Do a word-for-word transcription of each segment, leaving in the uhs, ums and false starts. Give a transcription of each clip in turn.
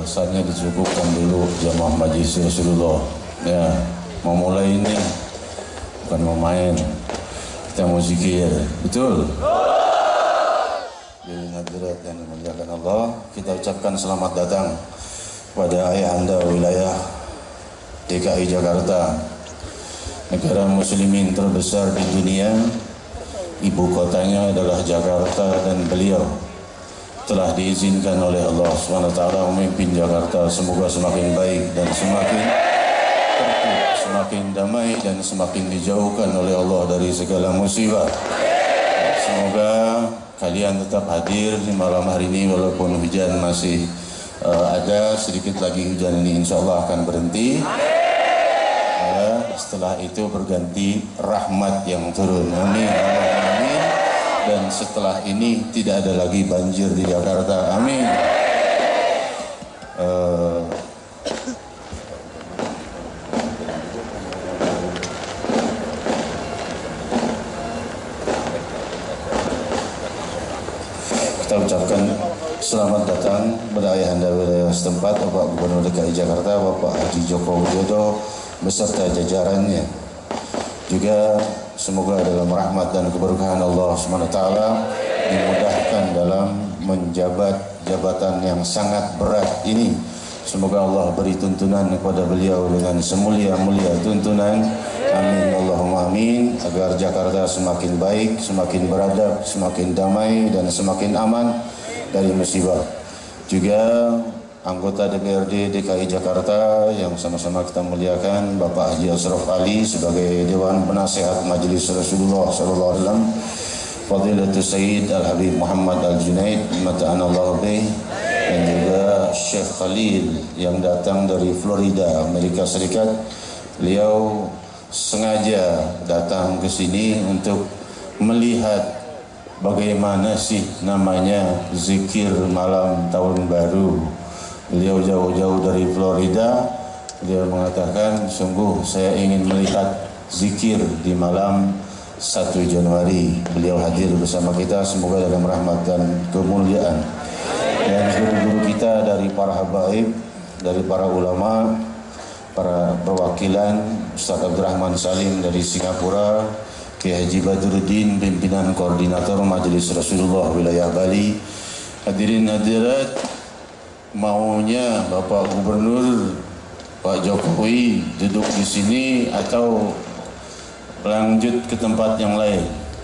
saatnya dicukupkan dulu jamaah majelis Rasulullah. Ya, mau mulai ini bukan mau main, kita mau zikir, betul? Jadi hadirat yang dimuliakan Allah, kita ucapkan selamat datang pada ayahanda wilayah D K I Jakarta, negara muslimin terbesar di dunia. Ibu kotanya adalah Jakarta dan beliau telah diizinkan oleh Allah subhanahu wa taala memimpin Jakarta. Semoga semakin baik dan semakin tertib, semakin damai dan semakin dijauhkan oleh Allah dari segala musibah. Semoga kalian tetap hadir di malam hari ini walaupun hujan masih uh, ada. Sedikit lagi hujan ini insya Allah akan berhenti. Uh, setelah itu berganti rahmat yang turun. Amin. Amin. Dan setelah ini tidak ada lagi banjir di Jakarta. Amin. Uh, kita ucapkan selamat datang kepada ayahanda wilayah setempat, Bapak Gubernur D K I Jakarta, Bapak Haji Joko Widodo beserta jajarannya. Juga semoga dalam rahmat dan keberkahan Allah subhanahu wa taala dimudahkan dalam menjabat jabatan yang sangat berat ini. Semoga Allah beri tuntunan kepada beliau dengan semulia-mulia tuntunan. Amin Allahumma amin. Agar Jakarta semakin baik, semakin beradab, semakin damai dan semakin aman dari musibah. Juga anggota D P R D D K I Jakarta yang sama-sama kita muliakan, Bapak Haji Ashraf Ali sebagai Dewan Penasehat Majelis Rasulullah sallallahu alaihi wasallam, Fadilatul Sayyid Al Habib Muhammad Al Junaid mata'anallahu bih, dan juga Syekh Khalil yang datang dari Florida, Amerika Serikat. Beliau sengaja datang ke sini untuk melihat bagaimana sih namanya zikir malam tahun baru. Beliau jauh-jauh dari Florida. Beliau mengatakan, sungguh saya ingin melihat zikir di malam satu Januari. Beliau hadir bersama kita, semoga dalam rahmat dan kemuliaan. Dan guru-guru kita dari para habaib, dari para ulama, para perwakilan, Ustaz Abdurrahman Salim dari Singapura, Kiai Haji Badruddin, pimpinan koordinator Majelis Rasulullah wilayah Bali. Hadirin hadirat, maunya Bapak Gubernur Pak Jokowi duduk di sini atau lanjut ke tempat yang lain?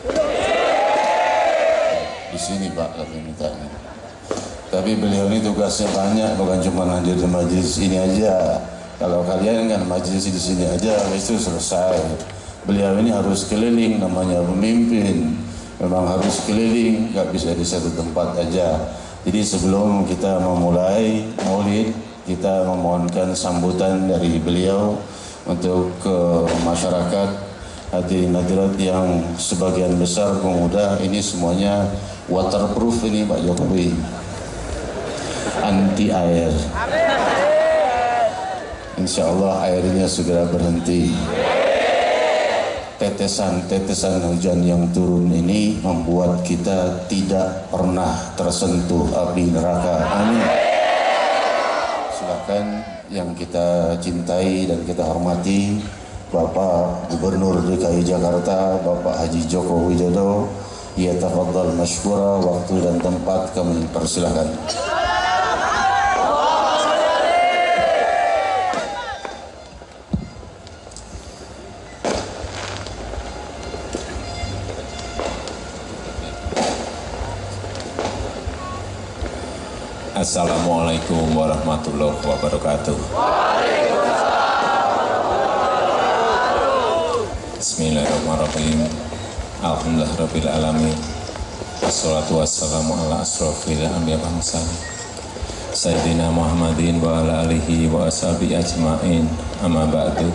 Di sini Pak, kami mintanya. Tapi beliau ini tugasnya banyak, bukan cuma hadir di majelis ini aja. Kalau kalian kan majelis di sini aja, itu selesai. Beliau ini harus keliling, namanya pemimpin. Memang harus keliling, nggak bisa di satu tempat aja. Jadi sebelum kita memulai maulid, kita memohonkan sambutan dari beliau untuk ke masyarakat. Hadirin hadirat yang sebagian besar pemuda ini semuanya waterproof ini Pak Jokowi, anti air. Insya Allah airnya segera berhenti. Tetesan-tetesan hujan yang turun ini membuat kita tidak pernah tersentuh api neraka. Amin. Silakan yang kita cintai dan kita hormati, Bapak Gubernur D K I Jakarta, Bapak Haji Joko Widodo, ya tafadhal masykura, waktu dan tempat kami persilahkan. Assalamualaikum warahmatullahi wabarakatuh. Bismillahirrahmanirrahim. Alhamdulillahirabbil alamin. Wassalatu wassalamu ala asrofil anbiya wal mursalin Sayyidina Muhammadin wa ala alihi wa ashabihi ajmain. Amma ba'du.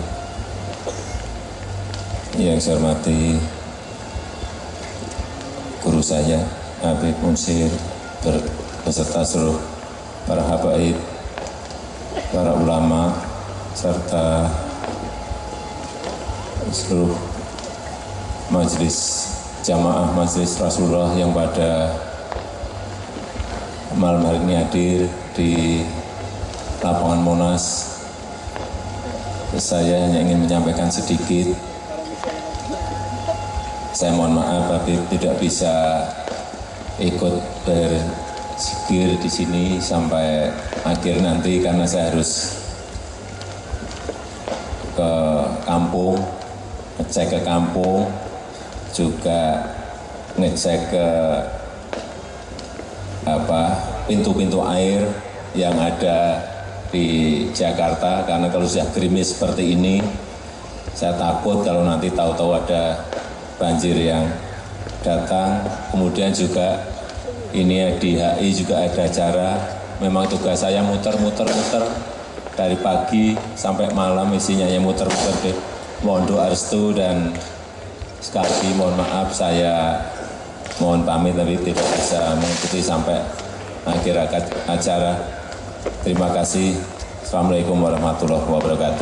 Yang saya hormati guru saya Habib Munsir beserta seluruh para habaib, para ulama, serta seluruh majelis jamaah majelis Rasulullah yang pada malam hari ini hadir di lapangan Monas. Saya hanya ingin menyampaikan sedikit. Saya mohon maaf tapi tidak bisa ikut berzikir di sini sampai akhir nanti karena saya harus ke kampung, ngecek ke kampung, juga ngecek ke apa pintu-pintu air yang ada di Jakarta, karena kalau sudah gerimis seperti ini saya takut kalau nanti tahu-tahu ada banjir yang datang. Kemudian juga ini di H I juga ada acara, memang tugas saya muter-muter-muter dari pagi sampai malam, isinya yang muter-muter deh. Mohon doa restu dan sekali lagi mohon maaf saya mohon pamit tapi tidak bisa mengikuti sampai akhir acara. Terima kasih. Assalamualaikum warahmatullahi wabarakatuh.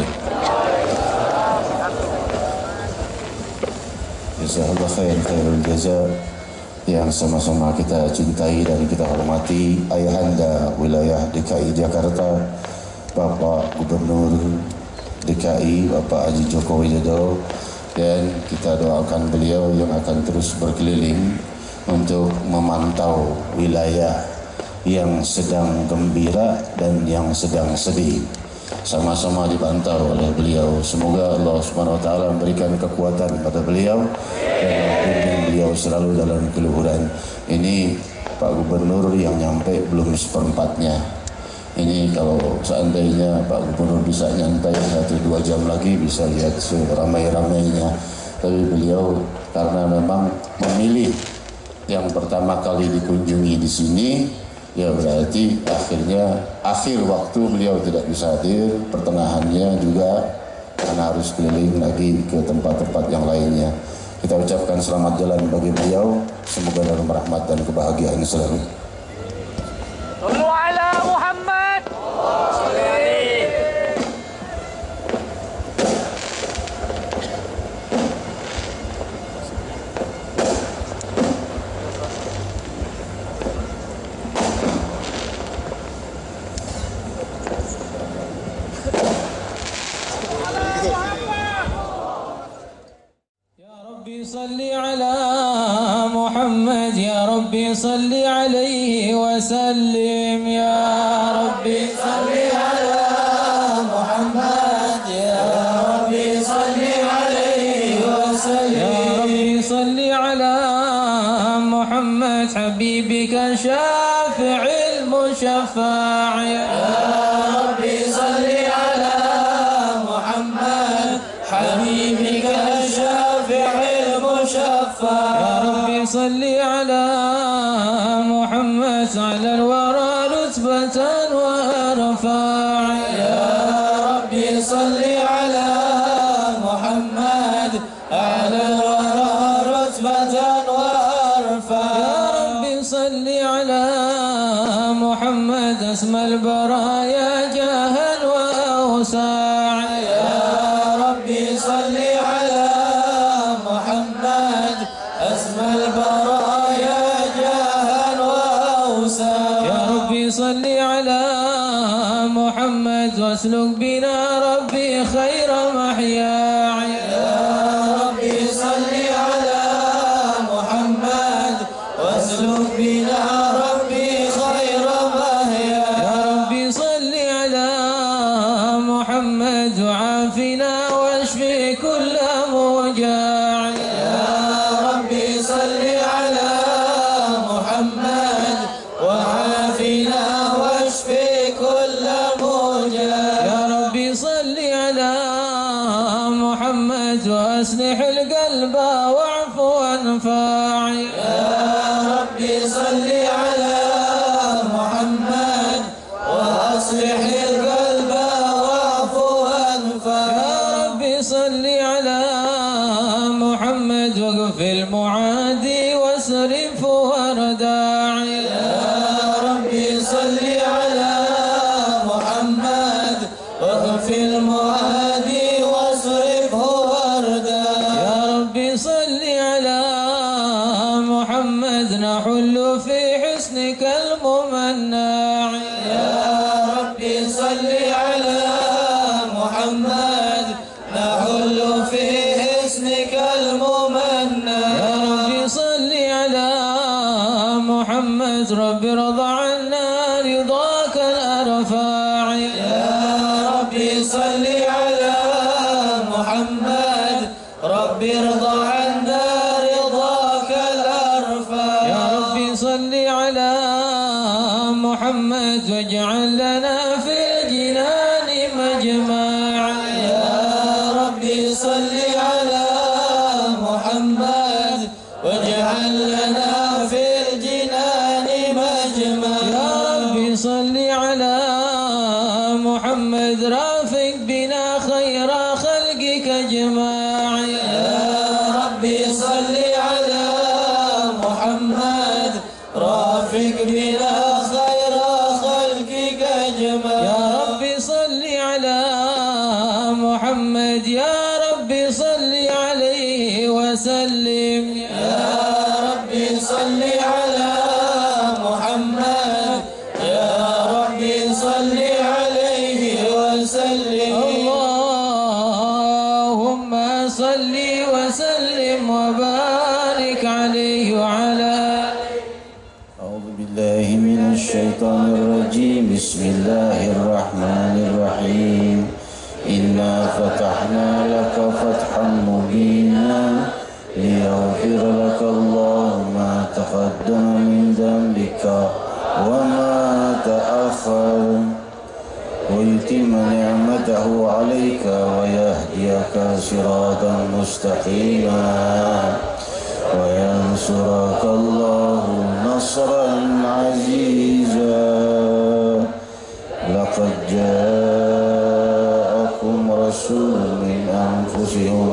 Jazakallah khair khairul jaza yang sama-sama kita cintai dan kita hormati Ayahanda Wilayah D K I Jakarta, Bapak Gubernur D K I Bapak Haji Joko Widodo, dan kita doakan beliau yang akan terus berkeliling untuk memantau wilayah yang sedang gembira dan yang sedang sedih, sama-sama dipantau oleh beliau. Semoga Allah Subhanahu wa taala memberikan kekuatan pada beliau dan membimbing beliau selalu dalam keluhuran. Ini Pak Gubernur yang nyampe belum seperempatnya. Ini kalau seandainya Pak Gubernur bisa nyantai satu dua jam lagi bisa lihat seramai-ramainya. Tapi beliau karena memang memilih yang pertama kali dikunjungi di sini, ya berarti akhirnya akhir waktu beliau tidak bisa hadir, pertengahannya juga karena harus keliling lagi ke tempat-tempat yang lainnya. Kita ucapkan selamat jalan bagi beliau, semoga dalam rahmat dan kebahagiaan selalu. Sallu ala Muhammad. صل على محمد يا ربي صل عليه وسلم يا ربي صل على محمد يا ربي صل عليه وسلم يا ربي صل على محمد حبيبك شافع المشفع يا ربي صل على محمد حبيبك الشافع المشفع يا ربي صل على محمد على الورى رتبة وارفع يا ربي صل على محمد على الورى رتبة وارفع يا ربي صل على محمد اسمى البرايا جاها واوسع يا ربي صل على محمد اسمى البرايا جاها واوسع يا ربي صل على محمد واسلك بنا ربي خير محيا يا ربي صل على محمد واسلك بنا ربي خير محيا يا ربي صل على محمد وعافنا واشفي كل موجع يا ربي صل على محمد وعافنا واشفي كل موجع يا ربي صل على محمد واصلح القلب واعف وانفع يا ربي صل على محمد واصلح القلب واعف وانفع يا ربي صل على محمد وقف المعادي واصرف وارداع يا ربي صل على محمد وقف المعادي واصرف وارداع يا ربي صل على محمد نحل في حسنك الممنع يا ربي صل محمد نحل في حسنك الممنى يا ربي صل على محمد رب ارض عنا رضاك الأرفع يا ربي صل على محمد رب ارض عنا رضاك الأرفع يا ربي صل على محمد واجعل لنا في الجنان مجمعا يا ربي صل على محمد واجعل لنا في الجنان مجمعا يا ربي صل على محمد رافق بنا خير خلقك اجمعا يا ربي صل على محمد رافق بنا خير خلقك اجمعا يا ربي صل على محمد يا ربي صل عليه وسلم يا ربي صل على محمد يا ربي صل عليه وسلم اللهم صل وسلم وبارك عليه وعلى أعوذ بالله من الشيطان الرجيم بسم الله الرحمن الرحيم إنا فتحنا لك فتحا مبينا ليغفر لك الله ما تقدم من ذنبك وما تأخر ويتم نعمته عليك ويهديك صراطا مستقيما وينصرك الله نصرا عزيزا لقد جاءكم رسول من أنفسهم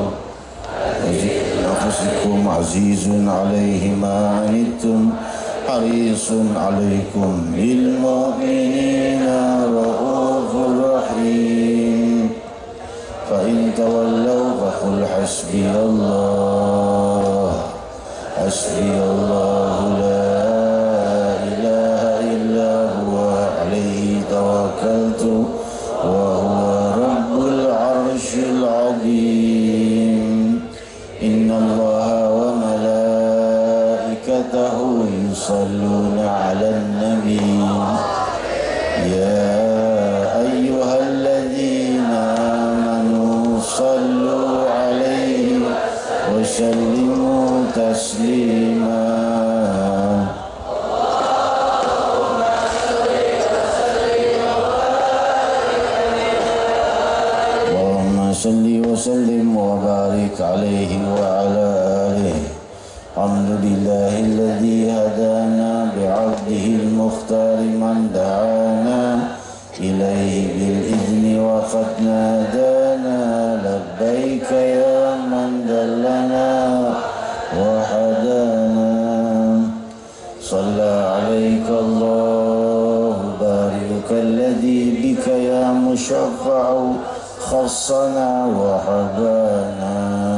أنفسكم عزيز عليه ما عنتم حريص عليكم بالمؤمنين رؤوف رحيم فإن تولوا فقل حسبي الله حسبي الله لا إله إلا هو عليه توكلت وهو رب العرش العظيم إن الله وملائكته يصلون على النبي يا أيها الذين آمنوا صلوا عليه وسلموا تسليما اللهم صل وسلم وبارك عليه وعلى آله الحمد لله الذي هدانا بعبده المختار من دعانا إليه بالإذن وقد نادانا لبيك يا من دلنا وحدانا صلى عليك الله بارك الذي بك يا مشفع خصنا وحبانا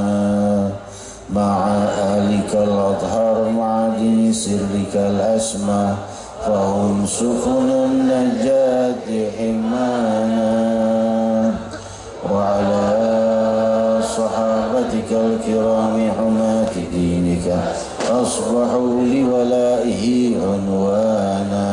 مع آلك الأطهار معدن سرك الأسمى فهم سفن النجاة حمانا وعلى صحابتك الكرام حماة دينك أصبحوا لولائه عنوانا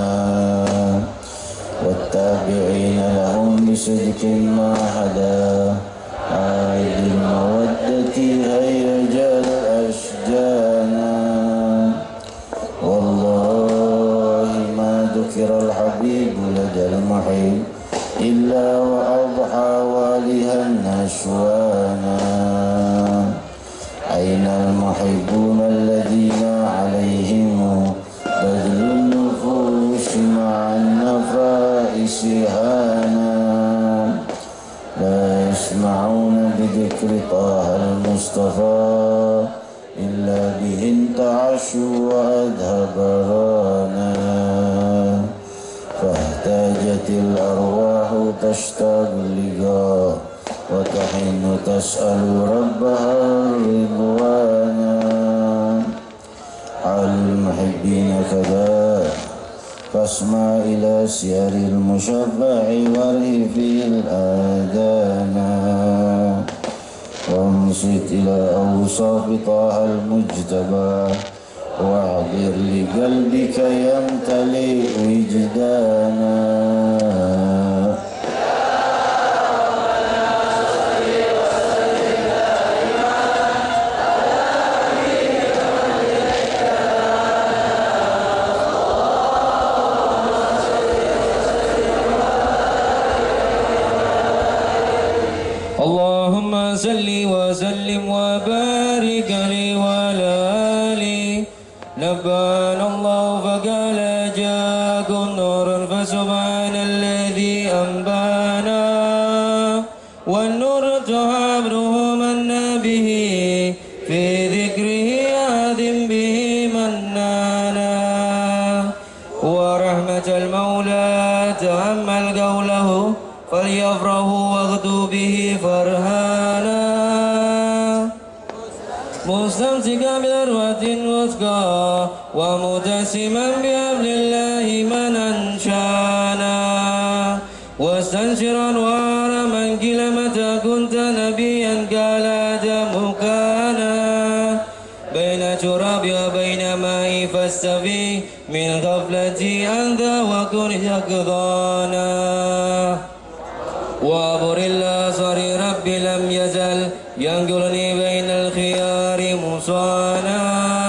والتابعين لهم بصدق ما حدا عائد المودة هيج الأشجانا والله ما ذكر الحبيب لدى المحيب إلا وأضحى والها نشوانا أين المحبون الذين عليهم بذل النفوس مع النفائس هانا لا يسمعون بذكر طه المصطفى إلا به انتعشوا وأذهب رانا فاحتاجت الأرواح تشتاق اللقاء وتحن تسأل ربها الرضوانا على المحبين كذا فاسمع إلى سير المشفع واره في الآذانا وانصت إلى أوصاف طه المجتبى واعذر لقلبك يمتلئ وجدانا. اللهم صل وسلم وبارك عليه وعلى آله. نبأنا الله فقال جاءكم نور فسبحان الذي أنبانا والنور تعبره من به في ذكره آذن به منانا ورحمة المولى تأمل قوله فليفرحوا واغدوا به فرحانا مستمسكا بذروة وثقى ومتسما بحبل الله من أنشانا واستنشرا وارما قيل متى كنت نبيا قال آدم كانا بين تراب وبين ماء فاستفي من غفلتي أنت وكن يقظانا وابر الآثار ربي لم يزل ينقلني بين الخيار مصانا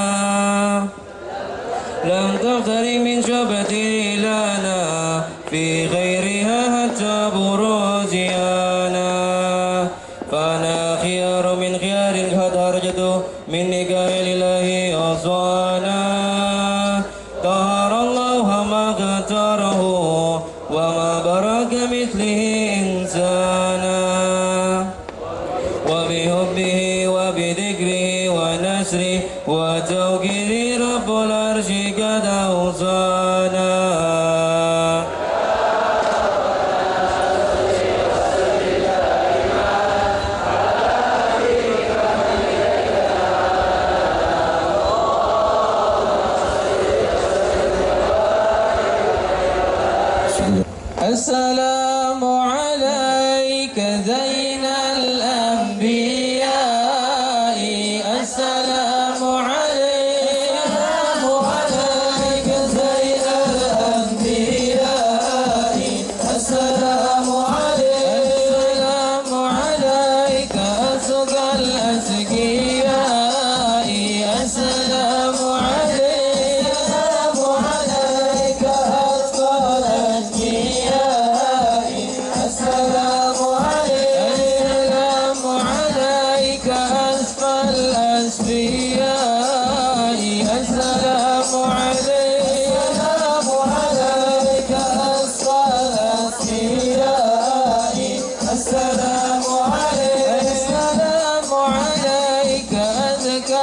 لم تفتري من شبتي لنا في غيرها حتى بروزيانا فأنا خيار من خيار قد أرجت من نكاح الإله أصوانا طهر الله ما اختاره وما برك مثله إنسانا وبحبه وبذكره ونسره وتوكيده رب العرش قد أوصانا. السلام عليك زين الأنبياء السلام عليك عليك زين الأنبياء السلام عليك السلام عليك أسقى الأسقياء السلام عليك السلام عليك أسقى الأسقياء السلام عليك السلام عليك أسقى الأسقياء السلام عليك السلام عليك أسقى الأسقياء السلام عليك السلام عليك أزكى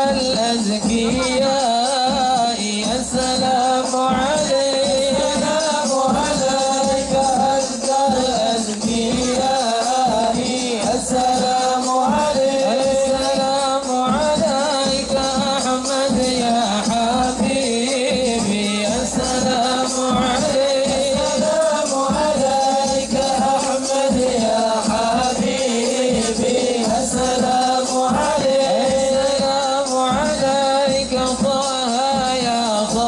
الأزكياء السلام عليك السلام عليك أزكى الأزكياء السلام عليك السلام عليك أحمد يا حبيبي السلام عليك السلام عليك أحمد يا حبيبي السلام عليك السلام عليك طه يا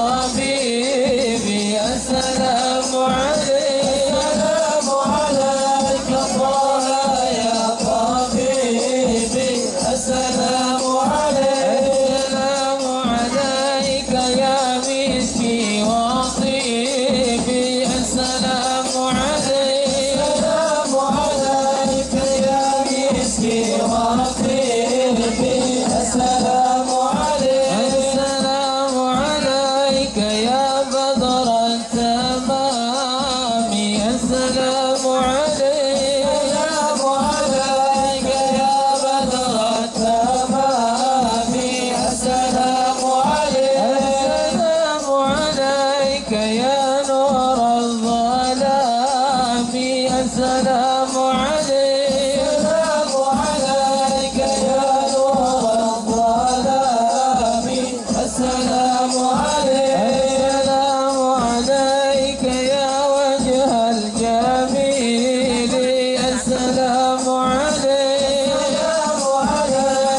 حبيبي السلام عليك السلام عليك طه يا حبيبي السلام عليك السلام عليك يا مسكي وطيبي السلام عليك السلام عليك يا مسكي وطيبي السلام عليك السلام عليك يا بدر التمام السلام عليك السلام عليك يا بدر التمام السلام عليك السلام عليك يا نور الظلام السلام عليك السلام عليك يا نور الظلام السلام عليك السلام عليك يا وجه الجميل السلام عليك السلام عليك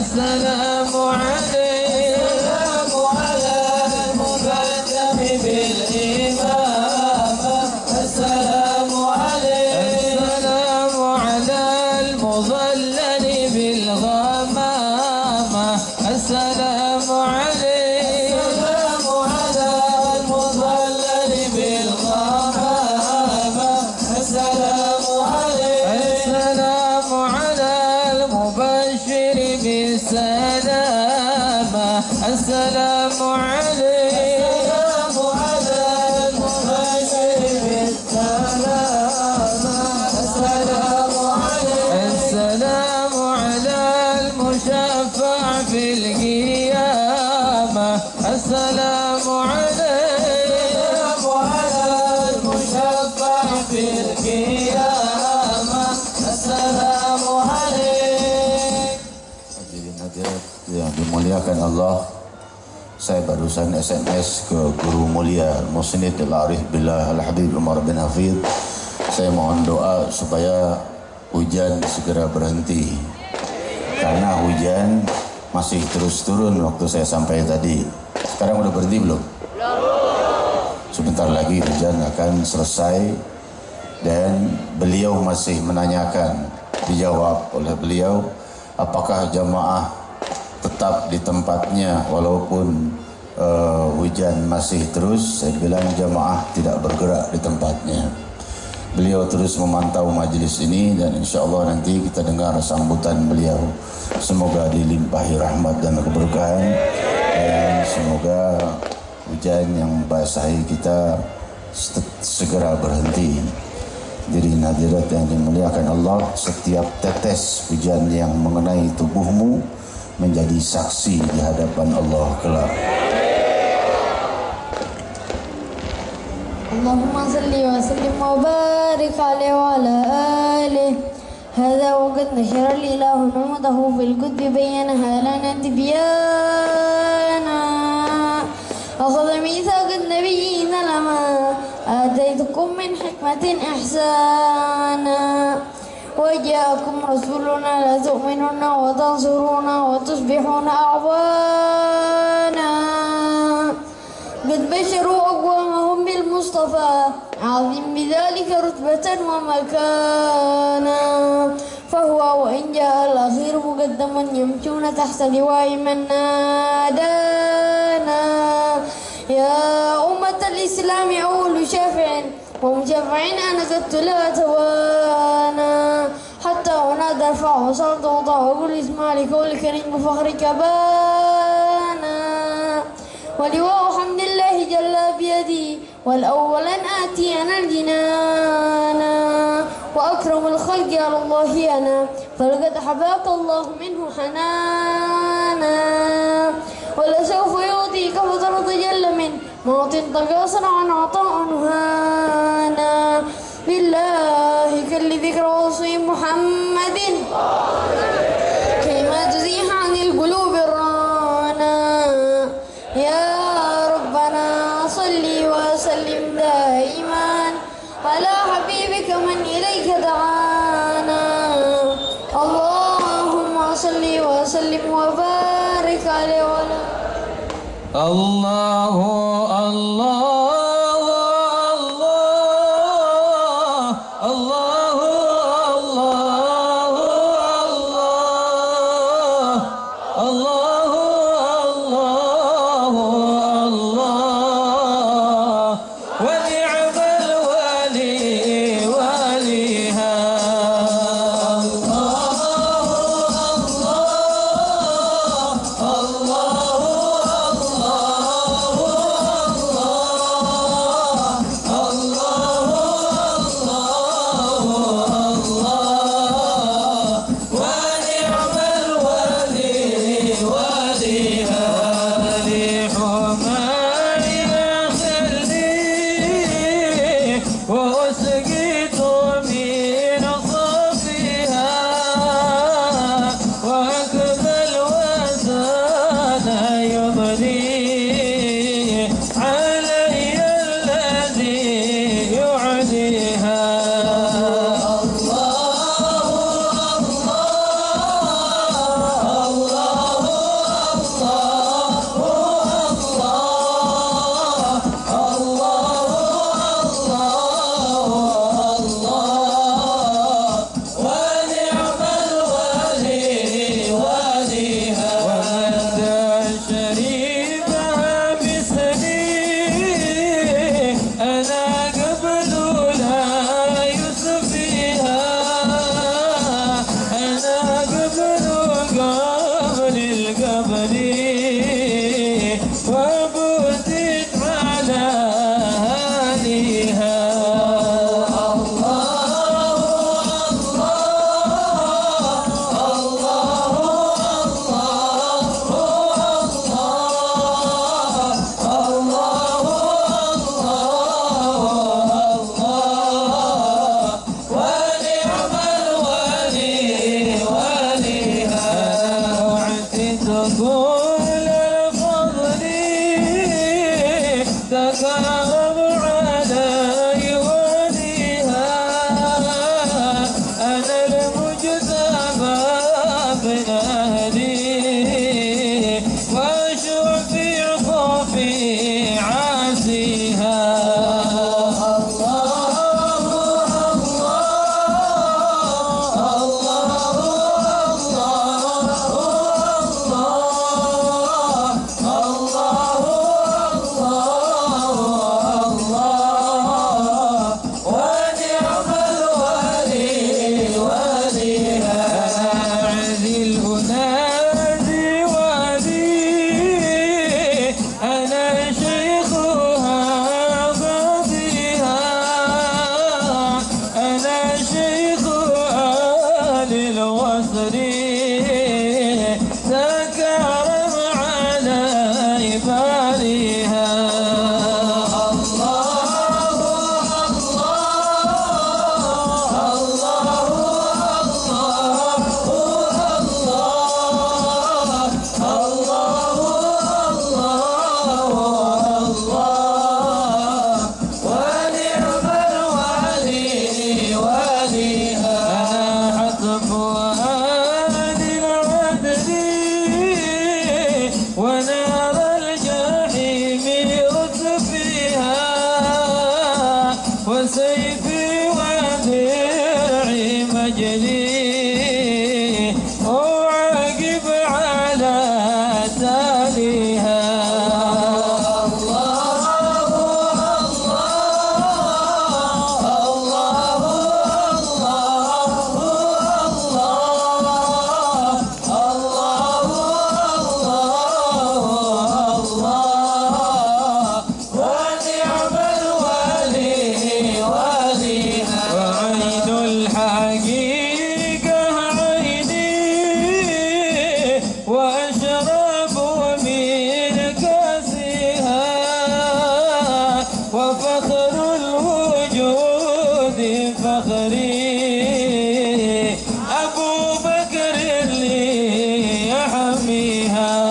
السلام عليه السلام على المقدم بالإمامة السلام عليه السلام على المظلل بالغمامة السلام عليه السلام على المظلل بالغمامة السلام عليه السلام على المبشر بالسلامة السلام عليه السلام على المبشر بالسلامة السلام عليه السلام على المشفع في القيامة السلام عليه السلام على المشفع في القيامة السلام عليه. Hadirin hadirat yang dimuliakan Allah, saya barusan S M S ke Guru Mulia Musnid Al-Arif Billah Al-Habib Umar bin Hafidh. Saya mohon doa supaya hujan segera berhenti, karena hujan masih terus turun waktu saya sampai tadi. Sekarang udah berhenti belum? Sebentar lagi hujan akan selesai, dan beliau masih menanyakan, dijawab oleh beliau, apakah jamaah tetap di tempatnya walaupun uh, hujan masih terus. Saya bilang jamaah tidak bergerak di tempatnya. Beliau terus memantau majelis ini, dan insya Allah nanti kita dengar sambutan beliau. Semoga dilimpahi rahmat dan keberkahan, dan semoga hujan yang basahi kita segera berhenti. Hadirin hadirat yang dimuliakan Allah, setiap tetes hujan yang mengenai tubuhmu menjadi saksi di hadapan Allah kelak. Allahumma salli wa sallim wa barik alaihi wa ala alihi. هذا وقد نشر الإله نعمته في الكتب بينها لنا تبيانا. أخذ ميثاق النبيين لما آتيتكم من حكمة إحسانا. وجاءكم رسولنا لا تؤمنون وتنصرون وتصبحون أعوانا. قد بشروا أقوامهم بالمصطفى عظيم بذلك رتبة ومكانا. فهو وإن جاء الأخير مقدما يمشون تحت لواء من نادانا. يا أمة الإسلام أول شافع ومشفع أنا قد لا توانى. حتى أنادى ارفع وصلت وضعه بالاسم عليك والكريم بفخرك بانا. ولواء حمد الله جل بيدي والأول أن آتي أنا الجنانا. وأكرم الخلق على الله أنا فلقد حباك الله منه حنانا. ولسوف يعطيك فترض جل من معط تقاصر عن عطاء هانا. بالله كل ذكر وصي محمد كيما تزيح عن القلوب الرانا. يا ربنا صل وسلم دائما على حبيبك من إليك دعانا. اللهم صل وسلم وبارك عليه وعلى الله الله الله الله الله الله الله الله ونعم الولي وليها. الله الله الله ونار الجحيم أطفئها وسيفي ودرعي مجلي أعاقب على تاليها. وفخر الوجود فخري أبو بكر اللي يحميها.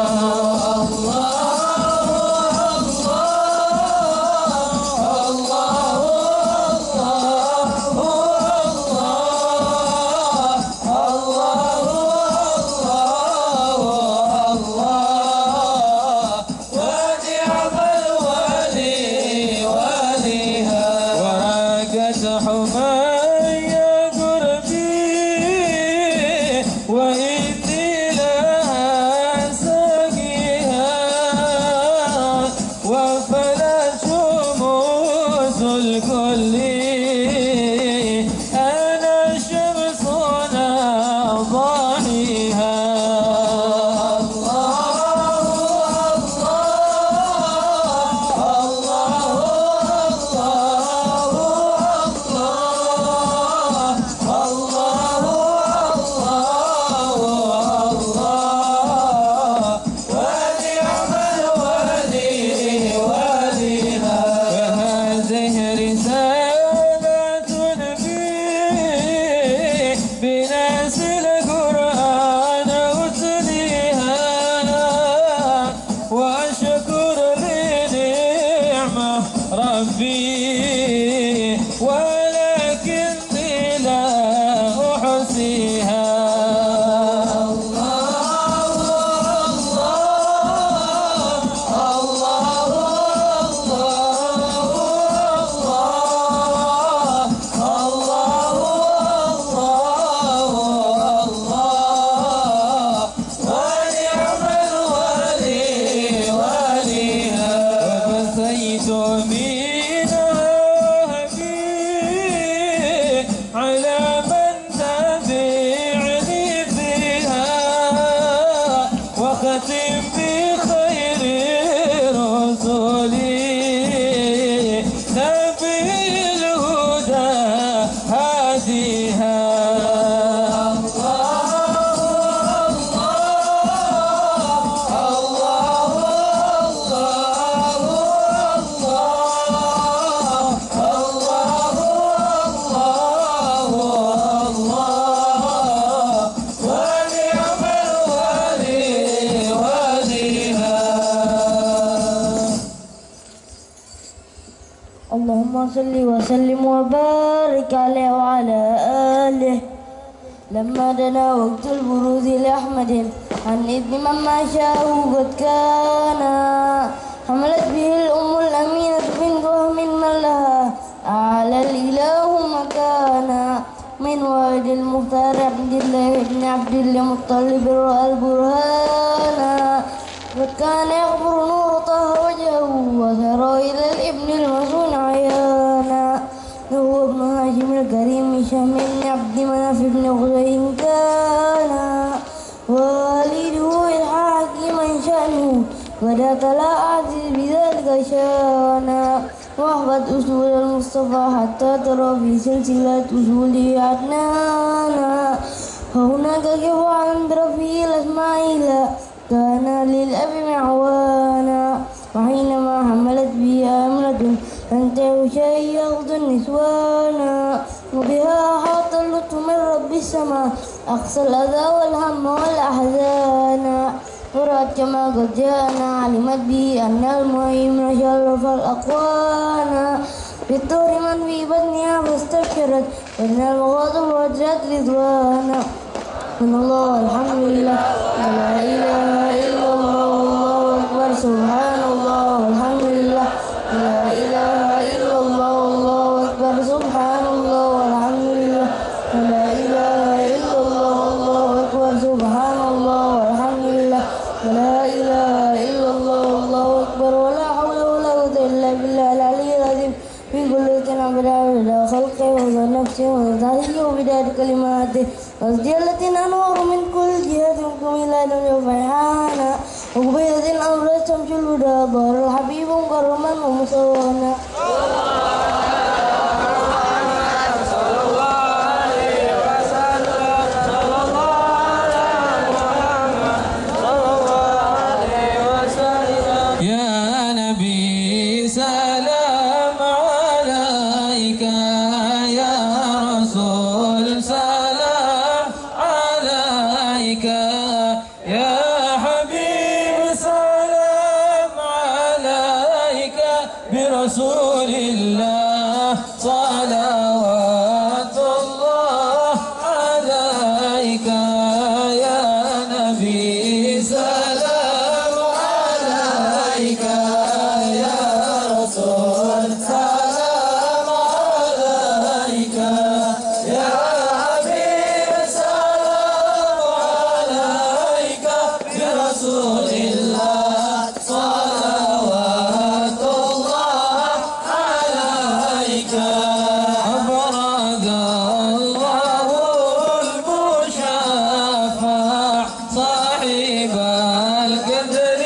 وإني لها ساقيها وفلا شموس الكل أنا الشمس ضاحيها. ربي ولكني لا أحصيها. وختم بخير رسولي نبي الهدى هاديها. اللهم صل وسلم وبارك عليه وعلى آله. لما دنا وقت البروز لأحمد عن إذن مما شاء قد كان حملت به الأم الأمينة بنت وهم من لها أعلى الإله مكانا من والد المختار عبد الله بن عبد المطلب رأى البرهانا قد كان يغفر نور طه وجهه وثرى إلى الابن المصون عيانا. هو ابن هاشم الكريم هشام بن عبد مناف بن خزي كان والده الحاكما شأنه ولا تلا أعزز بذلك شانا. واحفظ أصول المصطفى حتى ترى في سلسلة أصوله عدنانا. فهناك كيف عند رفيع الأسماعيل كان للأب معوانا. وحينما حملت به آمنة تنتهي شيء يغض النسوانا. وبها أحاط اللطف من رب السماء أقصى الأذى والهم والأحزان. ورأت كما قد جاءنا علمت به أن المهيمن شرف الأقوان. بالطور من في بطنها فاستبشرت وإن المغاضب وجرت رضوانا. من الله والحمد لله ولا إله إلا الله الهدى ظهر الحبيب كرما ومصونا برسول الله صلوات الله عليك يا نبي سلام عليك يا رسول سلام عليك يا حبيب سلام عليك برسول الله صلوات الله عليك أبرد الله المشافع صاحب القدر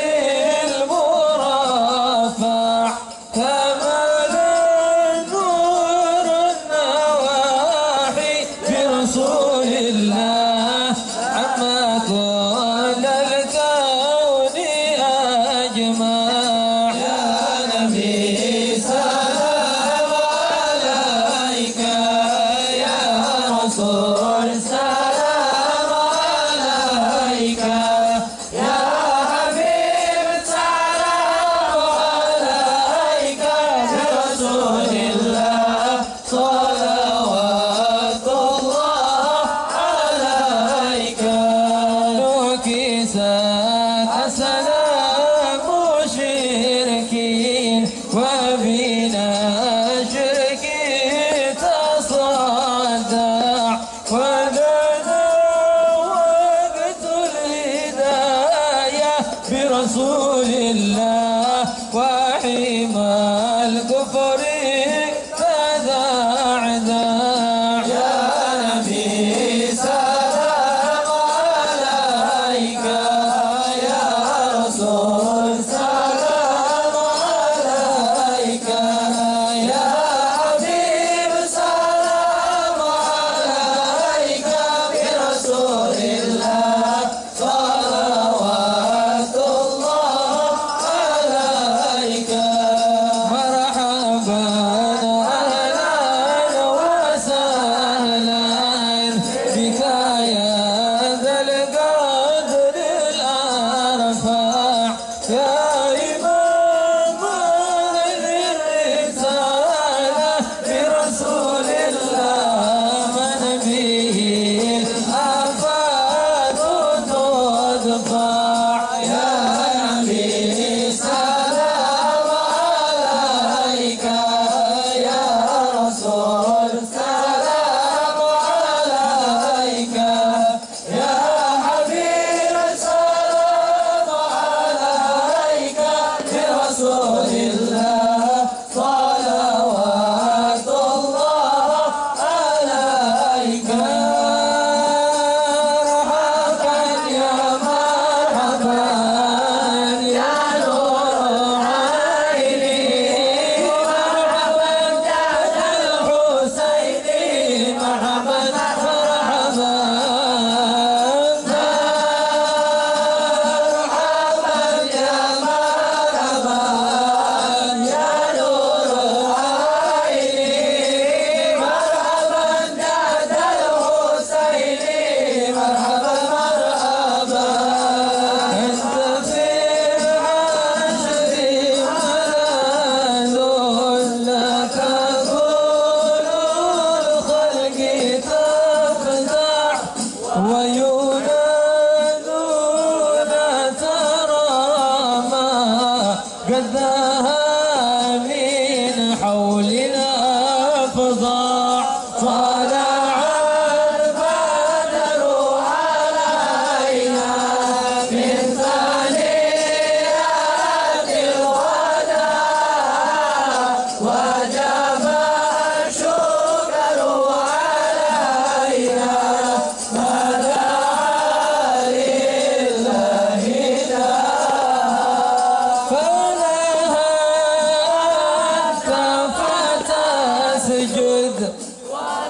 المرافع كمال النور النواحي برسول الله عما كل الكون أجمع يا نبي سلام عليك يا رسول سلام عليك يا حبيب سلام عليك برسول الله صلوات الله عليك نكسات السلام مشركين وبنا شركي تصدع ولنا وقت الهداية برسول الله وحمى الكفر تدعدع يا نبي سلام عليك يا رسول سلام عليك يا حبيب سلام عليك برسول الله صلوات الله عليك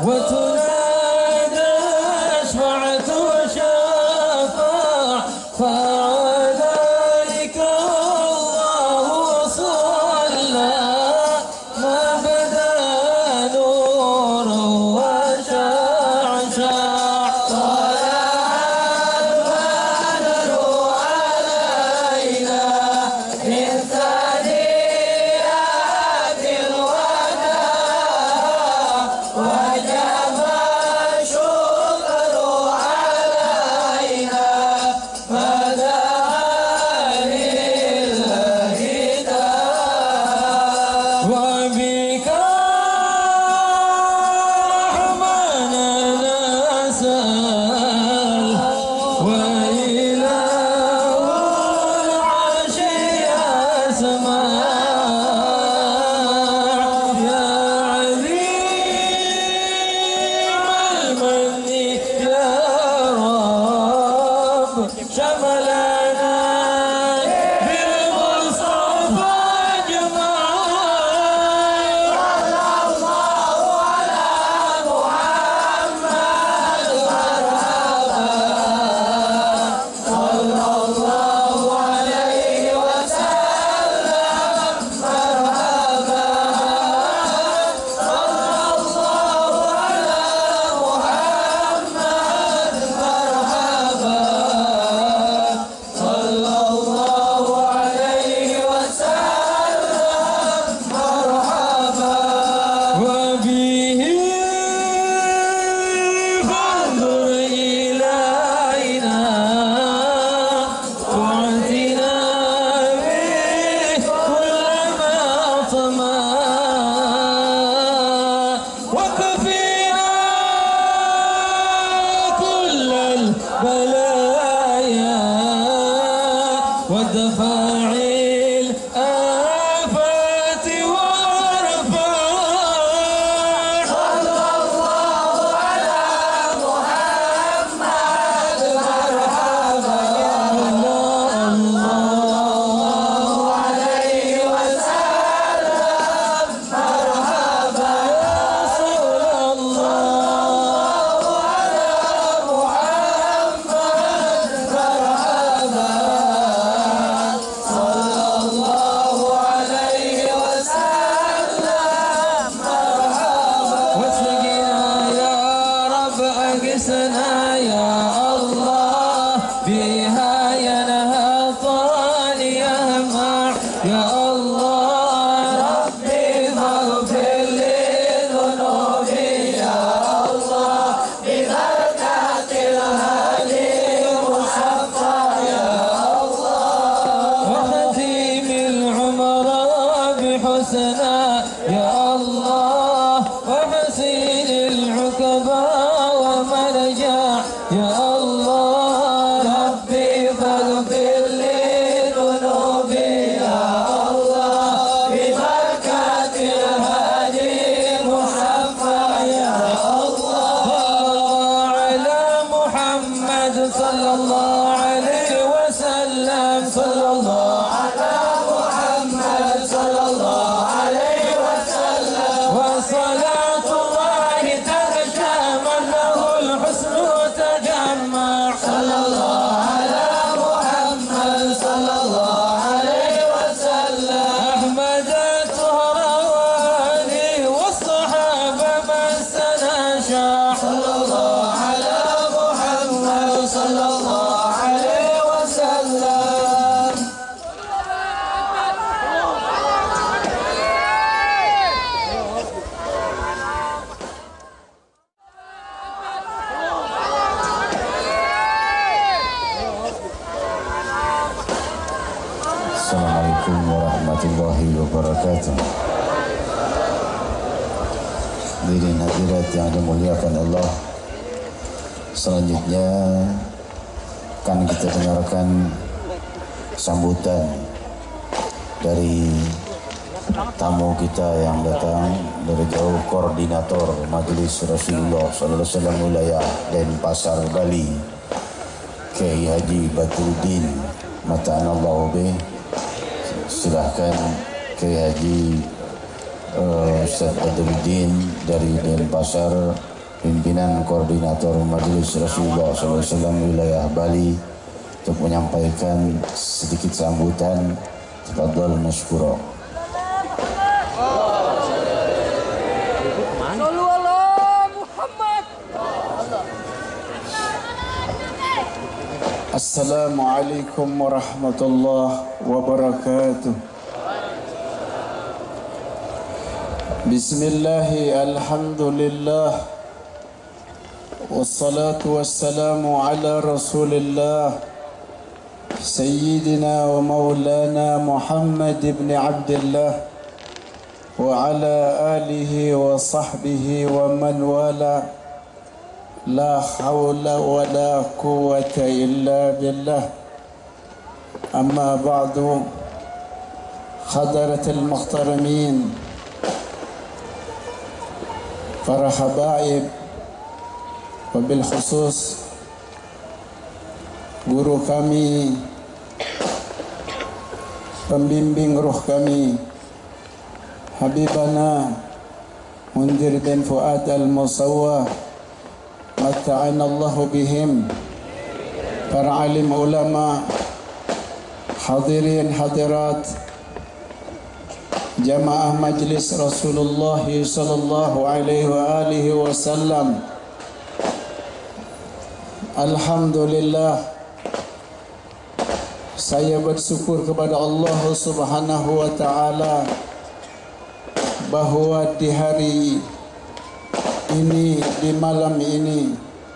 وتنادى شفعت وشفع فعليك الله صلى ما بدا نور وشعشع وبك رحمنا نسأل وإله العرش يسمع يا عظيم المن يا رب شملنا بالمصطفى وبه فانظر إلينا واعتنا به كل ما طمع وكفينا كل البلايا ودفع الآفات وارفع واسقنا يا رب أقسنا يا الله بها ينهى طال يهمع يا الله ربي فاغفر لي ذنوبي يا الله ببركة الهادي المشفع يا الله وختيم العمر بحسنى يا الله وحسين العقبى ومرجع يا الله ربي فاغفر لي ذنوبي يا الله ببركة الهادي المشفع يا الله على محمد صلى الله عليه وسلم صلى الله على محمد صلى الله عليه وسلم وصلاة الله تغشى من له الحسن تجمع صلى الله على محمد صلى الله عليه وسلم أحمد الطهراني والصحابة من سنشا صلى الله على محمد صلى الله عليه وسلم Assalamualaikum warahmatullahi wabarakatuh. Hadirin hadirat yang dimuliakan Allah, selanjutnya akan kita dengarkan sambutan dari tamu kita yang datang dari jauh, koordinator Majelis Rasulullah sallallahu alaihi wasallam wilayah Denpasar, Bali, Kiai Haji Badruddin Mata'anallahu bih. Silahkan Kiai Haji uh, Ustaz Badruddin dari Denpasar pimpinan koordinator Majelis Rasulullah shallallahu alaihi wasallam wilayah Bali untuk menyampaikan sedikit sambutan. Tafadhal mashkura. Assalamualaikum warahmatullahi wabarakatuh. Bismillahi alhamdulillah wassalatu wassalamu ala rasulillah Sayyidina wa maulana Muhammad ibn Abdullah wa ala alihi wa sahbihi wa man wala. La hawla wa la quwwata illa billah. Amma ba'du, hadaratul muhtaramin, para habaib, wabil khusus guru kami, pembimbing ruh kami, Habibana Mundir bin Fuad al-Musawwa, mata'ana Allahu bihim, para alim ulama, hadirin hadirat, jamaah majlis Rasulullah sallallahu alaihi wa alihi wasallam. Alhamdulillah, saya bersyukur kepada Allah Subhanahu wa taala bahwa di hari ini, di malam ini,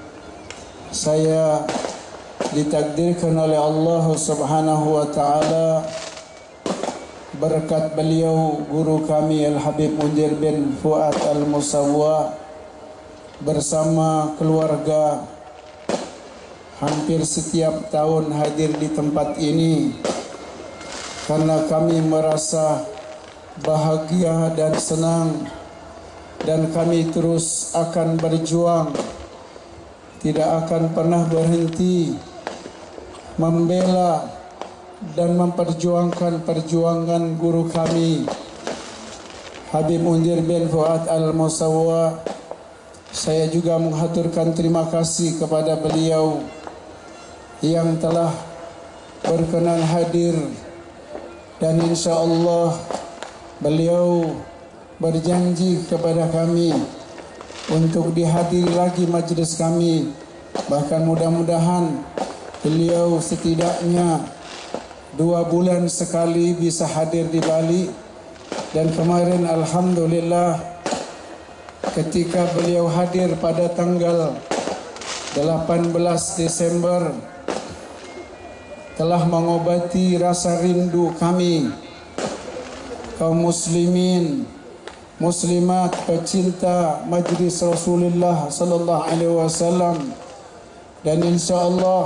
saya ditakdirkan oleh Allah Subhanahu wa taala berkat beliau guru kami Al-Habib Mundir bin Fuad Al-Musawwa bersama keluarga hampir setiap tahun hadir di tempat ini, karena kami merasa bahagia dan senang, dan kami terus akan berjuang, tidak akan pernah berhenti membela dan memperjuangkan perjuangan guru kami Habib Mundir bin Fuad Al-Musawwa. Saya juga menghaturkan terima kasih kepada beliau yang telah berkenan hadir, dan insya-Allah beliau berjanji kepada kami untuk dihadiri lagi majlis kami. Bahkan mudah-mudahan beliau setidaknya dua bulan sekali bisa hadir di Bali. Dan kemarin alhamdulillah ketika beliau hadir pada tanggal delapan belas Desember telah mengobati rasa rindu kami kaum muslimin muslimat pecinta majlis Rasulullah sallallahu alaihi wasallam. Dan insyaallah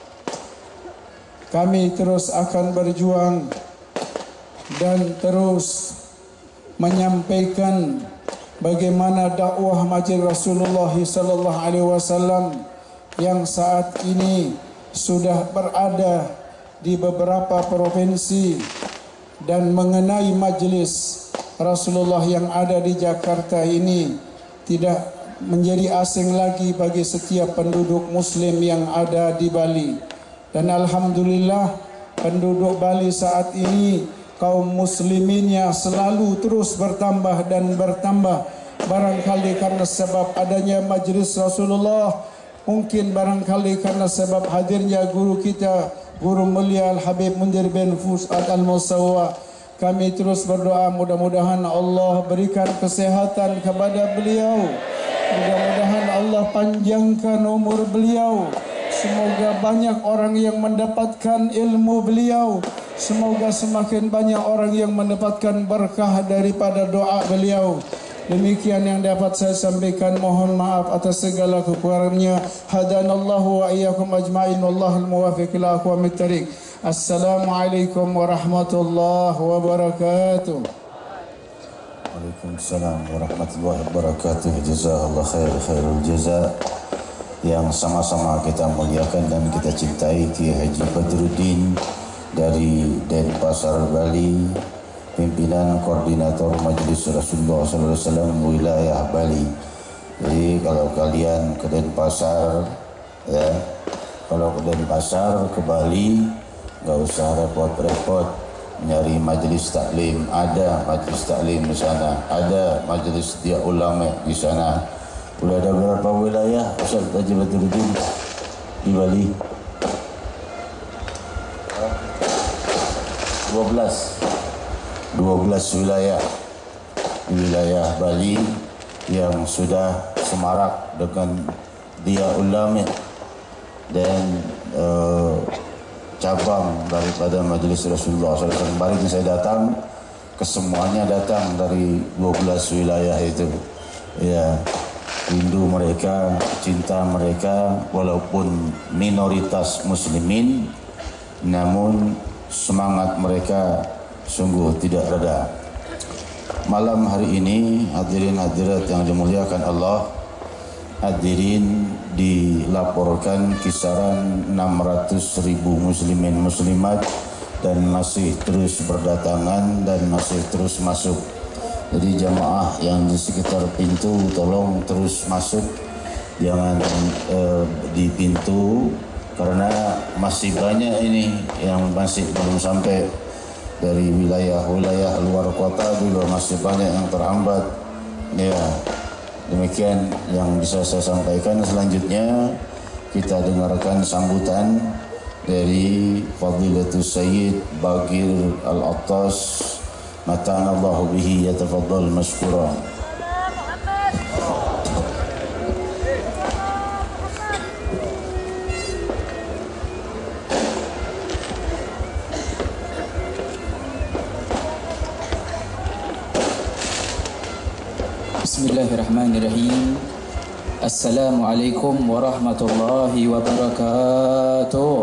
kami terus akan berjuang dan terus menyampaikan bagaimana dakwah majlis Rasulullah sallallahu alaihi wasallam yang saat ini sudah berada di beberapa provinsi dan mengenai majlis Rasulullah yang ada di Jakarta ini tidak menjadi asing lagi bagi setiap penduduk muslim yang ada di Bali. Dan alhamdulillah penduduk Bali saat ini, kaum musliminnya selalu terus bertambah dan bertambah. Barangkali karena sebab adanya majlis Rasulullah, mungkin barangkali karena sebab hadirnya guru kita, guru mulia Al-Habib Mundir bin Fuad Al-Musawwa. Kami terus berdoa mudah-mudahan Allah berikan kesehatan kepada beliau. Mudah-mudahan Allah panjangkan umur beliau. Semoga banyak orang yang mendapatkan ilmu beliau. Semoga semakin banyak orang yang mendapatkan berkah daripada doa beliau. Demikian yang dapat saya sampaikan. Mohon maaf atas segala kekurangannya. Hadanallahu wa iyyakum ajma'in. Wallahul muwaffiq ila aqwamit thariq. Assalamualaikum warahmatullahi wabarakatuh. Waalaikumsalam warahmatullahi wabarakatuh. Jazakallah khair khairul jaza. Yang sama-sama kita muliakan dan kita cintai Kiai Haji Badruddin dari Denpasar, Bali, pimpinan koordinator Majelis Rasulullah sallallahu alaihi wasallam wilayah Bali. Jadi kalau kalian ke Denpasar, ya, kalau ke Denpasar, ke Bali, nggak usah repot-repot nyari majelis taklim. Ada majelis taklim di sana, ada majelis dia ulama di sana. Udah ada beberapa wilayah Ustaz Haji Badruddin di Bali. dua belas wilayah di wilayah Bali yang sudah semarak dengan dia ulama dan uh, cabang daripada Majelis Rasulullah shallallahu alaihi wasallam. Kemarin saya datang, kesemuanya datang dari dua belas wilayah itu. Ya, rindu mereka, cinta mereka, walaupun minoritas muslimin, namun semangat mereka sungguh tidak reda. Malam hari ini, hadirin hadirat yang dimuliakan Allah, hadirin dilaporkan kisaran enam ratus ribu muslimin muslimat dan masih terus berdatangan dan masih terus masuk. Jadi jamaah yang di sekitar pintu tolong terus masuk, jangan eh, di pintu, karena masih banyak ini yang masih belum sampai dari wilayah-wilayah luar kota, juga masih banyak yang terhambat. Ya, demikian yang bisa saya sampaikan. Selanjutnya kita dengarkan sambutan dari Fadilatul Sayyid Bagir Al-Attas, mata'anallahu bihi, yatafaddal mashkura. Bismillahirrahmanirrahim. Assalamualaikum warahmatullahi wabarakatuh.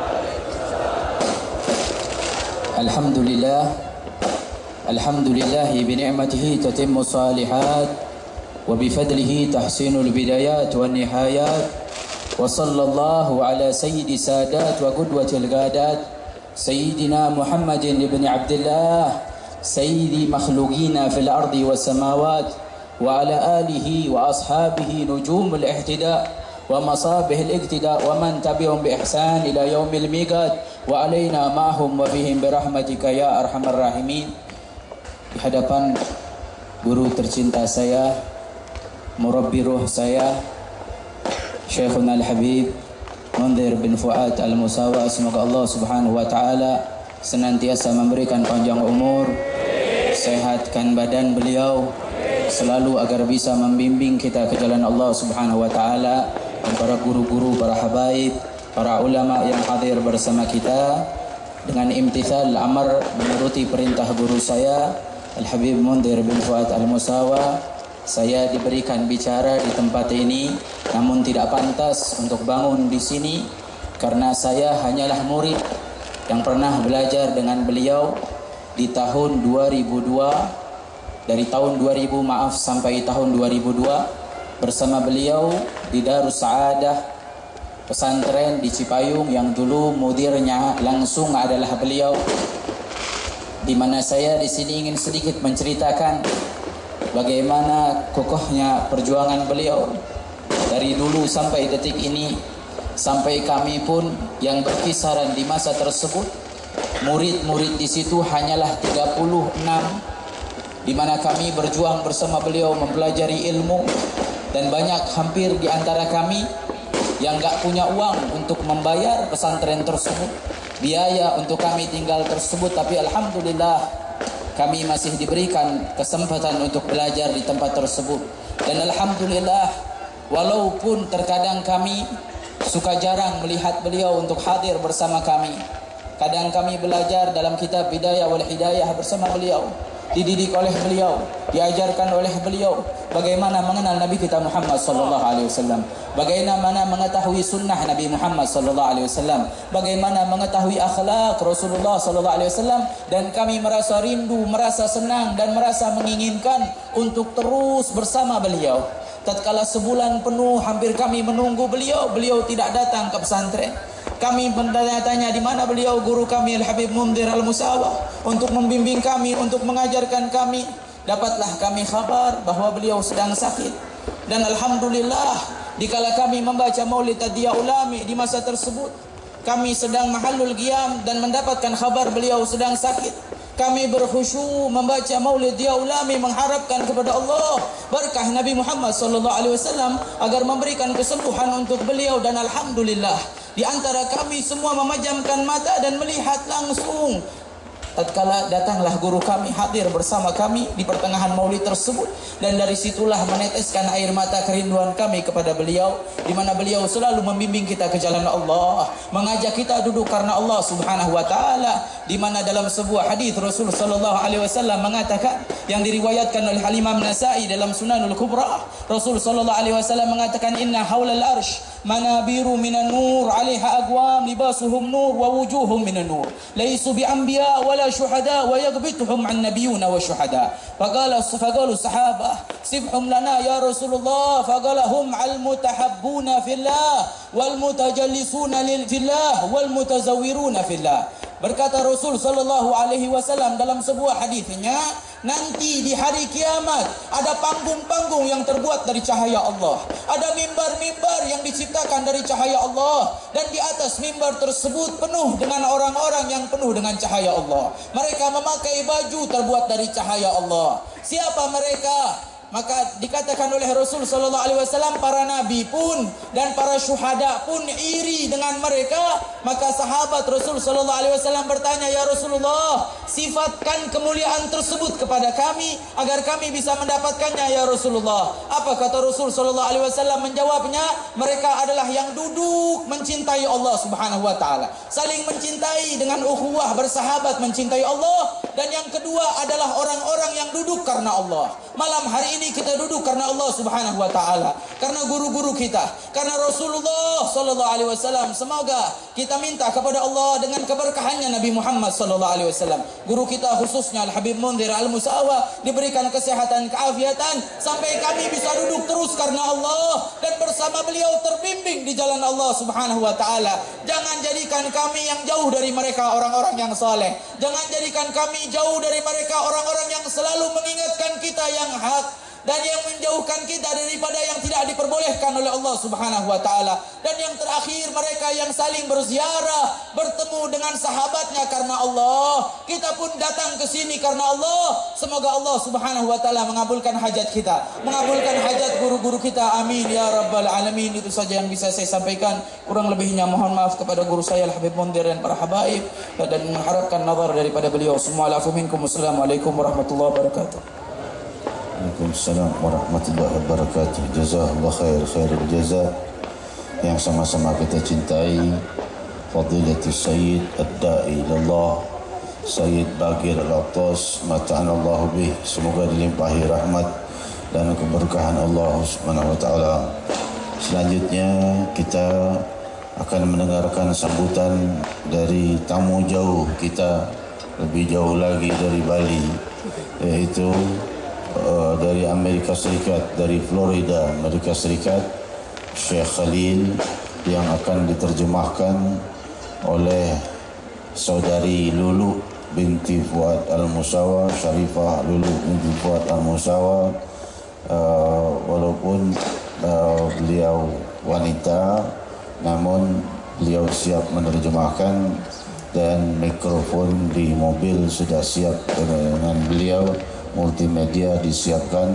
Alhamdulillah, alhamdulillahi bini'matihi tatimmu salihat wa bifadlihi tahsinul bidayat wa nihayat, wa sallallahu ala sayyidi sadat wa qudwatil gadat sayyidina Muhammadin ibn Abdullah sayyidi makhluqina fil ardi was samawat wa ala alihi wa ashabihi nujumul ihtidaa wa masabihil iktidaa wa man tabi'um bi ihsan ila yaumil miqat wa alaina ma'hum wa bihim birahmatika ya arhamar rahimin. Di hadapan guru tercinta saya, murabbi ruh saya, Syekhuna Al-Habib Mundhir bin Fuad Al-Musawa, semoga Allah Subhanahu wa taala senantiasa memberikan panjang umur, sehatkan badan beliau selalu agar bisa membimbing kita ke jalan Allah Subhanahu wa taala, dan para guru-guru, para habaib, para ulama yang hadir bersama kita dengan imtithal amar menuruti perintah guru saya Al-Habib Mundhir bin Fuad Al-Musawa. Saya diberikan bicara di tempat ini, namun tidak pantas untuk bangun di sini karena saya hanyalah murid yang pernah belajar dengan beliau di tahun dua ribu dua. Dari tahun dua ribu maaf sampai tahun dua ribu dua bersama beliau di Darus Saadah, pesantren di Cipayung yang dulu mudirnya langsung adalah beliau, di mana saya di sini ingin sedikit menceritakan bagaimana kokohnya perjuangan beliau dari dulu sampai detik ini, sampai kami pun yang berkisaran di masa tersebut murid-murid di situ hanyalah tiga puluh enam, di mana kami berjuang bersama beliau mempelajari ilmu, dan banyak hampir di antara kami yang gak punya uang untuk membayar pesantren tersebut, biaya untuk kami tinggal tersebut, tapi alhamdulillah kami masih diberikan kesempatan untuk belajar di tempat tersebut. Dan alhamdulillah, walaupun terkadang kami suka jarang melihat beliau untuk hadir bersama kami, kadang kami belajar dalam kitab Bidayah wal Hidayah bersama beliau, dididik oleh beliau, diajarkan oleh beliau bagaimana mengenal Nabi kita Muhammad sallallahu alaihi wasallam, bagaimana mengetahui sunnah Nabi Muhammad sallallahu alaihi wasallam, bagaimana mengetahui akhlak Rasulullah sallallahu alaihi wasallam, dan kami merasa rindu, merasa senang dan merasa menginginkan untuk terus bersama beliau. Tatkala sebulan penuh hampir kami menunggu beliau, beliau tidak datang ke pesantren. Kami bertanya-tanya di mana beliau, guru kami Al-Habib Mundhir Al-Musawa, untuk membimbing kami, untuk mengajarkan kami. Dapatlah kami kabar bahwa beliau sedang sakit. Dan alhamdulillah, dikala kami membaca Maulid Adhiya Ulami di masa tersebut, kami sedang mahallul qiyam dan mendapatkan kabar beliau sedang sakit. Kami berkhusyuk membaca Maulid Adhiya Ulami, mengharapkan kepada Allah berkah Nabi Muhammad sallallahu alaihi wasallam agar memberikan kesembuhan untuk beliau. Dan alhamdulillah, di antara kami semua memejamkan mata dan melihat langsung tatkala datanglah guru kami hadir bersama kami di pertengahan maulid tersebut, dan dari situlah meneteskan air mata kerinduan kami kepada beliau, di mana beliau selalu membimbing kita ke jalan Allah, mengajak kita duduk karena Allah Subhanahu wa taala, di mana dalam sebuah hadis Rasul sallallahu alaihi wasallam mengatakan, yang diriwayatkan oleh Al-Imam Nasa'i dalam Sunanul Kubra, Rasul sallallahu alaihi wasallam mengatakan, inna haulal arsh manabiru minan nur 'alaiha aqwam libasuhum nur wa wujuhum minan nur laisu bi anbiya wala syuhada wa yaghbituhum an nabiyuna wa syuhada. Faqala faqalu sahabah sifhum lana ya Rasulullah, faqala hum al mutahabbuna fillah wal mutajallisuna lil fillah wal mutazawwiruna fillah. Berkata Rasul sallallahu alaihi wasallam dalam sebuah hadisnya, nanti di hari kiamat ada panggung-panggung yang terbuat dari cahaya Allah, ada mimbar-mimbar yang diciptakan dari cahaya Allah, dan di atas mimbar tersebut penuh dengan orang-orang yang penuh dengan cahaya Allah. Mereka memakai baju terbuat dari cahaya Allah. Siapa mereka? Maka dikatakan oleh Rasul sallallahu alaihi wasallam, para nabi pun dan para syuhada pun iri dengan mereka. Maka sahabat Rasul sallallahu alaihi wasallam bertanya, ya Rasulullah, sifatkan kemuliaan tersebut kepada kami agar kami bisa mendapatkannya ya Rasulullah. Apa kata Rasul sallallahu alaihi wasallam? Menjawabnya, mereka adalah yang duduk mencintai Allah Subhanahu wa taala, saling mencintai dengan ukhuwah bersahabat mencintai Allah. Dan yang kedua adalah orang-orang yang duduk karena Allah. Malam hari ini kita duduk karena Allah Subhanahu wa taala, karena guru-guru kita, karena Rasulullah sallallahu alaihi wasallam. Semoga kita minta kepada Allah dengan keberkahannya Nabi Muhammad sallallahu alaihi wasallam. Guru kita khususnya Al Habib Mundhir Al Musawa diberikan kesehatan, keafiatan sampai kami bisa duduk terus karena Allah dan bersama beliau terbimbing di jalan Allah Subhanahu wa taala. Jangan jadikan kami yang jauh dari mereka orang-orang yang saleh. Jangan jadikan kami jauh dari mereka orang-orang yang selalu mengingatkan kita yang hak dan yang menjauhkan kita daripada yang tidak diperbolehkan oleh Allah Subhanahu wa taala. Dan yang terakhir, mereka yang saling berziarah, bertemu dengan sahabatnya karena Allah. Kita pun datang ke sini karena Allah. Semoga Allah Subhanahu wa taala mengabulkan hajat kita, mengabulkan hajat guru-guru kita. Amin ya rabbal alamin. Itu saja yang bisa saya sampaikan. Kurang lebihnya mohon maaf kepada guru saya Al Habib Mundhir dan para habaib, dan mengharapkan nazar daripada beliau semua. Afu minkum. Wassalamualaikum warahmatullahi wabarakatuh. Waalaikumsalam warahmatullahi wabarakatuh. Jazakallah khair khairul jaza. Yang sama-sama kita cintai Fadilatul Sayyid Ad-Da'i Ilallah Sayyid Bagir Al-Attas mata'anallahu bih. Semoga dilimpahi rahmat dan keberkahan Allah Subhanahu wa taala. Selanjutnya kita akan mendengarkan sambutan dari tamu jauh kita, lebih jauh lagi dari Bali, yaitu Uh, dari Amerika Serikat, dari Florida, Amerika Serikat, Syekh Khalil, yang akan diterjemahkan oleh saudari Lulu binti Fuad Al-Musawa, Syarifah Lulu binti Fuad Al-Musawa. Uh, walaupun uh, beliau wanita, namun beliau siap menerjemahkan, dan mikrofon di mobil sudah siap dengan beliau. Multimedia disiapkan,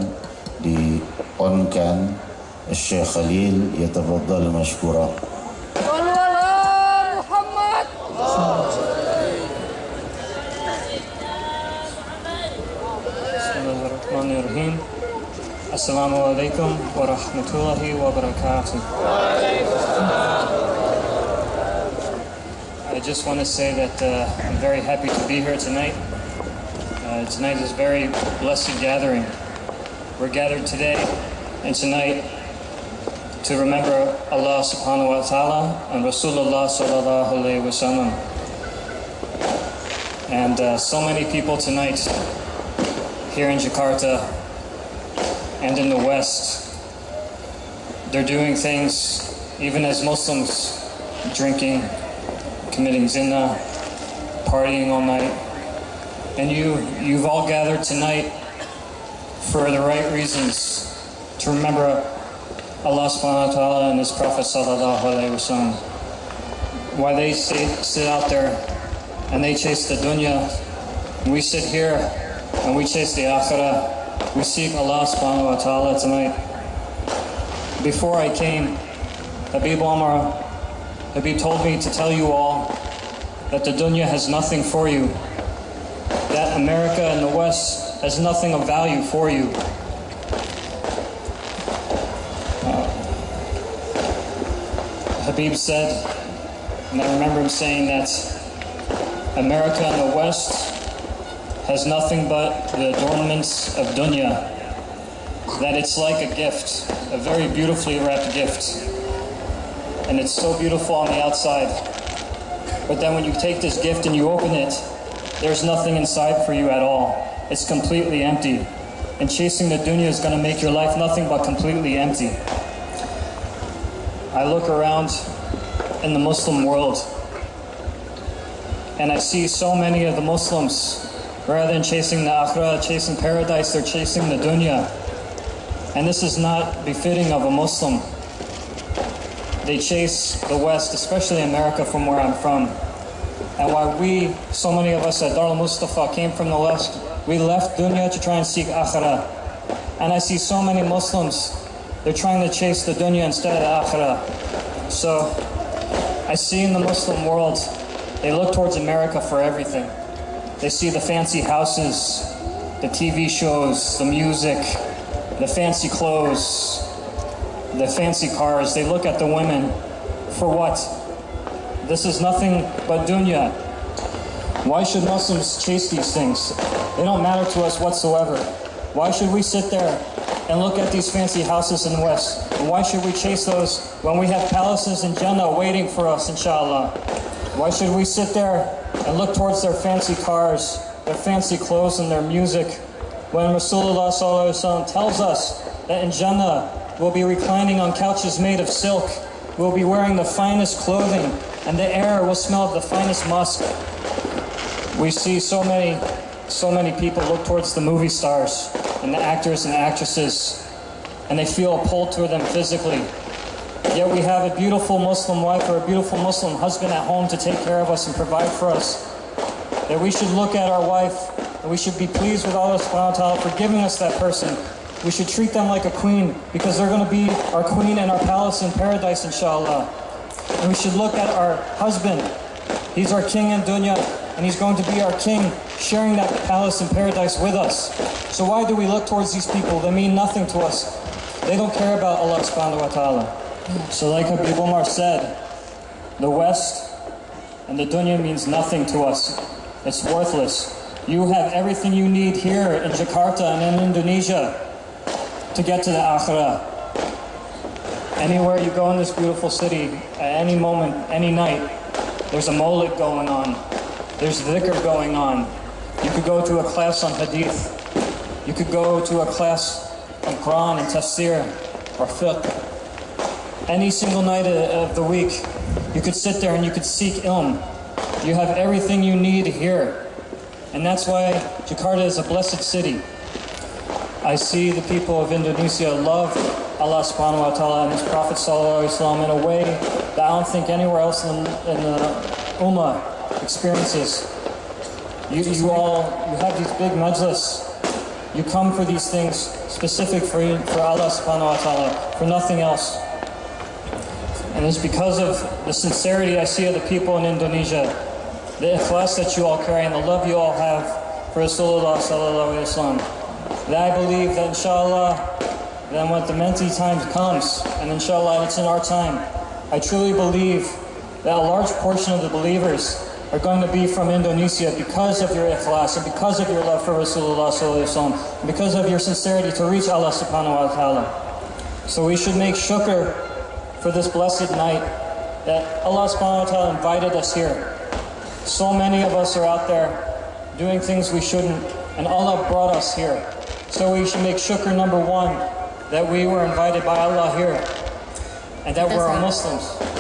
di-on-kan. Syekh Khalil yatafaddal mashkura. Sallu ala Muhammad. Bismillahirrahmanirrahim. Assalamualaikum warahmatullahi wabarakatuh. I just want to say that uh, I'm very happy to be here tonight. Uh, tonight is a very blessed gathering. We're gathered today and tonight to remember Allah subhanahu wa ta'ala and Rasulullah sallallahu alayhi wa sallam. And uh, so many people tonight here in Jakarta and in the West, they're doing things even as Muslims, drinking, committing zina, partying all night. And you, you've all gathered tonight for the right reasons, to remember Allah subhanahu wa ta'ala and His Prophet sallallahu alayhi wa sallam. While they sit, sit out there and they chase the dunya, we sit here and we chase the akhirah. We seek Allah subhanahu wa ta'ala tonight. Before I came, Habib Omar, Habib told me to tell you all that the dunya has nothing for you, that America and the West has nothing of value for you. Uh, Habib said, and I remember him saying that America and the West has nothing but the adornments of dunya, that it's like a gift, a very beautifully wrapped gift, and it's so beautiful on the outside, but then when you take this gift and you open it, there's nothing inside for you at all. It's completely empty, and chasing the dunya is going to make your life nothing but completely empty. I look around in the Muslim world, and I see so many of the Muslims, rather than chasing the akhirah, chasing paradise, they're chasing the dunya. And this is not befitting of a Muslim. They chase the West, especially America, from where I'm from. And while we, so many of us at Darul Mustafa, came from the West, we left dunya to try and seek akhirah. And I see so many Muslims, they're trying to chase the dunya instead of akhirah. So I see in the Muslim world, they look towards America for everything. They see the fancy houses, the T V shows, the music, the fancy clothes, the fancy cars. They look at the women. For what? This is nothing but dunya. Why should Muslims chase these things? They don't matter to us whatsoever. Why should we sit there and look at these fancy houses in the West? And why should we chase those when we have palaces in Jannah waiting for us, inshallah? Why should we sit there and look towards their fancy cars, their fancy clothes, and their music, when Rasulullah sallallahu alaihi wasallam tells us that in Jannah we'll be reclining on couches made of silk, we'll be wearing the finest clothing, and the air will smell of the finest musk. We see so many, so many people look towards the movie stars and the actors and actresses, and they feel a pull to them physically. Yet we have a beautiful Muslim wife or a beautiful Muslim husband at home to take care of us and provide for us. That we should look at our wife and we should be pleased with Allah subhanahu wa ta'ala for giving us that person. We should treat them like a queen, because they're going to be our queen in our palace in paradise, inshallah. And we should look at our husband. He's our king in dunya, and he's going to be our king, sharing that palace in paradise with us. So why do we look towards these people? They mean nothing to us. They don't care about Allah subhanahu wa ta'ala. So like Habib Omar said, the West and the dunya means nothing to us. It's worthless. You have everything you need here in Jakarta and in Indonesia to get to the akhirah. Anywhere you go in this beautiful city, at any moment, any night, there's a mawlid going on. There's dhikr going on. You could go to a class on hadith. You could go to a class on Quran and tafsir or fiqh. Any single night of the week, you could sit there and you could seek ilm. You have everything you need here. And that's why Jakarta is a blessed city. I see the people of Indonesia love Allah subhanahu wa ta'ala and His Prophet sallallahu alaihi wasallam in a way that I don't think anywhere else in the, in the Ummah experiences. You, you all, you have these big majlis. You come for these things specific for, for Allah subhanahu wa ta'ala, for nothing else. And it's because of the sincerity I see of the people in Indonesia, the ikhlas that you all carry and the love you all have for Rasulullah sallallahu alaihi wasallam, that I believe that inshallah, then when the Menti time comes, and inshallah it's in our time, I truly believe that a large portion of the believers are going to be from Indonesia because of your ikhlas and because of your love for Rasulullah sallallahu alaihi wasallam, and because of your sincerity to reach Allah subhanahu wa ta'ala. So we should make shukr for this blessed night that Allah subhanahu wa ta'ala invited us here. So many of us are out there doing things we shouldn't, and Allah brought us here. So we should make shukr, number one, that we were invited by Allah here, and that we're Muslims.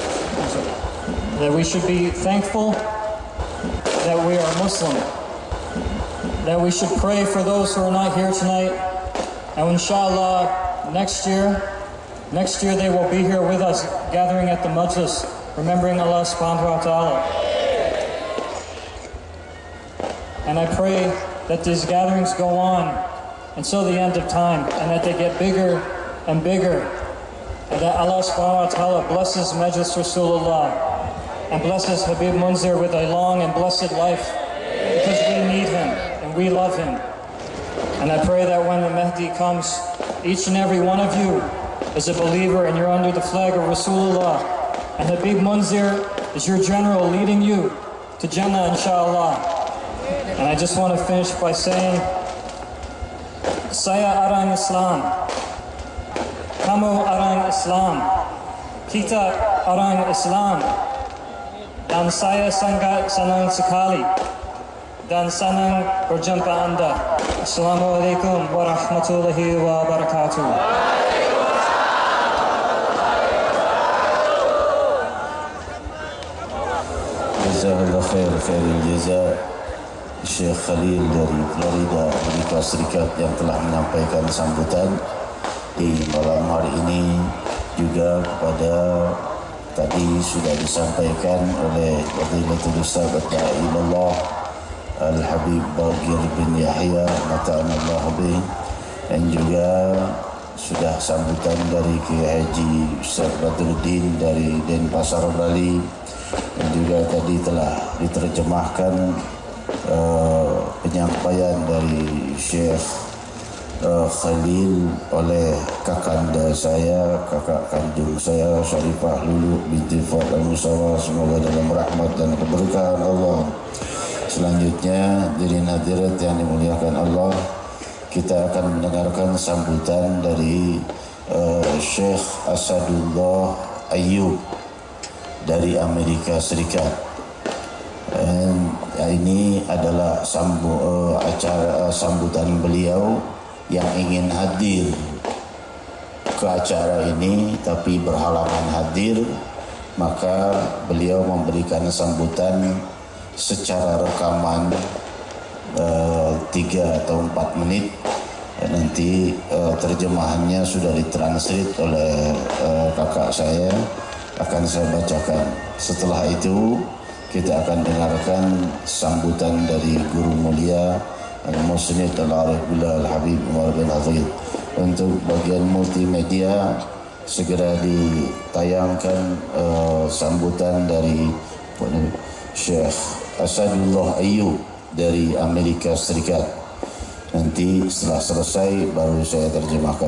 That we should be thankful that we are Muslim. That we should pray for those who are not here tonight. And inshallah, next year, Next year they will be here with us, gathering at the majlis, remembering Allah subhanahu wa ta'ala. And I pray that these gatherings go on until the end of time, and that they get bigger and bigger, and that Allah subhanahu wa ta'ala blesses Majlis Rasulullah and blesses Habib Munzir with a long and blessed life, because we need him and we love him. And I pray that when the Mahdi comes, each and every one of you is a believer and you're under the flag of Rasulullah, and Habib Munzir is your general leading you to Jannah, inshallah. And I just want to finish by saying, saya orang Islam, kamu orang Islam, kita orang Islam, dan saya sangat senang sekali dan senang berjumpa Anda. Assalamualaikum warahmatullahi wabarakatuh. Jazakallah khair, khairul jaza, Syekh Khalil dari Florida, Amerika Serikat, yang telah menyampaikan sambutan di malam hari ini. Juga kepada tadi sudah disampaikan oleh Fadilatul Ustaz Da'ilullah Al-Habib Bagir bin Yahya Mata'anallah bih, dan juga sudah sambutan dari Kiai Haji Ustaz Badruddin dari Denpasar, Bali, dan juga tadi telah diterjemahkan uh, penyampaian dari Syekh uh, Khalil oleh kakanda saya, kakak kandung saya, Syarifah Lulu binti Fuad Al-Musawa, semoga dalam rahmat dan keberkahan Allah. Selanjutnya, diri hadirat yang dimuliakan Allah, kita akan mendengarkan sambutan dari uh, Syekh Asadullah Ayyub dari Amerika Serikat. Dan ini adalah sambu, uh, acara uh, sambutan beliau yang ingin hadir ke acara ini tapi berhalangan hadir, maka beliau memberikan sambutan secara rekaman uh, tiga atau empat menit, dan nanti uh, terjemahannya sudah ditranslate oleh uh, kakak saya, akan saya bacakan. Setelah itu kita akan dengarkan sambutan dari guru mulia Al-Musnid Al-Arif Billah Al-Habib Umar bin Hafid. Untuk bagian multimedia segera ditayangkan uh, sambutan dari Syekh Asadullah Ayyub dari Amerika Serikat. Nanti setelah selesai baru saya terjemahkan.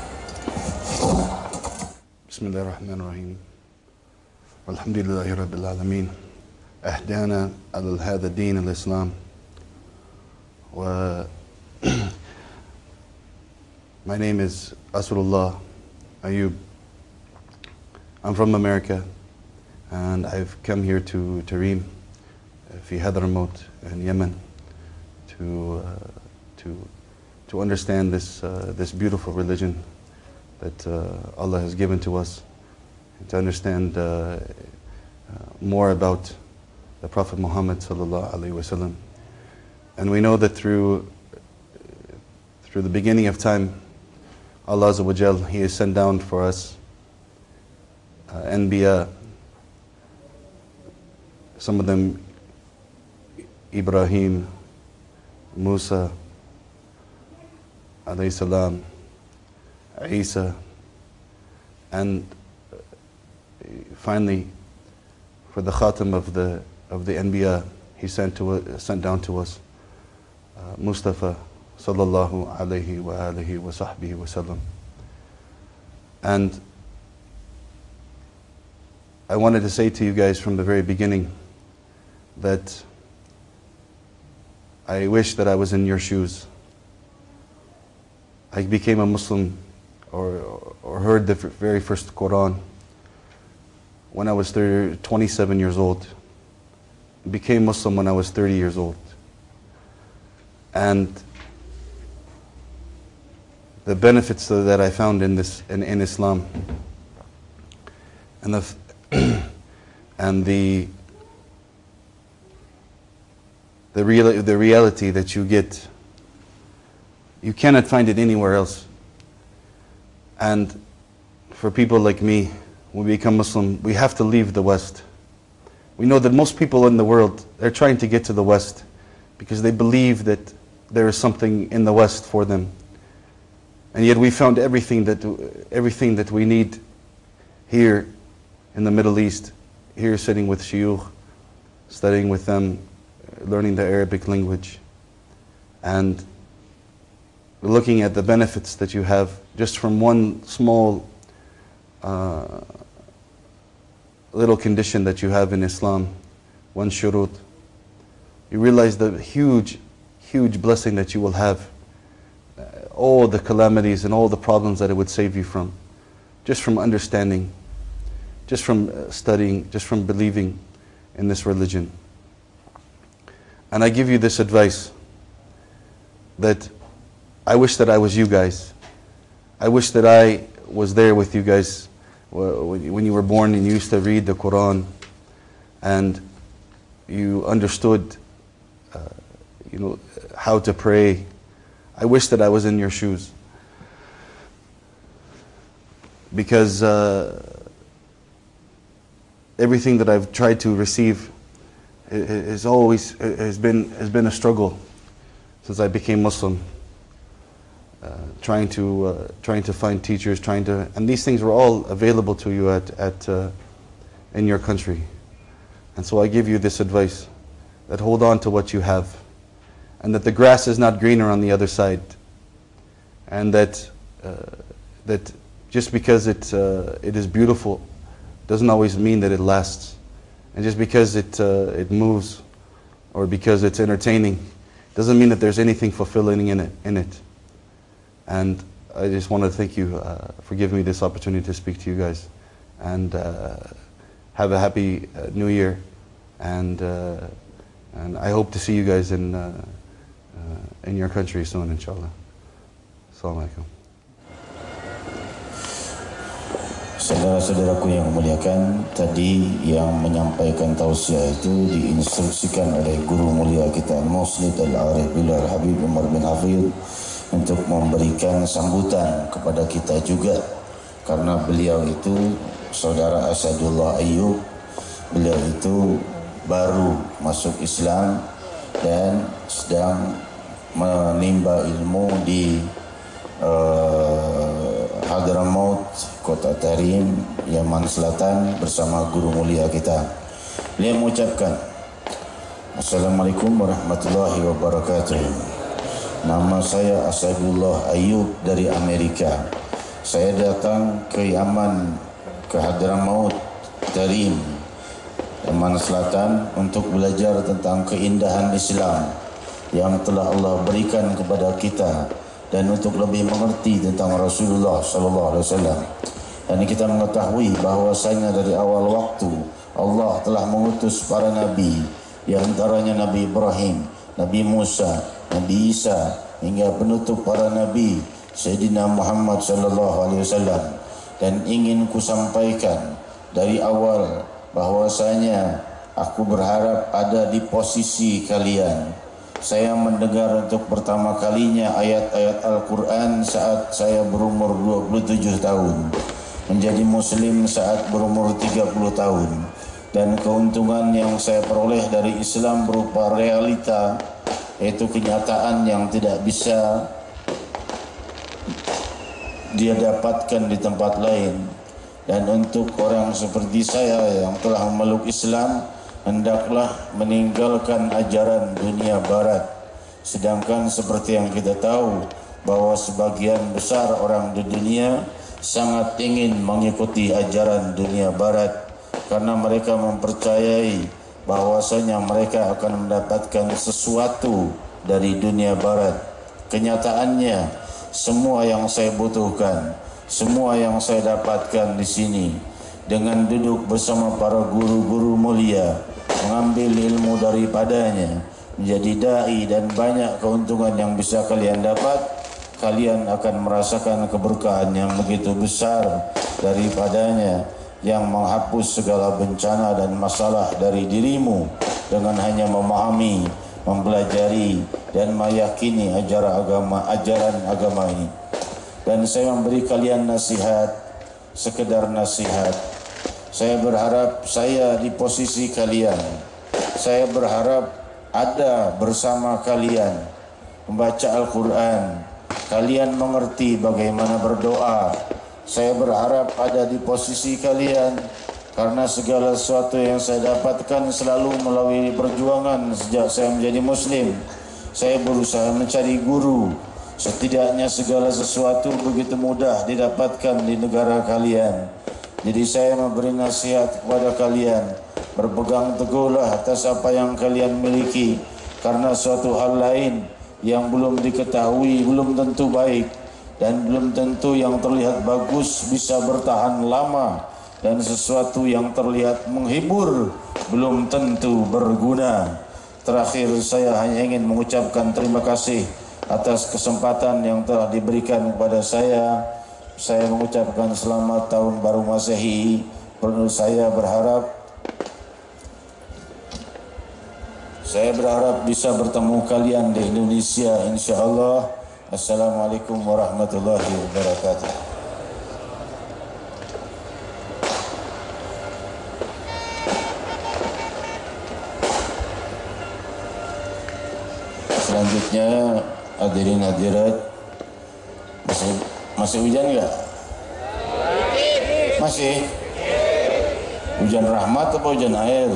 Bismillahirrahmanirrahim. Alhamdulillahi Rabbil Alamin. Ahdana ala hadha din al-Islam. Wa My name is Asadullah Ayyub. I'm from America, and I've come here to Tarim, fi Hadramaut in Yemen, to uh, to to understand this uh, this beautiful religion that uh, Allah has given to us, and to understand uh, uh, more about the Prophet Muhammad sallallahu alaihi wasallam. And we know that through through the beginning of time, Allah Azza wa Jal, He has sent down for us uh, Anbiya, some of them Ibrahim, Musa alayhi salam, Isa, and finally, for the khatam of the of the Anbiya, He sent to uh, sent down to us uh, Mustafa sallallahu alayhi wa alihi wa sahbihi wa sallam. And I wanted to say to you guys from the very beginning that I wish that I was in your shoes. I became a Muslim or, or heard the very first Quran when I was thirty, twenty-seven years old. I became Muslim when I was thirty years old. And the benefits that I found in this in, in Islam, and the and the the real the reality that you get, you cannot find it anywhere else. And for people like me, when we become Muslim, we have to leave the West. We know that most people in the world, they're trying to get to the West because they believe that there is something in the West for them. And yet we found everything that, everything that we need here in the Middle East, here sitting with shuyukh, studying with them, learning the Arabic language, and looking at the benefits that you have just from one small uh, little condition that you have in Islam, one shurut. You realize the huge, huge blessing that you will have, uh, all the calamities and all the problems that it would save you from, just from understanding, just from uh, studying, just from believing in this religion. And I give you this advice, that I wish that I was you guys. I wish that I was there with you guys when you were born and you used to read the Quran and you understood uh, you know, how to pray. I wish that I was in your shoes. Because uh, everything that I've tried to receive has always has been has been a struggle since I became Muslim. Uh, trying to uh, trying to find teachers, trying to, and these things were all available to you at at uh, in your country. And so I give you this advice, that hold on to what you have, and that the grass is not greener on the other side, and that uh, that just because it uh, it is beautiful doesn't always mean that it lasts, and just because it uh, it moves or because it's entertaining doesn't mean that there's anything fulfilling in it in it. And I just want to thank you uh, for giving me this opportunity to speak to you guys, and uh, have a happy uh, New Year, and uh, and I hope to see you guys in uh, uh, in your country soon, inshallah. Assalamualaikum. Saudara-saudaraku yang memuliakan, tadi yang menyampaikan tausiah itu diinstruksikan oleh guru mulia kita Al-Musnid Al-Arif Billah Al-Habib Umar bin Hafidh untuk memberikan sambutan kepada kita juga, karena beliau itu saudara Asadullah Ayyub, beliau itu baru masuk Islam dan sedang menimba ilmu di uh, Hadramaut, Kota Tarim, Yaman Selatan bersama guru mulia kita. Beliau mengucapkan, Assalamualaikum warahmatullahi wabarakatuh. Nama saya Asadullah Ayyub dari Amerika. Saya datang ke Yaman, ke Hadramaut, Tarim, Yaman Selatan untuk belajar tentang keindahan Islam yang telah Allah berikan kepada kita, dan untuk lebih mengerti tentang Rasulullah sallallahu alaihi wasallam. Dan kita mengetahui bahwasanya dari awal waktu Allah telah mengutus para nabi, di antaranya Nabi Ibrahim, Nabi Musa, Nabi Isa, hingga penutup para nabi Sayyidina Muhammad sallallahu alaihi wasallam. Dan ingin ku sampaikan dari awal bahwasanya aku berharap ada di posisi kalian. Saya mendengar untuk pertama kalinya ayat-ayat Al-Quran saat saya berumur dua puluh tujuh tahun, menjadi muslim saat berumur tiga puluh tahun, dan keuntungan yang saya peroleh dari Islam berupa realita, yaitu kenyataan yang tidak bisa dia dapatkan di tempat lain. Dan untuk orang seperti saya yang telah memeluk Islam, hendaklah meninggalkan ajaran dunia barat. Sedangkan seperti yang kita tahu bahwa sebagian besar orang di dunia sangat ingin mengikuti ajaran dunia barat, karena mereka mempercayai bahwasanya mereka akan mendapatkan sesuatu dari dunia barat. Kenyataannya, semua yang saya butuhkan, semua yang saya dapatkan di sini, dengan duduk bersama para guru-guru mulia, mengambil ilmu daripadanya, menjadi dai, dan banyak keuntungan yang bisa kalian dapat. Kalian akan merasakan keberkahan yang begitu besar daripadanya, yang menghapus segala bencana dan masalah dari dirimu dengan hanya memahami, mempelajari, dan meyakini ajaran agama ajaran agama ini. Dan saya memberi kalian nasihat, sekedar nasihat. Saya berharap saya di posisi kalian. Saya berharap ada bersama kalian membaca Al-Quran. Kalian mengerti bagaimana berdoa. Saya berharap ada di posisi kalian, karena segala sesuatu yang saya dapatkan selalu melalui perjuangan sejak saya menjadi Muslim. Saya berusaha mencari guru. Setidaknya segala sesuatu begitu mudah didapatkan di negara kalian. Jadi saya memberi nasihat kepada kalian, berpegang teguhlah atas apa yang kalian miliki, karena suatu hal lain yang belum diketahui belum tentu baik, dan belum tentu yang terlihat bagus bisa bertahan lama, dan sesuatu yang terlihat menghibur belum tentu berguna. Terakhir, saya hanya ingin mengucapkan terima kasih atas kesempatan yang telah diberikan kepada saya. Saya mengucapkan selamat tahun baru Masehi. Perlu saya berharap Saya berharap bisa bertemu kalian di Indonesia, insyaAllah. Assalamualaikum warahmatullahi wabarakatuh. Selanjutnya, hadirin hadirat, masih, masih hujan nggak? Masih? Hujan rahmat atau hujan air?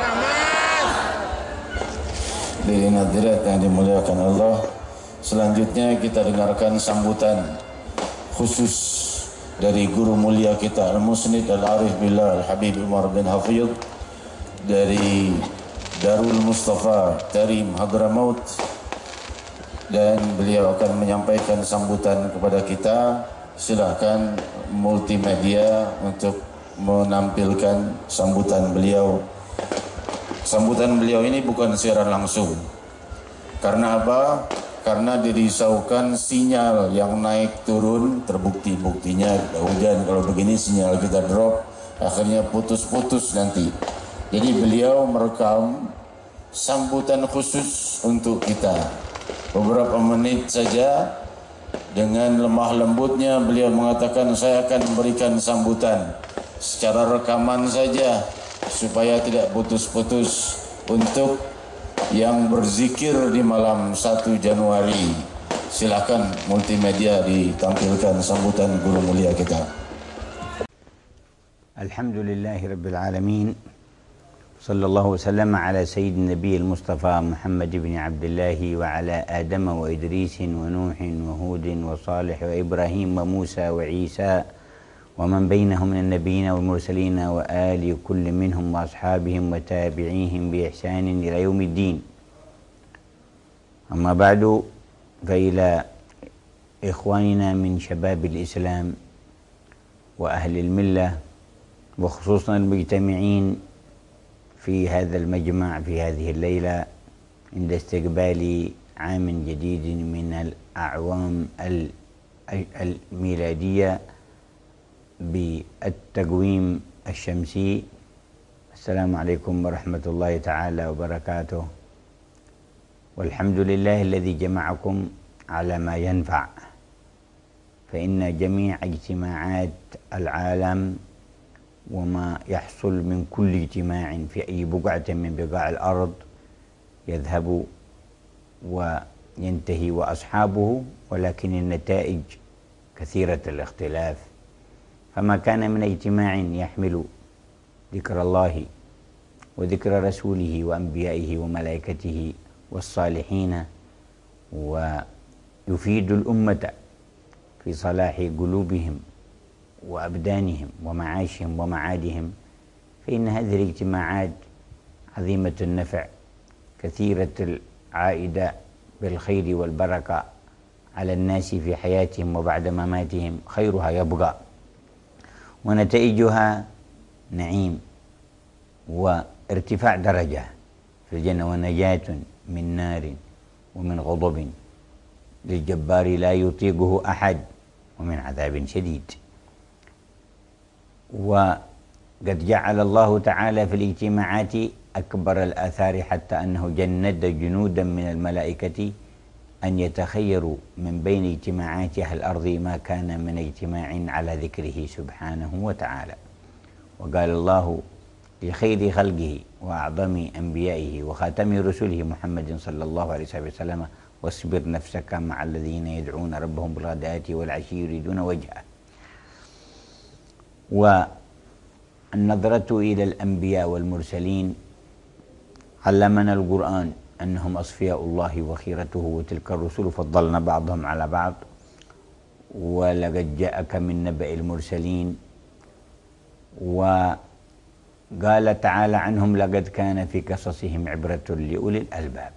Hadirin hadirat yang dimuliakan Allah, selanjutnya kita dengarkan sambutan khusus dari guru mulia kita Al-Musnid Al-Arif Billah Al-Habib Umar bin Hafidh dari Darul Mustafa Tarim Hadramaut, dan beliau akan menyampaikan sambutan kepada kita. Silakan multimedia untuk menampilkan sambutan beliau. Sambutan beliau ini bukan secara langsung. Karena apa? Karena dirisaukan sinyal yang naik turun, terbukti buktinya hujan kalau begini sinyal kita drop, akhirnya putus-putus nanti. Jadi beliau merekam sambutan khusus untuk kita. Beberapa menit saja, dengan lemah lembutnya beliau mengatakan, saya akan memberikan sambutan secara rekaman saja supaya tidak putus-putus untuk yang berzikir di malam satu Januari. Silakan multimedia ditampilkan sambutan guru mulia kita. Alhamdulillahirabbil alamin. Sallallahu wasallam ala sayyid nabi al-Mustafa Muhammad ibn Abdullah wa ala Adam wa Idris wa Nuh wa Hud wa Salih wa Ibrahim wa Musa wa Isa ومن بينهم من النبيين والمرسلين وآل كل منهم وأصحابهم وتابعيهم بإحسان إلى يوم الدين. أما بعد، فإلى إخواننا من شباب الإسلام وأهل الملة، وخصوصا المجتمعين في هذا المجمع في هذه الليلة عند استقبال عام جديد من الأعوام الميلادية بالتقويم الشمسي، السلام عليكم ورحمة الله تعالى وبركاته. والحمد لله الذي جمعكم على ما ينفع، فإن جميع اجتماعات العالم وما يحصل من كل اجتماع في أي بقعة من بقاع الأرض يذهب وينتهي وأصحابه، ولكن النتائج كثيرة الاختلاف. فما كان من اجتماع يحمل ذكر الله وذكر رسوله وأنبيائه وملائكته والصالحين ويفيد الأمة في صلاح قلوبهم وأبدانهم ومعاشهم ومعادهم، فإن هذه الاجتماعات عظيمة النفع كثيرة العائدة بالخير والبركة على الناس في حياتهم وبعد مماتهم، خيرها يبقى ونتائجها نعيم وارتفاع درجة في الجنة ونجاة من نار ومن غضب للجبار لا يطيقه أحد ومن عذاب شديد. وقد جعل الله تعالى في الاجتماعات أكبر الآثار، حتى أنه جند جنودا من الملائكة أن يتخيروا من بين اجتماعات أهل الأرض ما كان من اجتماع على ذكره سبحانه وتعالى. وقال الله لخير خلقه وأعظم أنبيائه وخاتم رسله محمد صلى الله عليه وسلم: واصبر نفسك مع الذين يدعون ربهم بالغداة والعشي يريدون وجهه. والنظرة إلى الأنبياء والمرسلين علمنا القرآن أنهم أصفياء الله وخيرته، وتلك الرسل فضلنا بعضهم على بعض. ولقد جاءك من نبأ المرسلين، وقال تعالى عنهم: لقد كان في قصصهم عبرة لأولي الألباب.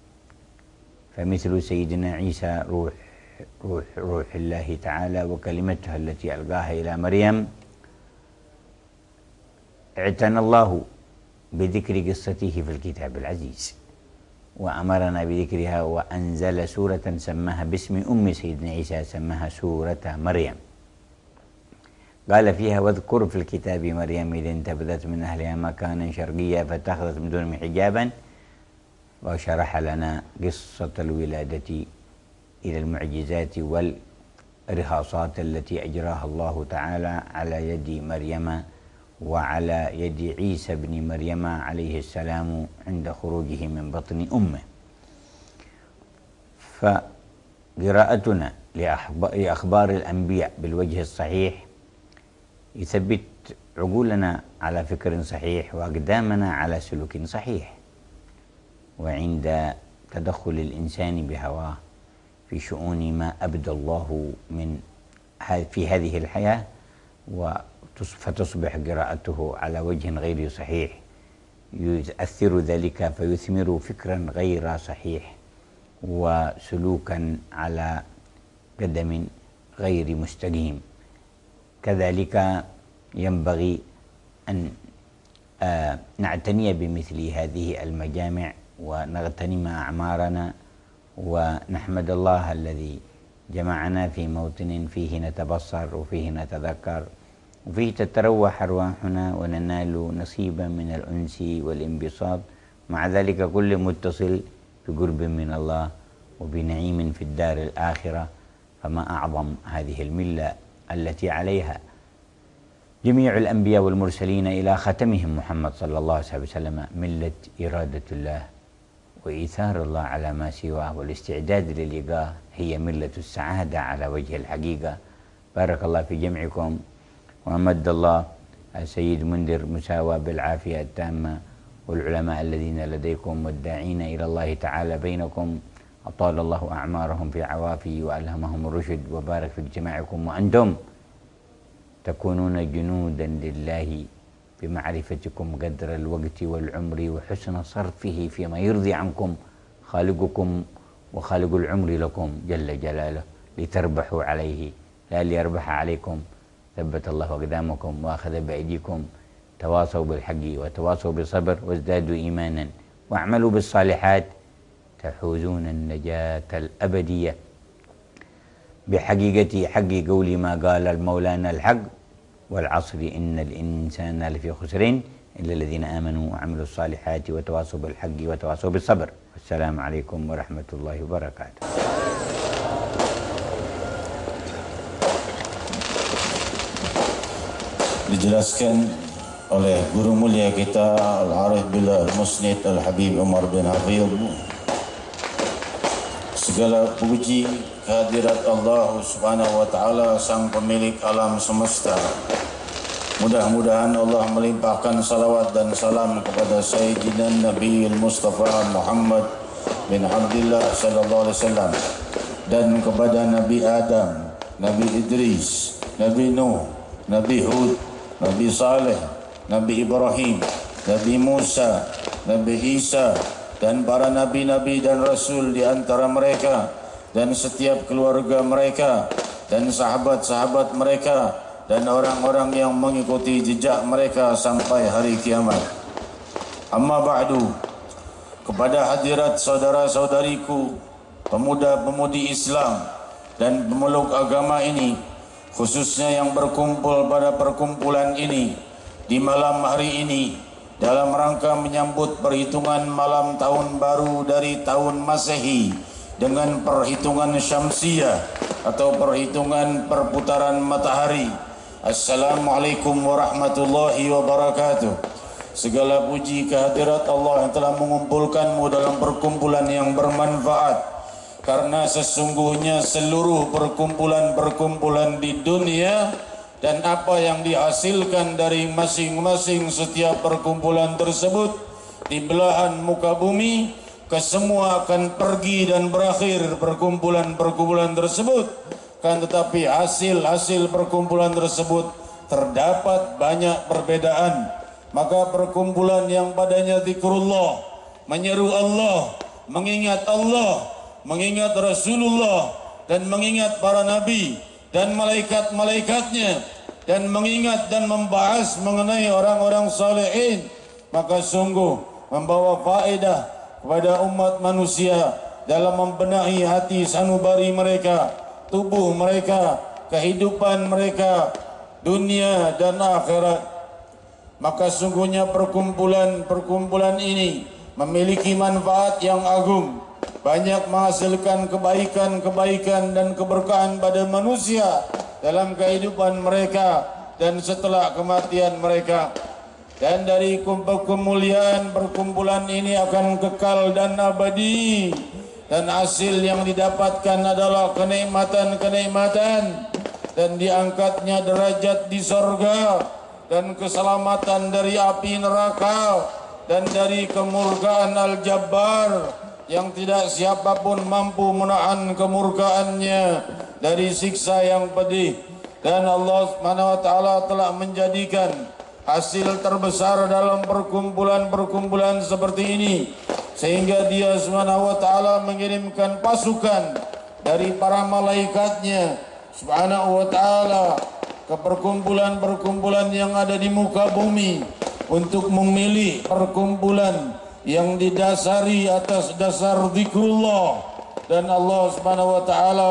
فمثل سيدنا عيسى روح روح روح الله تعالى وكلمته التي ألقاها إلى مريم، اعتنى الله بذكر قصته في الكتاب العزيز وأمرنا بذكرها، وأنزل سورة سماها باسم أم سيدنا عيسى، سماها سورة مريم. قال فيها: واذكر في الكتاب مريم إذ انتبذت من أهلها مكانا شرقيا فاتخذت من دونهم حجابا. وشرح لنا قصة الولادة إلى المعجزات والرهاصات التي أجراها الله تعالى على يد مريم وعلى يد عيسى بن مريم عليه السلام عند خروجه من بطن أمه. فقراءتنا لأخبار الأنبياء بالوجه الصحيح يثبت عقولنا على فكر صحيح وأقدامنا على سلوك صحيح. وعند تدخل الإنسان بهواه في شؤون ما أبدى الله من في هذه الحياة فتصبح قراءته على وجه غير صحيح، يؤثر ذلك فيثمر فكرا غير صحيح وسلوكا على قدم غير مستقيم. كذلك ينبغي أن نعتني بمثل هذه المجامع ونغتنم أعمارنا، ونحمد الله الذي جمعنا في موطن فيه نتبصر وفيه نتذكر وفيه تتروح أرواحنا وننال نصيبا من الأنس والانبساط، مع ذلك كل متصل بقرب من الله وبنعيم في الدار الآخرة. فما أعظم هذه الملة التي عليها جميع الأنبياء والمرسلين إلى ختمهم محمد صلى الله عليه وسلم، ملة إرادة الله وإيثار الله على ما سواه والاستعداد للقاه، هي ملة السعادة على وجه الحقيقة. بارك الله في جمعكم، وأمد الله السيد منذر مساواة بالعافية التامة، والعلماء الذين لديكم والداعين إلى الله تعالى بينكم، أطال الله أعمارهم في عوافي وألهمهم الرشد، وبارك في اجتماعكم، وأنتم تكونون جنودا لله بمعرفتكم قدر الوقت والعمر وحسن صرفه فيما يرضي عنكم خالقكم وخالق العمر لكم جل جلاله، لتربحوا عليه لا ليربح عليكم. ثبت الله أقدامكم وأخذ بأيديكم. تواصوا بالحق وتواصوا بالصبر وازدادوا إيمانا واعملوا بالصالحات تحوزون النجاة الأبدية بحقيقة حق قول ما قال المولانا الحق: والعصر إن الإنسان لفي خسر إلا الذين آمنوا وعملوا الصالحات وتواصوا بالحق وتواصوا بالصبر. السلام عليكم ورحمة الله وبركاته. Dijelaskan oleh guru mulia kita Al-Arif Billah Al-Musnid Al-Habib Umar bin Hafidh, segala puji kehadirat Allah Subhanahu wa taala, sang pemilik alam semesta. Mudah-mudahan Allah melimpahkan salawat dan salam kepada Sayyidina Nabi Mustafa Muhammad bin Abdullah sallallahu alaihi wasallam, dan kepada Nabi Adam, Nabi Idris, Nabi Nuh, Nabi Hud, Nabi Saleh, Nabi Ibrahim, Nabi Musa, Nabi Isa, dan para nabi-nabi dan rasul di antara mereka, dan setiap keluarga mereka, dan sahabat-sahabat mereka, dan orang-orang yang mengikuti jejak mereka sampai hari kiamat. Amma ba'du, kepada hadirat saudara-saudariku, pemuda-pemudi Islam dan pemeluk agama ini, khususnya yang berkumpul pada perkumpulan ini di malam hari ini dalam rangka menyambut perhitungan malam tahun baru dari tahun Masehi dengan perhitungan syamsiah atau perhitungan perputaran matahari. Assalamualaikum warahmatullahi wabarakatuh. Segala puji kehadirat Allah yang telah mengumpulkanmu dalam perkumpulan yang bermanfaat, karena sesungguhnya seluruh perkumpulan-perkumpulan di dunia dan apa yang dihasilkan dari masing-masing setiap perkumpulan tersebut di belahan muka bumi, kesemua akan pergi dan berakhir perkumpulan-perkumpulan tersebut. Kan tetapi hasil-hasil perkumpulan tersebut terdapat banyak perbedaan. Maka perkumpulan yang padanya zikrullah, menyeru Allah, mengingat Allah, mengingat Rasulullah, dan mengingat para nabi dan malaikat-malaikatnya, dan mengingat dan membahas mengenai orang-orang salihin, maka sungguh membawa faedah kepada umat manusia dalam membenahi hati sanubari mereka, tubuh mereka, kehidupan mereka, dunia dan akhirat. Maka sungguhnya perkumpulan-perkumpulan ini memiliki manfaat yang agung, banyak menghasilkan kebaikan-kebaikan dan keberkahan pada manusia dalam kehidupan mereka dan setelah kematian mereka. Dan dari kemuliaan perkumpulan ini akan kekal dan abadi, dan hasil yang didapatkan adalah kenikmatan-kenikmatan dan diangkatnya derajat di sorga, dan keselamatan dari api neraka dan dari kemurkaan Al-Jabbar yang tidak siapapun mampu menahan kemurkaannya dari siksa yang pedih. Dan Allah Subhanahu wa taala telah menjadikan hasil terbesar dalam perkumpulan-perkumpulan seperti ini, sehingga Dia Subhanahu wa taala mengirimkan pasukan dari para malaikatnya Subhanahu wa taala ke perkumpulan-perkumpulan yang ada di muka bumi untuk memilih perkumpulan yang didasari atas dasar zikrullah. Dan Allah Subhanahu wa taala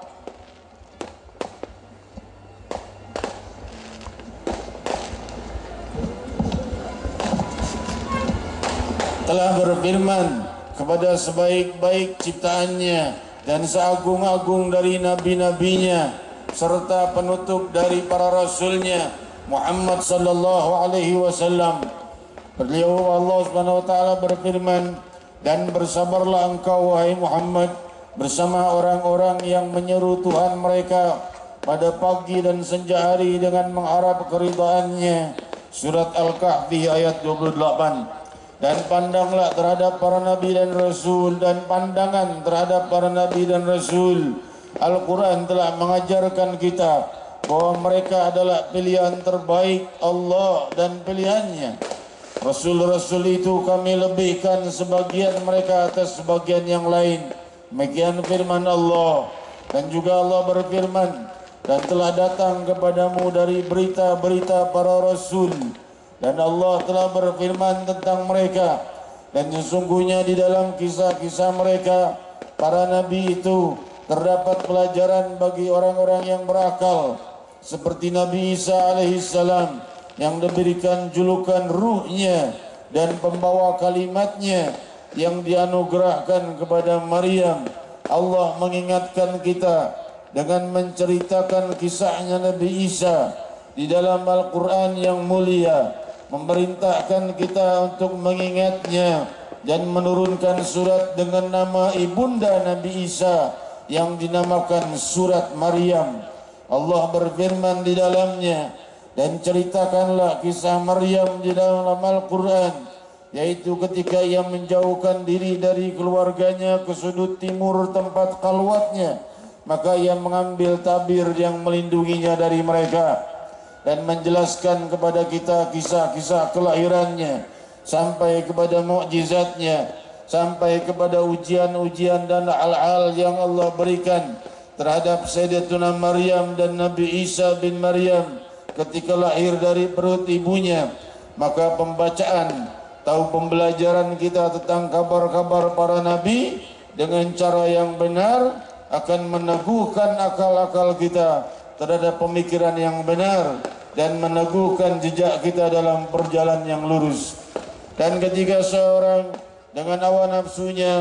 telah berfirman kepada sebaik-baik ciptaannya dan seagung-agung dari nabi-nabinya serta penutup dari para rasulnya Muhammad sallallahu alaihi wasallam. Beliau Allah Subhanahu wa taala berfirman, dan bersabarlah engkau wahai Muhammad bersama orang-orang yang menyeru Tuhan mereka pada pagi dan senja hari dengan mengharap keridhaannya. Surat Al-Kahfi ayat dua puluh delapan. Dan pandanglah terhadap para nabi dan rasul, dan pandangan terhadap para nabi dan rasul. Al-Quran telah mengajarkan kita bahwa mereka adalah pilihan terbaik Allah dan pilihannya. Rasul-rasul itu kami lebihkan sebagian mereka atas sebagian yang lain. Demikian firman Allah. Dan juga Allah berfirman, dan telah datang kepadamu dari berita-berita para rasul. Dan Allah telah berfirman tentang mereka, dan sesungguhnya di dalam kisah-kisah mereka para nabi itu terdapat pelajaran bagi orang-orang yang berakal, seperti Nabi Isa alaihissalam yang diberikan julukan ruhnya dan pembawa kalimatnya yang dianugerahkan kepada Maryam. Allah mengingatkan kita dengan menceritakan kisahnya Nabi Isa di dalam Al-Quran yang mulia, memerintahkan kita untuk mengingatnya dan menurunkan surat dengan nama ibunda Nabi Isa yang dinamakan surat Maryam. Allah berfirman di dalamnya, dan ceritakanlah kisah Maryam di dalam Al-Quran, yaitu ketika ia menjauhkan diri dari keluarganya ke sudut timur tempat khalwatnya, maka ia mengambil tabir yang melindunginya dari mereka, dan menjelaskan kepada kita kisah-kisah kelahirannya sampai kepada mukjizatnya, sampai kepada ujian-ujian dan hal-hal yang Allah berikan terhadap Sayyidatuna Maryam dan Nabi Isa bin Maryam ketika lahir dari perut ibunya. Maka pembacaan atau pembelajaran kita tentang kabar-kabar para nabi dengan cara yang benar akan meneguhkan akal-akal kita terhadap pemikiran yang benar dan meneguhkan jejak kita dalam perjalanan yang lurus. Dan ketika seorang dengan hawa nafsunya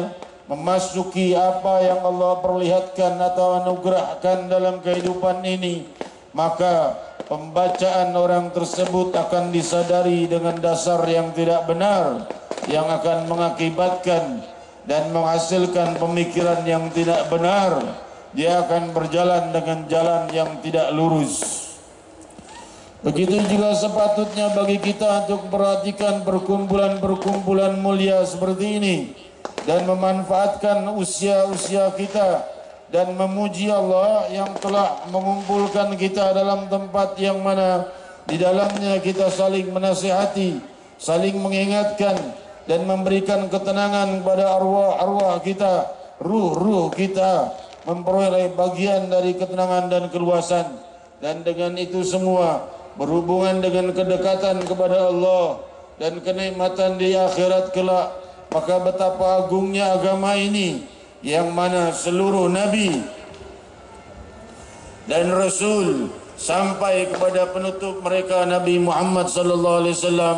memasuki apa yang Allah perlihatkan atau anugerahkan dalam kehidupan ini, maka pembacaan orang tersebut akan disadari dengan dasar yang tidak benar, yang akan mengakibatkan dan menghasilkan pemikiran yang tidak benar. Dia akan berjalan dengan jalan yang tidak lurus. Begitu juga sepatutnya bagi kita untuk perhatikan perkumpulan-perkumpulan mulia seperti ini dan memanfaatkan usia-usia kita dan memuji Allah yang telah mengumpulkan kita dalam tempat yang mana di dalamnya kita saling menasihati, saling mengingatkan dan memberikan ketenangan kepada arwah-arwah kita, ruh-ruh kita memperoleh bagian dari ketenangan dan keluasan. Dan dengan itu semua berhubungan dengan kedekatan kepada Allah dan kenikmatan di akhirat kelak, maka betapa agungnya agama ini yang mana seluruh nabi dan rasul sampai kepada penutup mereka Nabi Muhammad sallallahu alaihi wasallam,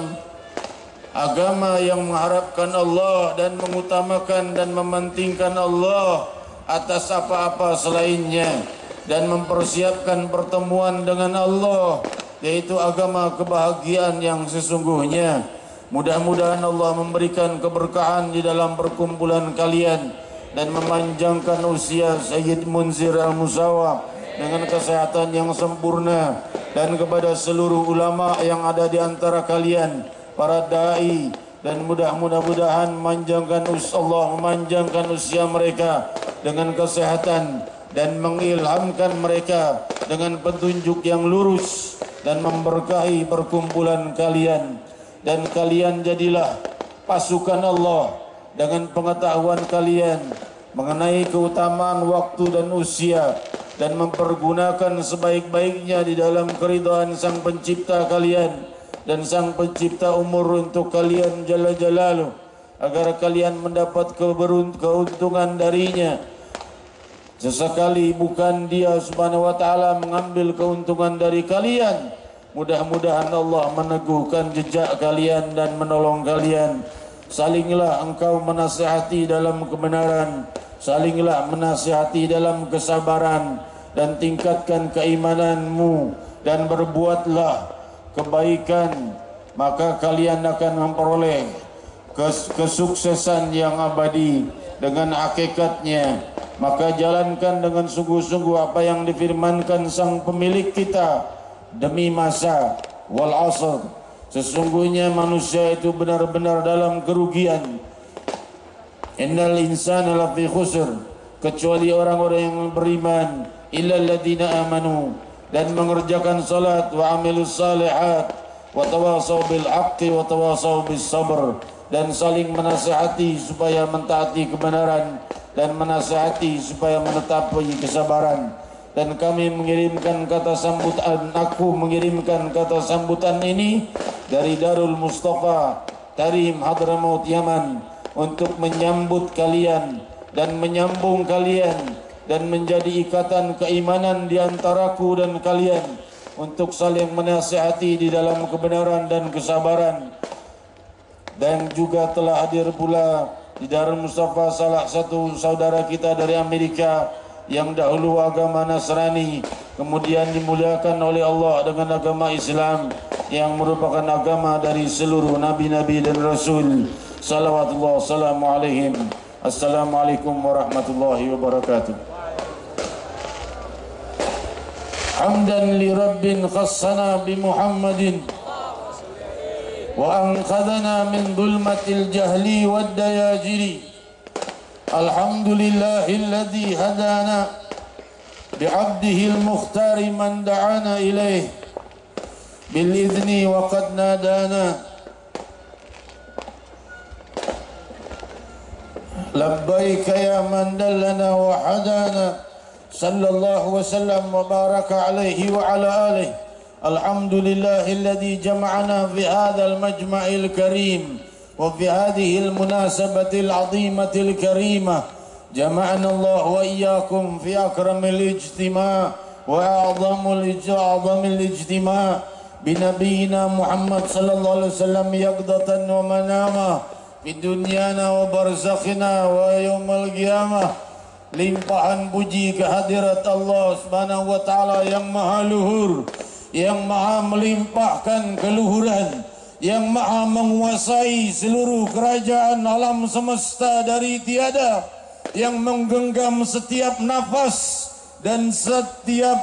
agama yang mengharapkan Allah dan mengutamakan dan mementingkan Allah atas apa-apa selainnya dan mempersiapkan pertemuan dengan Allah, yaitu agama kebahagiaan yang sesungguhnya. Mudah-mudahan Allah memberikan keberkahan di dalam perkumpulan kalian dan memanjangkan usia Sayyid Munzir Al-Musawa dengan kesehatan yang sempurna, dan kepada seluruh ulama yang ada di antara kalian, para dai, dan mudah-mudahan memanjangkan usia Allah memanjangkan usia mereka dengan kesehatan dan mengilhamkan mereka dengan petunjuk yang lurus dan memberkahi perkumpulan kalian. Dan kalian jadilah pasukan Allah dengan pengetahuan kalian mengenai keutamaan waktu dan usia, dan mempergunakan sebaik-baiknya di dalam keridhaan Sang Pencipta kalian dan Sang Pencipta umur untuk kalian Jalla Jalaluh, agar kalian mendapat keuntungan darinya. Sesekali bukan Dia Subhanahu wa taala mengambil keuntungan dari kalian. Mudah-mudahan Allah meneguhkan jejak kalian dan menolong kalian. Salinglah engkau menasihati dalam kebenaran, salinglah menasihati dalam kesabaran, dan tingkatkan keimananmu dan berbuatlah kebaikan, maka kalian akan memperoleh kes kesuksesan yang abadi dengan hakikatnya. Maka jalankan dengan sungguh-sungguh apa yang difirmankan Sang Pemilik kita, demi masa wal asr, sesungguhnya manusia itu benar-benar dalam kerugian. Innal insana lafi khusr, kecuali orang-orang yang beriman, illal ladzina amanu, dan mengerjakan salat, wa amilus salihat, wa tawasaw bil haqqi wa tawasaw bis sabr, dan saling menasihati supaya mentaati kebenaran dan menasihati supaya menetapi kesabaran. Dan kami mengirimkan kata sambutan, aku mengirimkan kata sambutan ini dari Darul Mustafa Tarim Hadramaut Yaman, untuk menyambut kalian dan menyambung kalian dan menjadi ikatan keimanan di antaraku dan kalian, untuk saling menasihati di dalam kebenaran dan kesabaran. Dan juga telah hadir pula di Darul Mustafa salah satu saudara kita dari Amerika yang dahulu agama Nasrani, kemudian dimuliakan oleh Allah dengan agama Islam yang merupakan agama dari seluruh nabi-nabi dan rasul. Salawatullah wassalamu alaihim. Assalamualaikum warahmatullahi wabarakatuh. Hamdan li rabbin khassana bi Muhammadin wa anqadhana min dhulmatil jahli wad dayajiri. Alhamdulillahilladzi hadana bi'abdihil mukhtari man da'ana ilaih bil idzni wa qad nadana. Labbaika ya man dallana wa hadana, sallallahu wa sallam wa baraka alaihi wa ala alihi. Alhamdulillahilladzi jama'ana fi hadzal majma'il karim وفي هذه المناسبة العظيمة الكريمة. جمعنا الله وإياكم في أكرم الاجتماع وأعظم أعظم الاجتماع بنبينا محمد صلى الله عليه وسلم يقظة ومناما di dunyana wa barzakhina wa yaumil qiyamah. Limpahan puji kehadirat Allah Subhanahu wa taala yang maha luhur, yang maha melimpahkan keluhuran, yang maha menguasai seluruh kerajaan alam semesta dari tiada, yang menggenggam setiap nafas dan setiap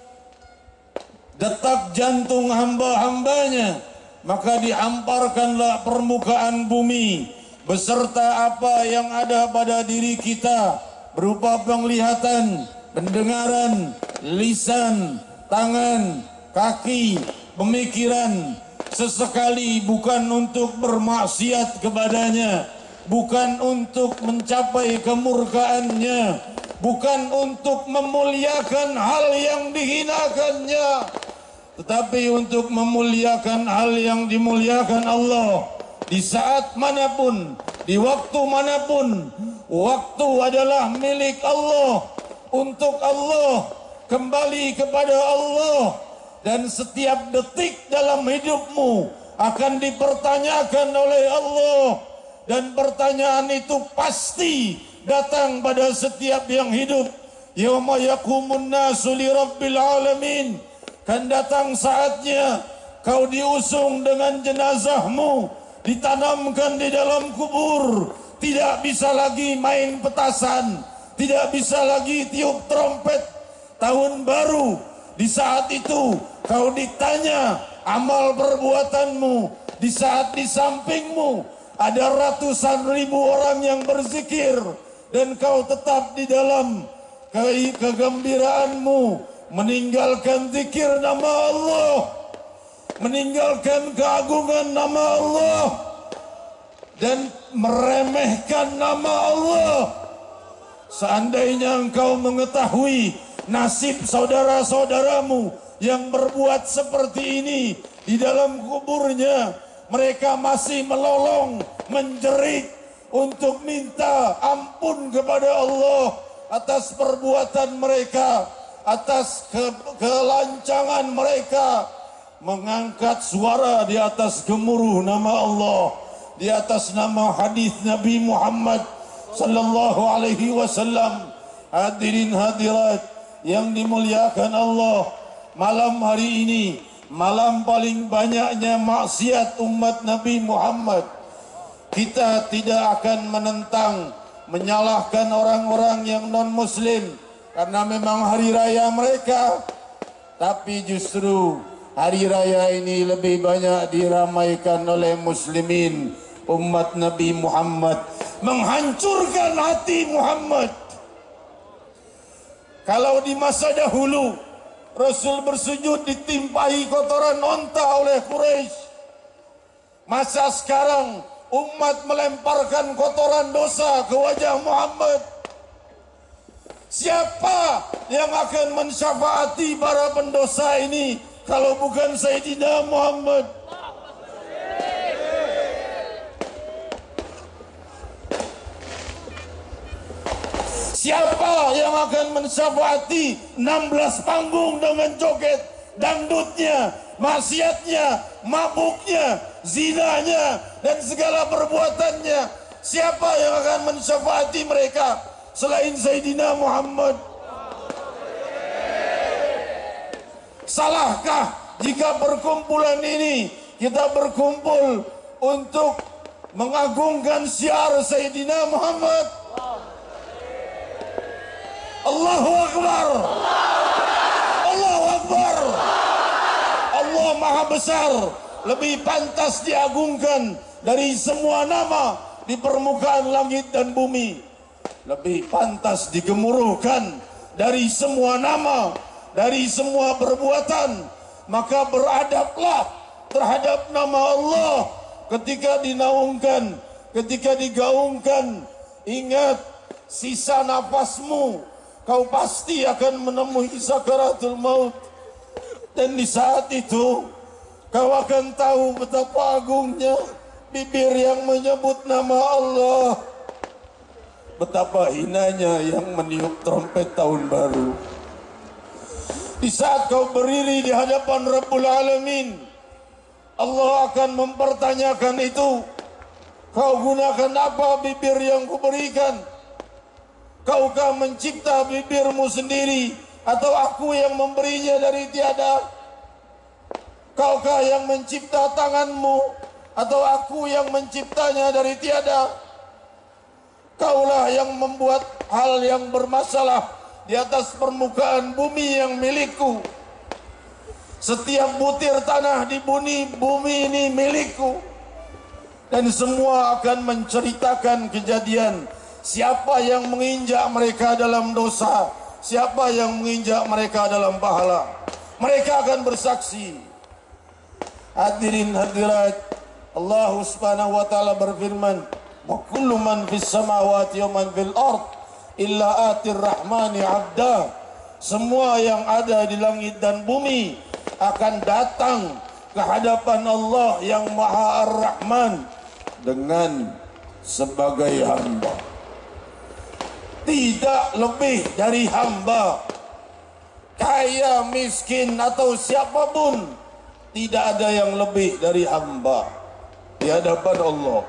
detak jantung hamba-hambanya. Maka dihamparkanlah permukaan bumi beserta apa yang ada pada diri kita berupa penglihatan, pendengaran, lisan, tangan, kaki, pemikiran, sesekali bukan untuk bermaksiat kepadanya, bukan untuk mencapai kemurkaannya, bukan untuk memuliakan hal yang dihinakannya, tetapi untuk memuliakan hal yang dimuliakan Allah. Di saat manapun, di waktu manapun, waktu adalah milik Allah, untuk Allah, kembali kepada Allah. Dan setiap detik dalam hidupmu akan dipertanyakan oleh Allah. Dan pertanyaan itu pasti datang pada setiap yang hidup. Yauma yaqumun nasu li rabbil alamin. Kan datang saatnya kau diusung dengan jenazahmu, ditanamkan di dalam kubur. Tidak bisa lagi main petasan, tidak bisa lagi tiup trompet tahun baru. Di saat itu kau ditanya amal perbuatanmu. Di saat di sampingmu ada ratusan ribu orang yang berzikir, dan kau tetap di dalam ke kegembiraanmu, meninggalkan zikir nama Allah, meninggalkan keagungan nama Allah, dan meremehkan nama Allah. Seandainya engkau mengetahui nasib saudara-saudaramu yang berbuat seperti ini di dalam kuburnya, mereka masih melolong, menjerit untuk minta ampun kepada Allah atas perbuatan mereka, atas ke kelancangan mereka, mengangkat suara di atas gemuruh nama Allah, di atas nama hadis Nabi Muhammad sallallahu alaihi wasallam. Hadirin hadirat yang dimuliakan Allah, malam hari ini malam paling banyaknya maksiat umat Nabi Muhammad. Kita tidak akan menentang, menyalahkan orang-orang yang non-muslim karena memang hari raya mereka, tapi justru hari raya ini lebih banyak diramaikan oleh muslimin, umat Nabi Muhammad, menghancurkan hati Muhammad. Kalau di masa dahulu Rasul bersujud ditimpahi kotoran onta oleh Quraisy, masa sekarang umat melemparkan kotoran dosa ke wajah Muhammad. Siapa yang akan mensyafaati para pendosa ini kalau bukan Sayyidina Muhammad? Siapa yang akan mensyafaati enam belas panggung dengan joget dangdutnya, maksiatnya, mabuknya, zinanya, dan segala perbuatannya? Siapa yang akan mensyafaati mereka selain Sayyidina Muhammad? Salahkah jika perkumpulan ini kita berkumpul untuk mengagungkan syiar Sayyidina Muhammad? Allahu Akbar, Allahu Akbar. Allah Maha Besar, lebih pantas diagungkan dari semua nama di permukaan langit dan bumi. Lebih pantas digemuruhkan dari semua nama, dari semua perbuatan. Maka beradablah terhadap nama Allah ketika dinaungkan, ketika digaungkan. Ingat, sisa nafasmu kau pasti akan menemui sakaratul maut. Dan di saat itu kau akan tahu betapa agungnya bibir yang menyebut nama Allah, betapa hinanya yang meniup trompet tahun baru. Di saat kau berdiri di hadapan Rabbul Alamin, Allah akan mempertanyakan itu. Kau gunakan apa bibir yang kuberikan? Kaukah mencipta bibirmu sendiri, atau aku yang memberinya dari tiada? Kaukah yang mencipta tanganmu, atau aku yang menciptanya dari tiada? Kaulah yang membuat hal yang bermasalah di atas permukaan bumi yang milikku. Setiap butir tanah di bumi, bumi ini milikku. Dan semua akan menceritakan kejadian siapa yang menginjak mereka dalam dosa, siapa yang menginjak mereka dalam pahala. Mereka akan bersaksi. Hadirin hadirat, Allah Subhanahu wa taala berfirman, "Wa kullu man fis samawati wa man fil ard illa atir rahmani 'abda." Semua yang ada di langit dan bumi akan datang ke hadapan Allah yang Maha Ar-Rahman dengan sebagai hamba. Tidak lebih dari hamba. Kaya, miskin atau siapapun, tidak ada yang lebih dari hamba di hadapan Allah.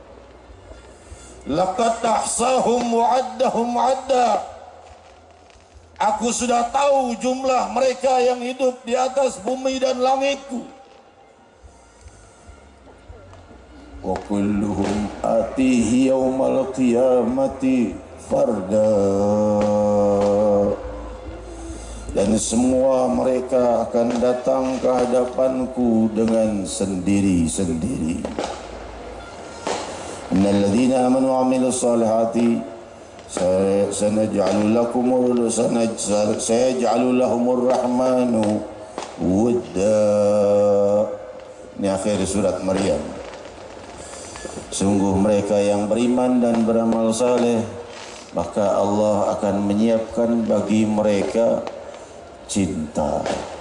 Laqad ahsahum wa 'addahum 'adda. Aku sudah tahu jumlah mereka yang hidup di atas bumi dan langitku. Wa kulluhum atihi yaumal qiyamati farda. Dan semua mereka akan datang ke hadapanku dengan sendiri-sendiri. Innal ladzina amanu wa 'amilus solihati sanaj'alu lakumul sayaj'alu lahumur rahmanu wadda. Ini akhir surat Maryam. Sungguh mereka yang beriman dan beramal saleh, maka Allah akan menyiapkan bagi mereka cinta.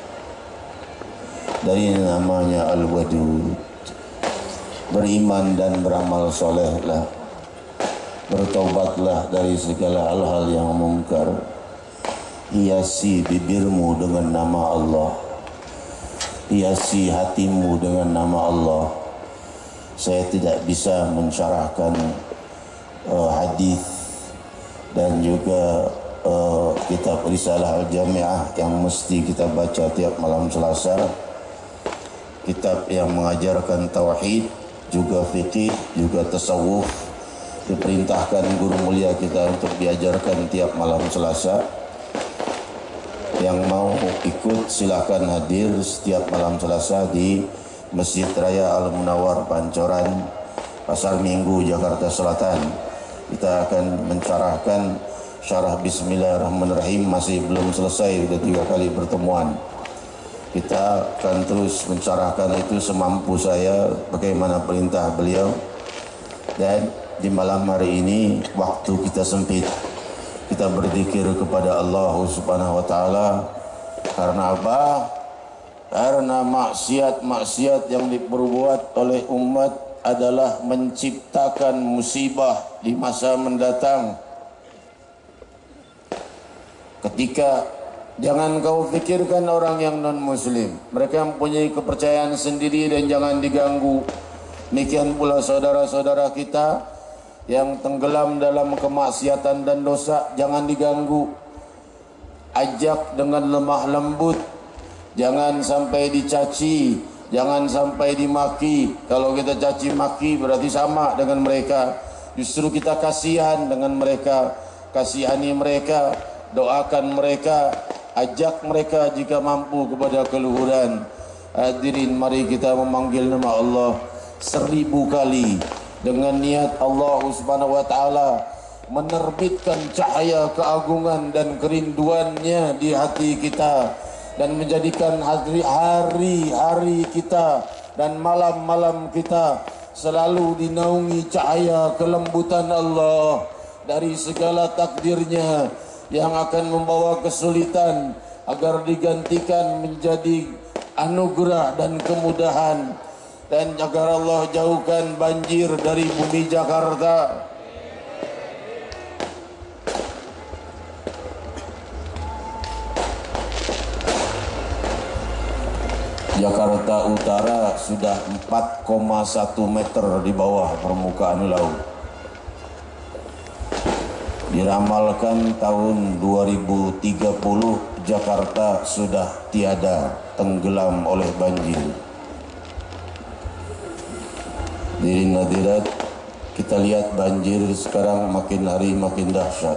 Dari namanya Al-Wadud. Beriman dan beramal solehlah, bertobatlah dari segala hal-hal yang mungkar. Hiasi bibirmu dengan nama Allah, hiasi hatimu dengan nama Allah. Saya tidak bisa mensyarahkan uh, hadis dan juga uh, kitab Risalah Al-Jami'ah yang mesti kita baca tiap malam Selasa. Kitab yang mengajarkan tauhid, juga fikih, juga tasawuf. Diperintahkan guru mulia kita untuk diajarkan tiap malam Selasa. Yang mau ikut silakan hadir setiap malam Selasa di Masjid Raya Al-Munawwar Pancoran, Pasar Minggu, Jakarta Selatan. Kita akan mencarahkan syarah Bismillahirrahmanirrahim. Masih belum selesai, sudah tiga kali pertemuan. Kita akan terus mencarahkan itu semampu saya, bagaimana perintah beliau. Dan di malam hari ini waktu kita sempit, kita berzikir kepada Allah Subhanahu wa taala. Karena apa? Karena maksiat-maksiat yang diperbuat oleh umat adalah menciptakan musibah di masa mendatang. Ketika jangan kau pikirkan orang yang non muslim, mereka mempunyai kepercayaan sendiri dan jangan diganggu. Demikian pula saudara-saudara kita yang tenggelam dalam kemaksiatan dan dosa, jangan diganggu. Ajak dengan lemah lembut, jangan sampai dicaci, jangan sampai dimaki. Kalau kita caci maki berarti sama dengan mereka. Justru kita kasihan dengan mereka, kasihani mereka, doakan mereka, ajak mereka jika mampu kepada keluhuran. Hadirin, mari kita memanggil nama Allah seribu kali dengan niat Allah Subhanahu wa taala menerbitkan cahaya keagungan dan kerinduannya di hati kita, dan menjadikan hari-hari kita dan malam-malam kita selalu dinaungi cahaya kelembutan Allah dari segala takdirnya yang akan membawa kesulitan, agar digantikan menjadi anugerah dan kemudahan. Dan agar Allah jauhkan banjir dari bumi Jakarta. Jakarta Utara sudah empat koma satu meter di bawah permukaan laut. Diramalkan tahun dua ribu tiga puluh Jakarta sudah tiada, tenggelam oleh banjir. Diri hadirat, kita lihat banjir sekarang makin hari makin dahsyat.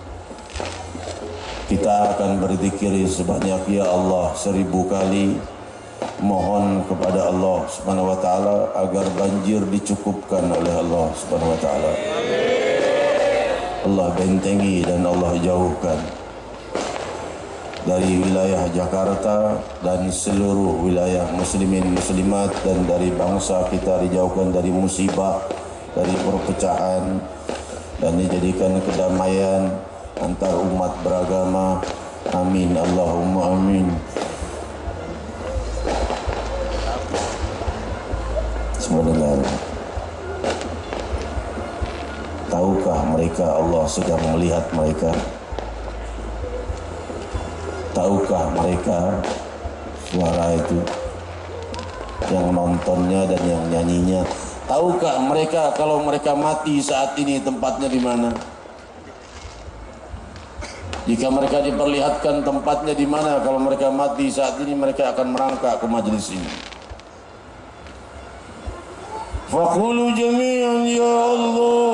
Kita akan berzikir sebanyak ya Allah seribu kali, mohon kepada Allah Subhanahu wa taala agar banjir dicukupkan oleh Allah Subhanahu wa taala. Allah bentengi dan Allah jauhkan dari wilayah Jakarta dan seluruh wilayah muslimin muslimat, dan dari bangsa kita dijauhkan dari musibah, dari perpecahan, dan dijadikan kedamaian antar umat beragama. Amin Allahumma amin. Semua dengar. Tahukah mereka Allah sedang melihat mereka? Tahukah mereka suara itu, yang nontonnya dan yang nyanyinya? Tahukah mereka kalau mereka mati saat ini tempatnya di mana? Jika mereka diperlihatkan tempatnya di mana kalau mereka mati saat ini, mereka akan merangkak ke majelis ini. Faqulu jami'an ya Allah.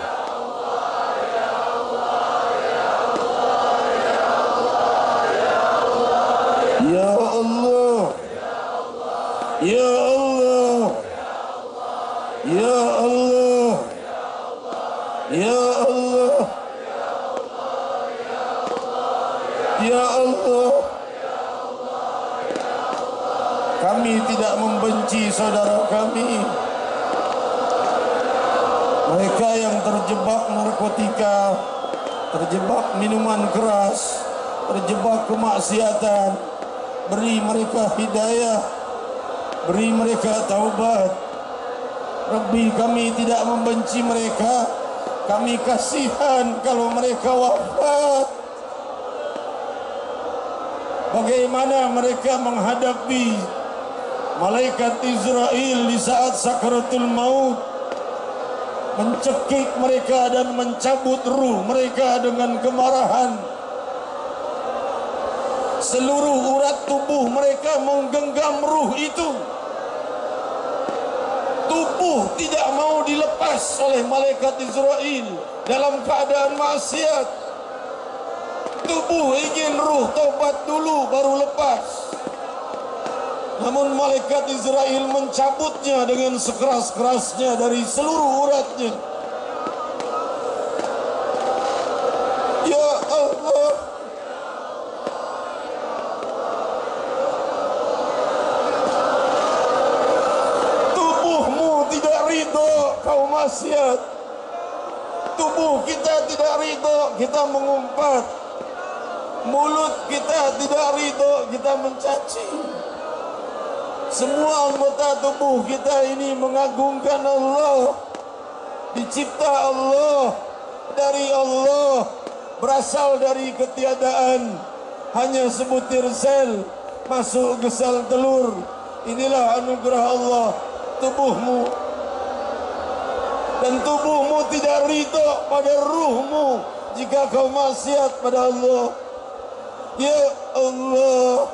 Ya Allah, Ya Allah, Ya Allah, Ya Allah, Ya Allah. Kami tidak membenci saudara kami, mereka yang terjebak narkotika, terjebak minuman keras, terjebak kemaksiatan. Beri mereka hidayah, beri mereka taubat. Rabbi, kami tidak membenci mereka, kami kasihan kalau mereka wafat. Bagaimana mereka menghadapi malaikat Israel di saat sakaratul maut, mencekik mereka dan mencabut ruh mereka dengan kemarahan. Seluruh urat tubuh mereka menggenggam ruh itu. Tubuh tidak mau dilepas oleh malaikat Israel dalam keadaan maksiat. Tubuh ingin ruh tobat dulu baru lepas. Namun malaikat Israel mencabutnya dengan sekeras-kerasnya dari seluruh uratnya. Ya Allah, tubuhmu tidak ridho kau maksiat. Tubuh kita tidak ridho kita mengumpat. Mulut kita tidak ridho kita mencaci. Semua anggota tubuh kita ini mengagungkan Allah, dicipta Allah, dari Allah, berasal dari ketiadaan, hanya sebutir sel masuk ke sel telur. Inilah anugerah Allah tubuhmu, dan tubuhmu tidak ridho pada ruhmu jika kau maksiat pada Allah. Ya Allah,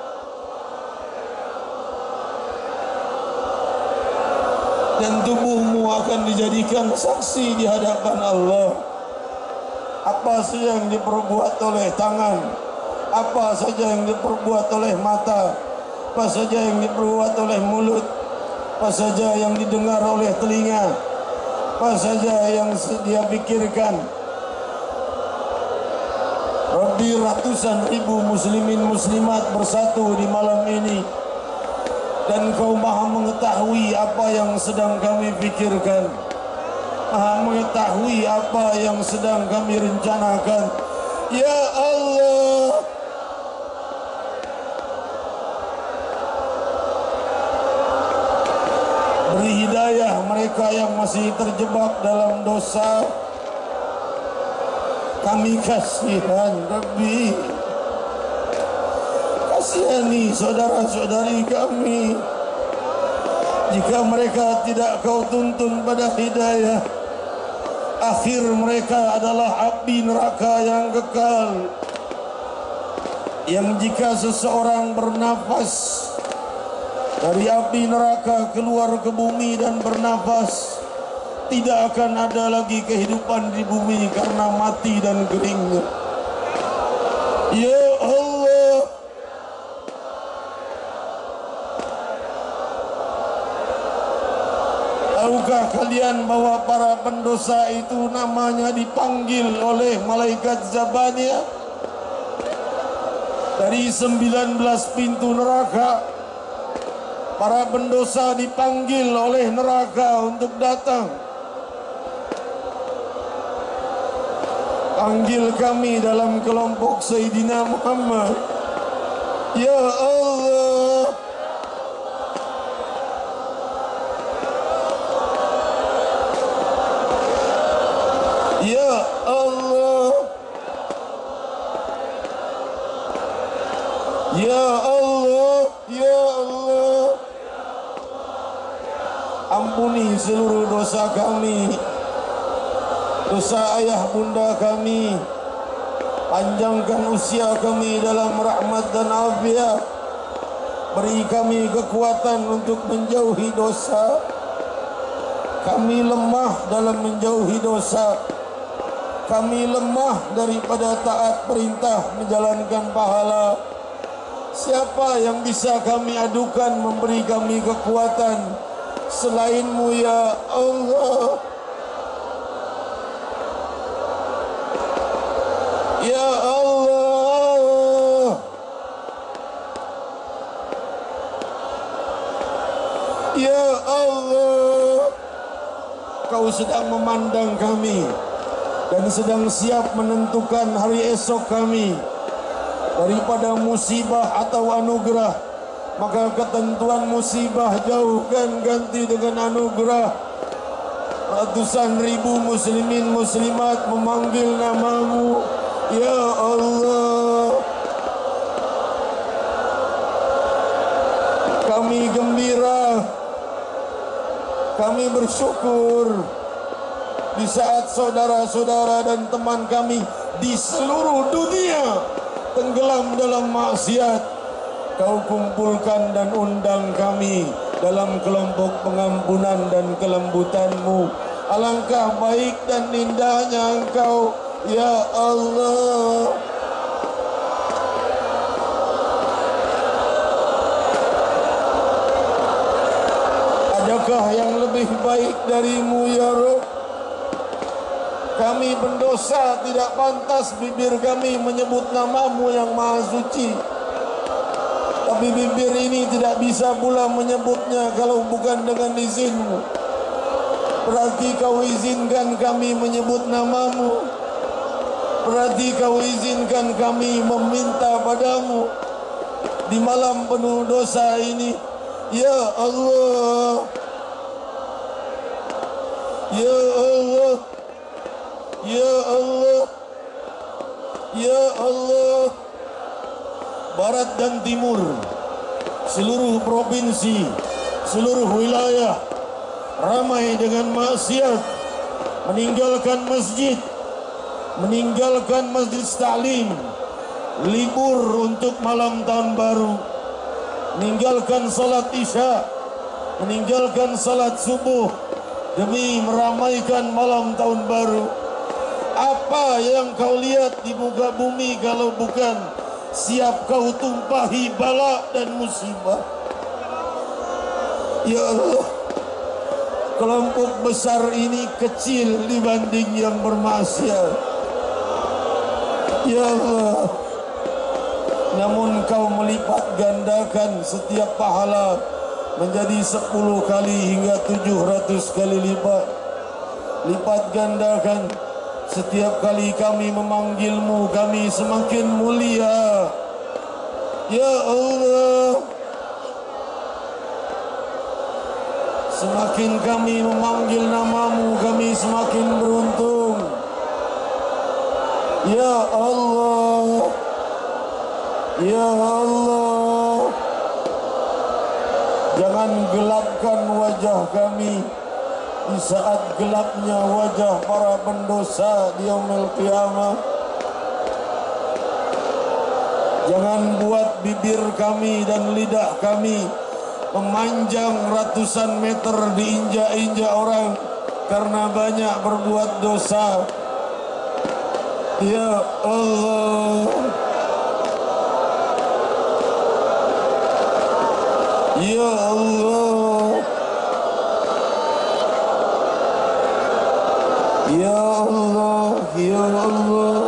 dan tubuhmu akan dijadikan saksi di hadapan Allah. Apa saja yang diperbuat oleh tangan, apa saja yang diperbuat oleh mata, apa saja yang diperbuat oleh mulut, apa saja yang didengar oleh telinga, apa saja yang dia pikirkan. Rabbi, ratusan ribu muslimin muslimat bersatu di malam ini, dan kau maha mengetahui apa yang sedang kami pikirkan, maha mengetahui apa yang sedang kami rencanakan. Ya Allah, beri hidayah mereka yang masih terjebak dalam dosa. Kami kasihan Rabbi, Kasihani saudara-saudari kami. Jika mereka tidak kau tuntun pada hidayah, akhir mereka adalah api neraka yang kekal. Yang jika seseorang bernafas dari api neraka keluar ke bumi dan bernafas, tidak akan ada lagi kehidupan di bumi karena mati dan keringnya. Ya Allah, tahukah kalian bahwa para pendosa itu namanya dipanggil oleh malaikat Zabaniyah? Dari sembilan belas pintu neraka, para pendosa dipanggil oleh neraka untuk datang. Panggil kami dalam kelompok Sayyidina Muhammad. Ya Allah, Ya Allah, Ya Allah, Ya Allah, ampuni seluruh dosa kami, dosa ayah bunda kami. Panjangkan usia kami dalam rahmat dan afiat. Beri kami kekuatan untuk menjauhi dosa. Kami lemah dalam menjauhi dosa. Kami lemah daripada taat perintah menjalankan pahala. Siapa yang bisa kami adukan memberi kami kekuatan selain-Mu ya Allah? Ya Allah, Ya Allah, Kau sedang memandang kami dan sedang siap menentukan hari esok kami daripada musibah atau anugerah. Maka ketentuan musibah jauhkan, ganti dengan anugerah. Ratusan ribu muslimin muslimat memanggil nama-Mu, Ya Allah. Kami gembira, kami bersyukur di saat saudara-saudara dan teman kami di seluruh dunia tenggelam dalam maksiat, Kau kumpulkan dan undang kami dalam kelompok pengampunan dan kelembutan-Mu. Alangkah baik dan indahnya Engkau, Ya Allah. Adakah yang lebih baik dari-Mu, Ya Rabb? Kami pendosa, tidak pantas bibir kami menyebut nama-Mu yang maha suci. Tapi bibir ini tidak bisa pula menyebutnya kalau bukan dengan izin-Mu. Berarti Kau izinkan kami menyebut nama-Mu. Berarti Kau izinkan kami meminta padamu di malam penuh dosa ini. Ya Allah, Ya Allah, Ya Allah, Ya Allah. Barat dan timur, seluruh provinsi, seluruh wilayah ramai dengan maksiat, meninggalkan masjid, meninggalkan masjid taklim, libur untuk malam tahun baru, meninggalkan salat isya, meninggalkan salat subuh demi meramaikan malam tahun baru. Apa yang kau lihat di muka bumi kalau bukan siap Kau tumpahi bala dan musibah? Ya Allah, kelompok besar ini kecil dibanding yang bermaksiat. Ya Allah, namun Kau melipat gandakan setiap pahala menjadi sepuluh kali hingga tujuh ratus kali lipat. Lipat gandakan. Setiap kali kami memanggil-Mu, kami semakin mulia. Ya Allah, semakin kami memanggil nama-Mu, kami semakin beruntung. Ya Allah, Ya Allah, Jangan gelapkan wajah kami di saat gelapnya wajah para pendosa di yaumil qiyamah. Jangan buat bibir kami dan lidah kami memanjang ratusan meter diinjak-injak orang karena banyak berbuat dosa. Ya Allah, Ya Allah, Ya Allah, Ya Allah.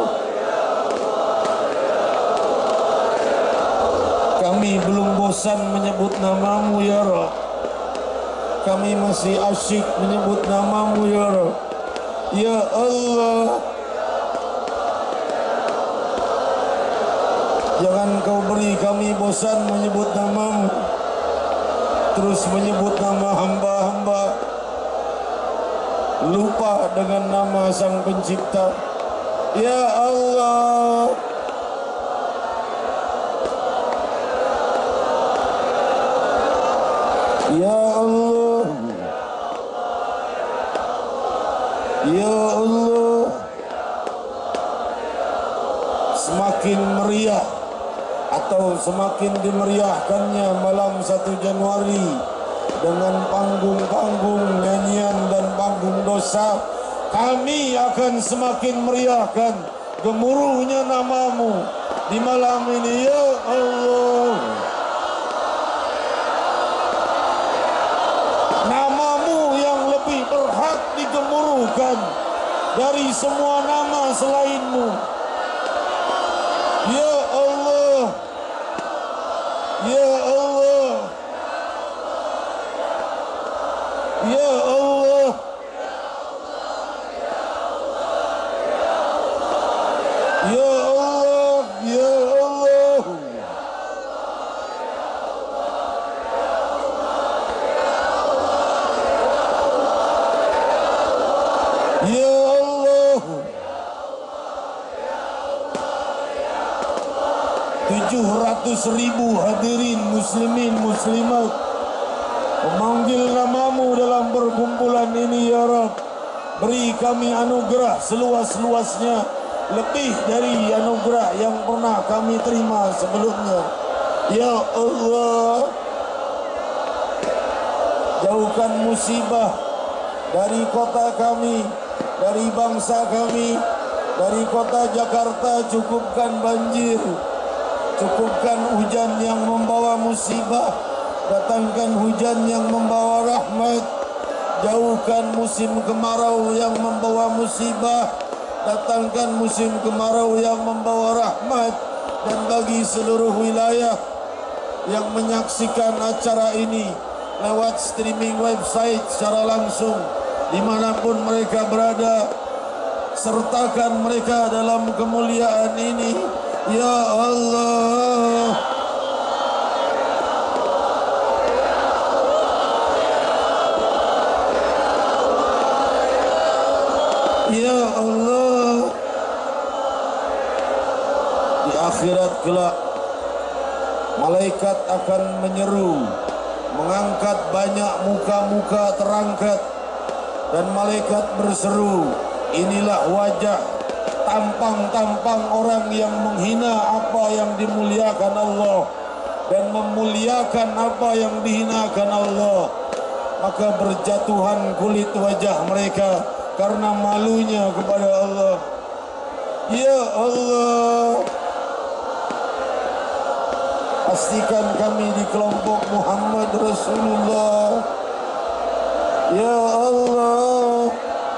Kami belum bosan menyebut namamu ya Rabb. Kami masih asyik menyebut namamu ya Rabb. Ya Allah, jangan kau beri kami bosan menyebut namamu, terus menyebut nama hamba-hamba, lupa dengan nama Sang Pencipta. Ya Allah, Ya Allah, Ya Allah. Semakin meriah atau semakin dimeriahkannya malam satu Januari dengan panggung-panggung nyanyian dan panggung dosa, kami akan semakin meriahkan gemuruhnya namamu di malam ini. Ya Allah, namamu yang lebih berhak digemuruhkan dari semua nama selainmu. Ya Allah, Ya Allah, Ya Allah, Ya Allah, Ya Allah. Ya Allah, tujuh ratus ribu hadirin muslimin muslimat memanggil namamu dalam perkumpulan ini ya Rabb. Beri kami anugerah seluas-luasnya, lebih dari anugerah yang pernah kami terima sebelumnya. Ya Allah, jauhkan musibah dari kota kami, dari bangsa kami, dari kota Jakarta. Cukupkan banjir, cukupkan hujan yang membawa musibah, datangkan hujan yang membawa rahmat. Jauhkan musim kemarau yang membawa musibah, datangkan musim kemarau yang membawa rahmat. Dan bagi seluruh wilayah yang menyaksikan acara ini lewat streaming website secara langsung, dimanapun mereka berada, sertakan mereka dalam kemuliaan ini. Ya Allah, Ya Allah. Di akhirat kelak malaikat akan menyeru, mengangkat banyak muka-muka terangkat, dan malaikat berseru, inilah wajah tampang-tampang orang yang menghina apa yang dimuliakan Allah dan memuliakan apa yang dihinakan Allah. Maka berjatuhan kulit wajah mereka karena malunya kepada Allah. Ya Allah, pastikan kami di kelompok Muhammad Rasulullah. Ya Allah,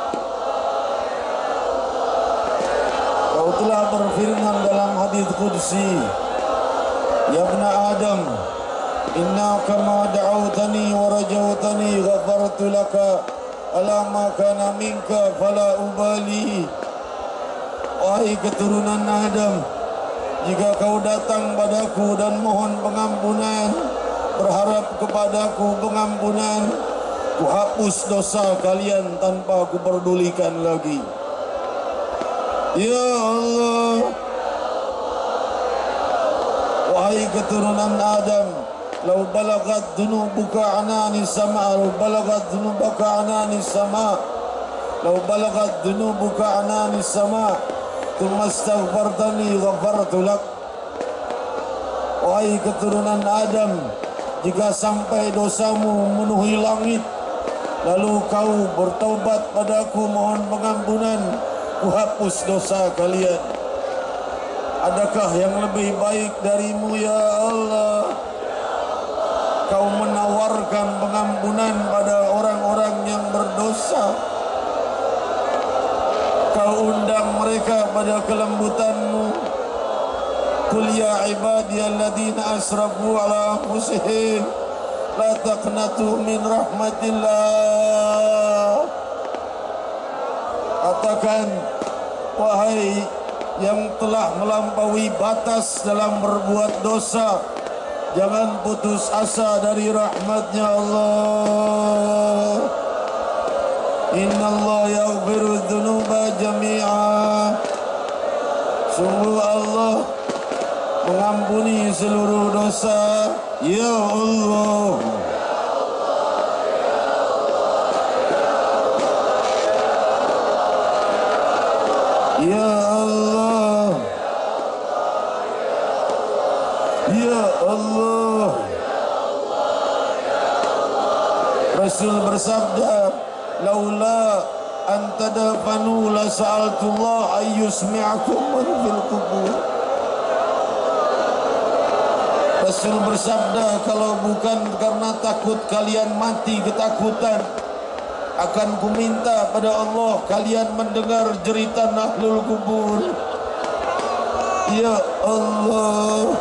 Kau telah berfirman dalam hadis qudsi, Ya ibna Adam, inna kama da'awtani wa rajawtani ghafartu laka ala ma kana minka fala ubali. Wahai keturunan Adam, jika kau datang padaku dan mohon pengampunan, berharap kepadaku pengampunan, ku hapus dosa kalian tanpa ku pedulikan lagi. Ya Allah, wahai keturunan Adam, Lau balagat dunubuka anani sama, lau balagat dunubuka anani sama, lau balagat dunubuka anani sama, thumma astaghfartani ghafartu lak. Wahai keturunan Adam, jika sampai dosamu memenuhi langit, lalu kau bertaubat padaku mohon pengampunan, ku hapus dosa kalian. Adakah yang lebih baik darimu ya Allah? Kau menawarkan pengampunan pada orang-orang yang berdosa. Kau undang mereka pada kelembutanmu. Qul ya ibadiyalladzina asrafu ala anfusihim la taqnatu min rahmatillah. Katakan, wahai yang telah melampaui batas dalam berbuat dosa, jangan putus asa dari rahmatnya Allah. Inna Allah yaghfiru dhunuba jami'a. Sungguh Allah mengampuni seluruh dosa. Ya Allah. Ya Allah. Ya Allah. Rasul bersabda, laula an tadafanu la sa'altullah ayyusmi'akum man fil qubur. Rasul bersabda, kalau bukan karena takut kalian mati ketakutan, akan kuminta pada Allah kalian mendengar jeritan ahlul kubur. Ya Allah.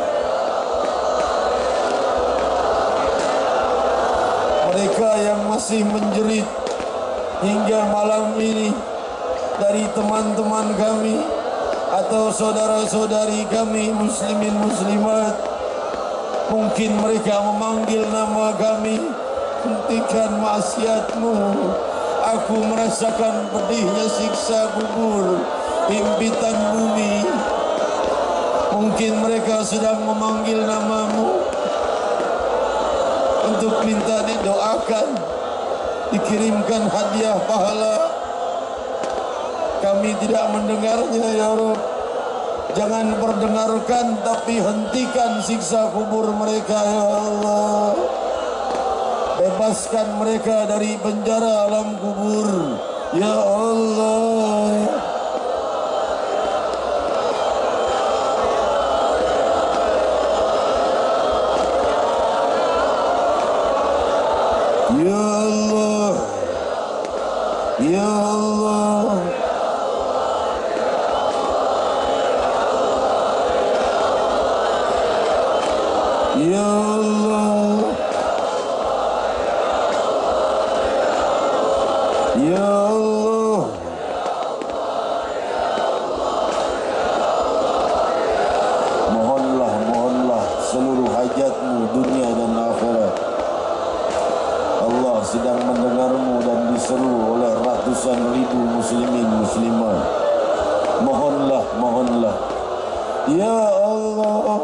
Mereka yang masih menjerit hingga malam ini dari teman-teman kami atau saudara-saudari kami muslimin muslimat, mungkin mereka memanggil nama kami, hentikan maksiatmu. Aku merasakan pedihnya siksa kubur, himpitan bumi. Mungkin mereka sedang memanggil namamu untuk minta didoakan, dikirimkan hadiah pahala. Kami tidak mendengarnya ya Rabb. Jangan perdengarkan, tapi hentikan siksa kubur mereka ya Allah. Bebaskan mereka dari penjara alam kubur ya Allah. Ya Allah. Ya Allah. Ya Allah. Ya Allah. Mohonlah, mohonlah seluruh hajatmu dunia dan akhirat. Allah sedang mendengarmu dan diseru oleh ratusan ribu muslimin muslimat. Mohonlah, mohonlah. Ya Allah,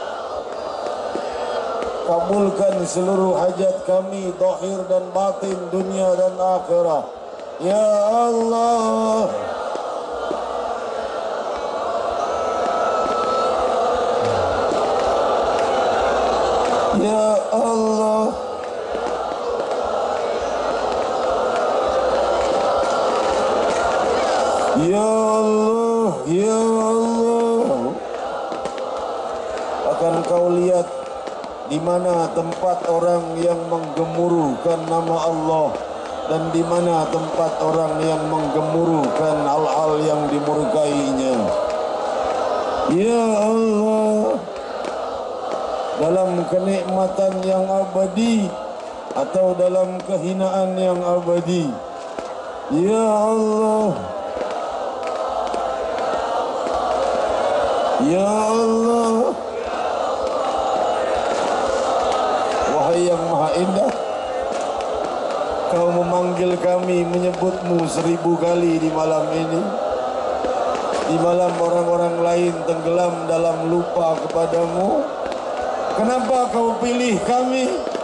kabulkan seluruh hajat kami zahir dan batin, dunia dan akhirat. Ya Allah. Ya Allah. Ya Allah, ya Allah. Akan kau lihat di mana tempat orang yang menggemuruhkan nama Allah dan di mana tempat orang yang menggemuruhkan hal-hal yang dimurkainya. Ya Allah, dalam kenikmatan yang abadi atau dalam kehinaan yang abadi. Ya Allah. Ya Allah. Wahai yang maha indah, kau memanggil kami, menyebutmu seribu kali di malam ini. Di malam orang-orang lain tenggelam dalam lupa kepadamu, Kenapa kau pilih kami?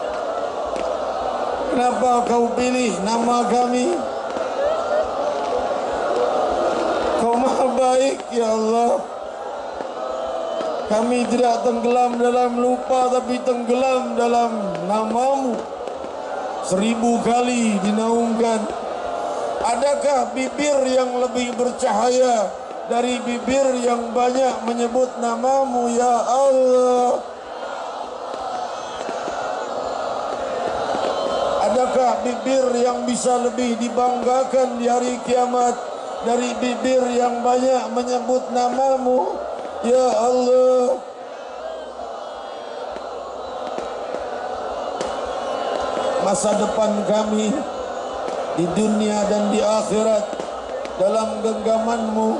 Kenapa kau pilih nama kami? Kau maha baik ya Allah. Kami tidak tenggelam dalam lupa, tapi tenggelam dalam namamu. Seribu kali dinaungkan. Adakah bibir yang lebih bercahaya dari bibir yang banyak menyebut namamu ya Allah? Adakah bibir yang bisa lebih dibanggakan di hari kiamat dari bibir yang banyak menyebut namamu ya Allah? Masa depan kami di dunia dan di akhirat dalam genggamanmu,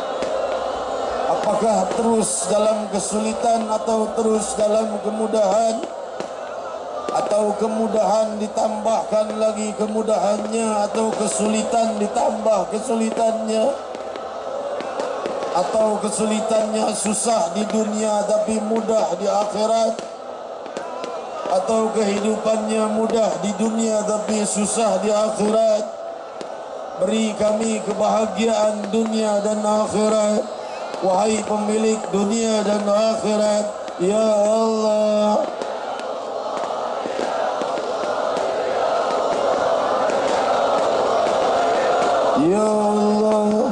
apakah terus dalam kesulitan atau terus dalam kemudahan, atau kemudahan ditambahkan lagi kemudahannya, atau kesulitan ditambah kesulitannya, atau kesulitannya susah di dunia tapi mudah di akhirat, atau kehidupannya mudah di dunia tapi susah di akhirat. Beri kami kebahagiaan dunia dan akhirat, wahai pemilik dunia dan akhirat ya Allah. Ya Allah,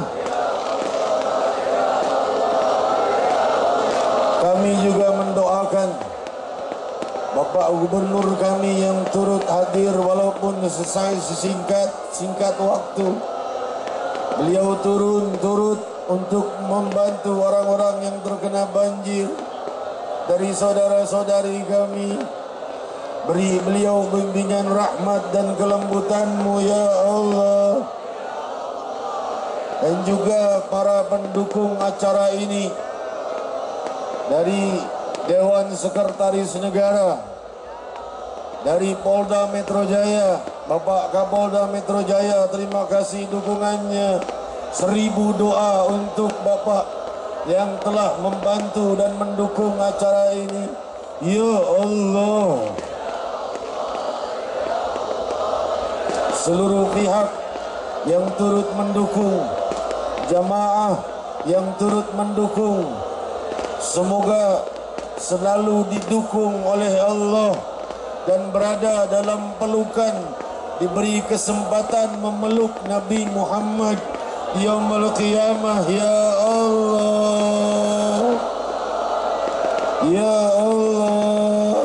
kami juga mendoakan Bapak Gubernur kami yang turut hadir walaupun selesai sesingkat singkat waktu. Beliau turun turut untuk membantu orang-orang yang terkena banjir dari saudara-saudari kami. Beri beliau bimbingan rahmat dan kelembutan-Mu ya Allah. Dan juga para pendukung acara ini dari Dewan Sekretaris Negara, dari Polda Metro Jaya, Bapak Kapolda Metro Jaya, terima kasih dukungannya. Seribu doa untuk Bapak yang telah membantu dan mendukung acara ini ya Allah. Seluruh pihak yang turut mendukung, jamaah yang turut mendukung, semoga selalu didukung oleh Allah dan berada dalam pelukan, diberi kesempatan memeluk Nabi Muhammad di yaumul qiyamah ya Allah. Ya Allah,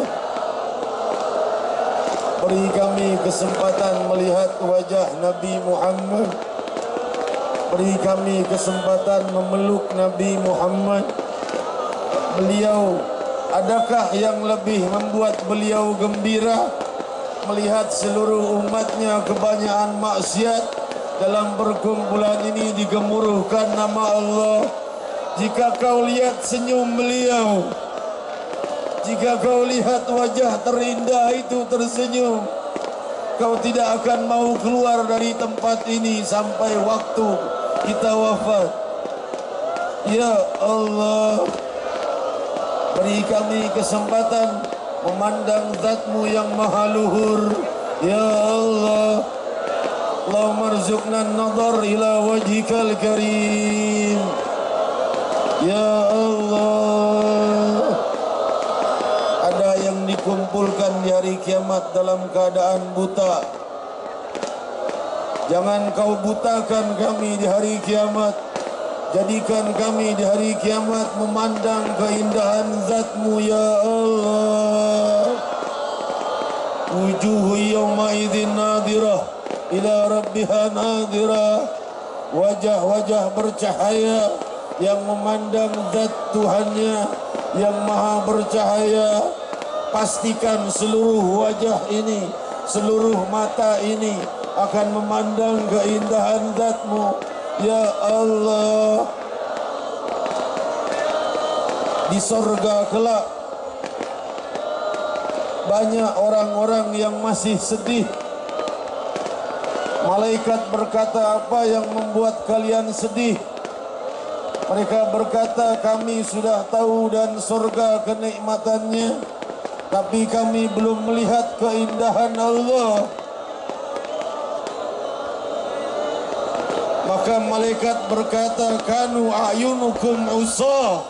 beri kami kesempatan melihat wajah Nabi Muhammad. Beri kami kesempatan memeluk Nabi Muhammad. Beliau, adakah yang lebih membuat beliau gembira melihat seluruh umatnya kebanyakan maksiat dalam perkumpulan ini digemuruhkan nama Allah? Jika kau lihat senyum beliau, jika kau lihat wajah terindah itu tersenyum, kau tidak akan mau keluar dari tempat ini sampai waktu kita wafat. Ya Allah, beri kami kesempatan memandang Zat-Mu yang maha luhur ya Allah. Allahumma rzuqna an-nadhar ila wajhikal karim ya Allah. Ada yang dikumpulkan di hari kiamat dalam keadaan buta. Jangan kau butakan kami di hari kiamat. Jadikan kami di hari kiamat memandang keindahan Zat-Mu ya Allah. Wujuhu yawma idzin nadirah ila rabbiha nadirah. Wajah-wajah bercahaya yang memandang Zat Tuhannya yang maha bercahaya. Pastikan seluruh wajah ini, seluruh mata ini akan memandang keindahan Zat-Mu ya Allah. Di sorga kelak banyak orang-orang yang masih sedih. Malaikat berkata, apa yang membuat kalian sedih? Mereka berkata, kami sudah tahu dan surga kenikmatannya. tapi kami belum melihat keindahan Allah. Maka malaikat berkata, kanu a'yunukum usah.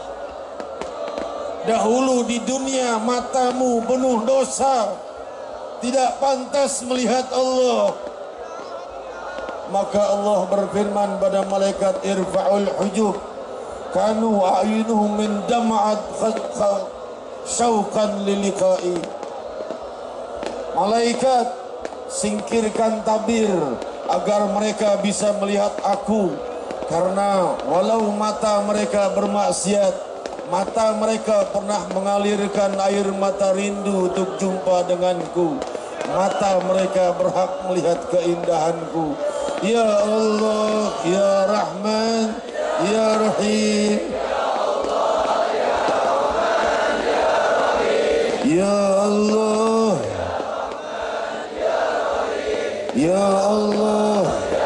Dahulu di dunia matamu penuh dosa, tidak pantas melihat Allah. Maka Allah berfirman pada malaikat, irfa'ul hujub, kanu a'yunuhum min dam'at syauqan liliqa'i. Malaikat, singkirkan tabir agar mereka bisa melihat aku, karena walau mata mereka bermaksiat, mata mereka pernah mengalirkan air mata rindu untuk jumpa denganku. Mata mereka berhak melihat keindahanku. Ya Allah, Ya Rahman, Ya Rahim. Ya Allah, Ya Allah,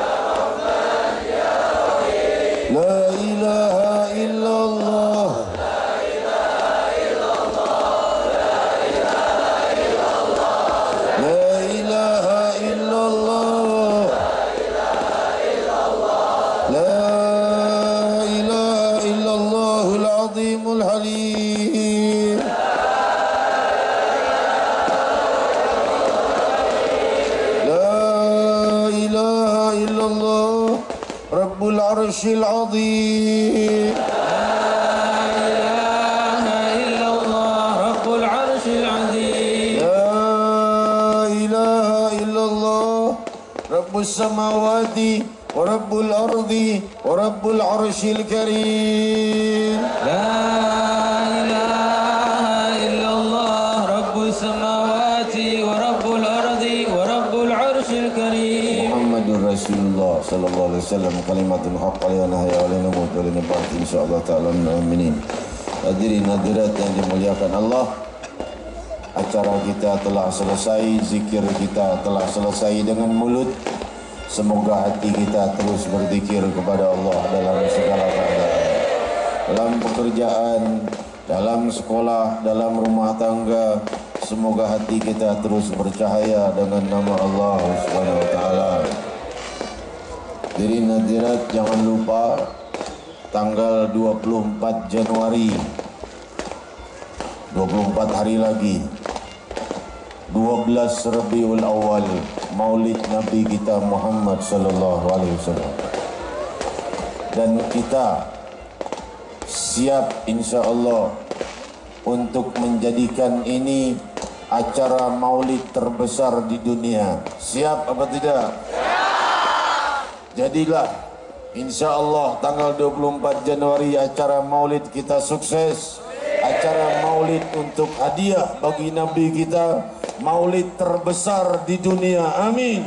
La ilaha illallah, La ilaha illallah, La ilaha illallahul azimul halim. Rabbul Arshil Azim. La ilaha illallah Rabbul Arshil Azim. La ilaha illallah Rabbus Samawati wa Rabbul Ardi wa Rabbul Arshil Karim. La ilaha illallah Rabbus Samawati wa Rabbul Ardi wa Rabbul Arshil Karim. Muhammadur Rasulullah sallallahu alaihi wasallam, kalimatun haqq alaiha nahya wa lana mut wa lana ba'd insyaallah ta'ala aminin. Hadirin hadirat yang dimuliakan Allah, acara kita telah selesai, zikir kita telah selesai dengan mulut. Semoga hati kita terus berzikir kepada Allah dalam segala keadaan, dalam pekerjaan, dalam sekolah, dalam rumah tangga. Semoga hati kita terus bercahaya dengan nama Allah Subhanahu wa taala. Hadirin hadirat, jangan lupa tanggal dua puluh empat Januari, dua puluh empat hari lagi, dua belas Rabiul Awal, Maulid Nabi kita Muhammad sallallahu alaihi wasallam. Dan kita siap insya-Allah untuk menjadikan ini acara Maulid terbesar di dunia. Siap apa tidak? Jadilah insya-Allah tanggal dua puluh empat Januari acara Maulid kita sukses. Acara Maulid untuk hadiah bagi Nabi kita, Maulid terbesar di dunia. Amin.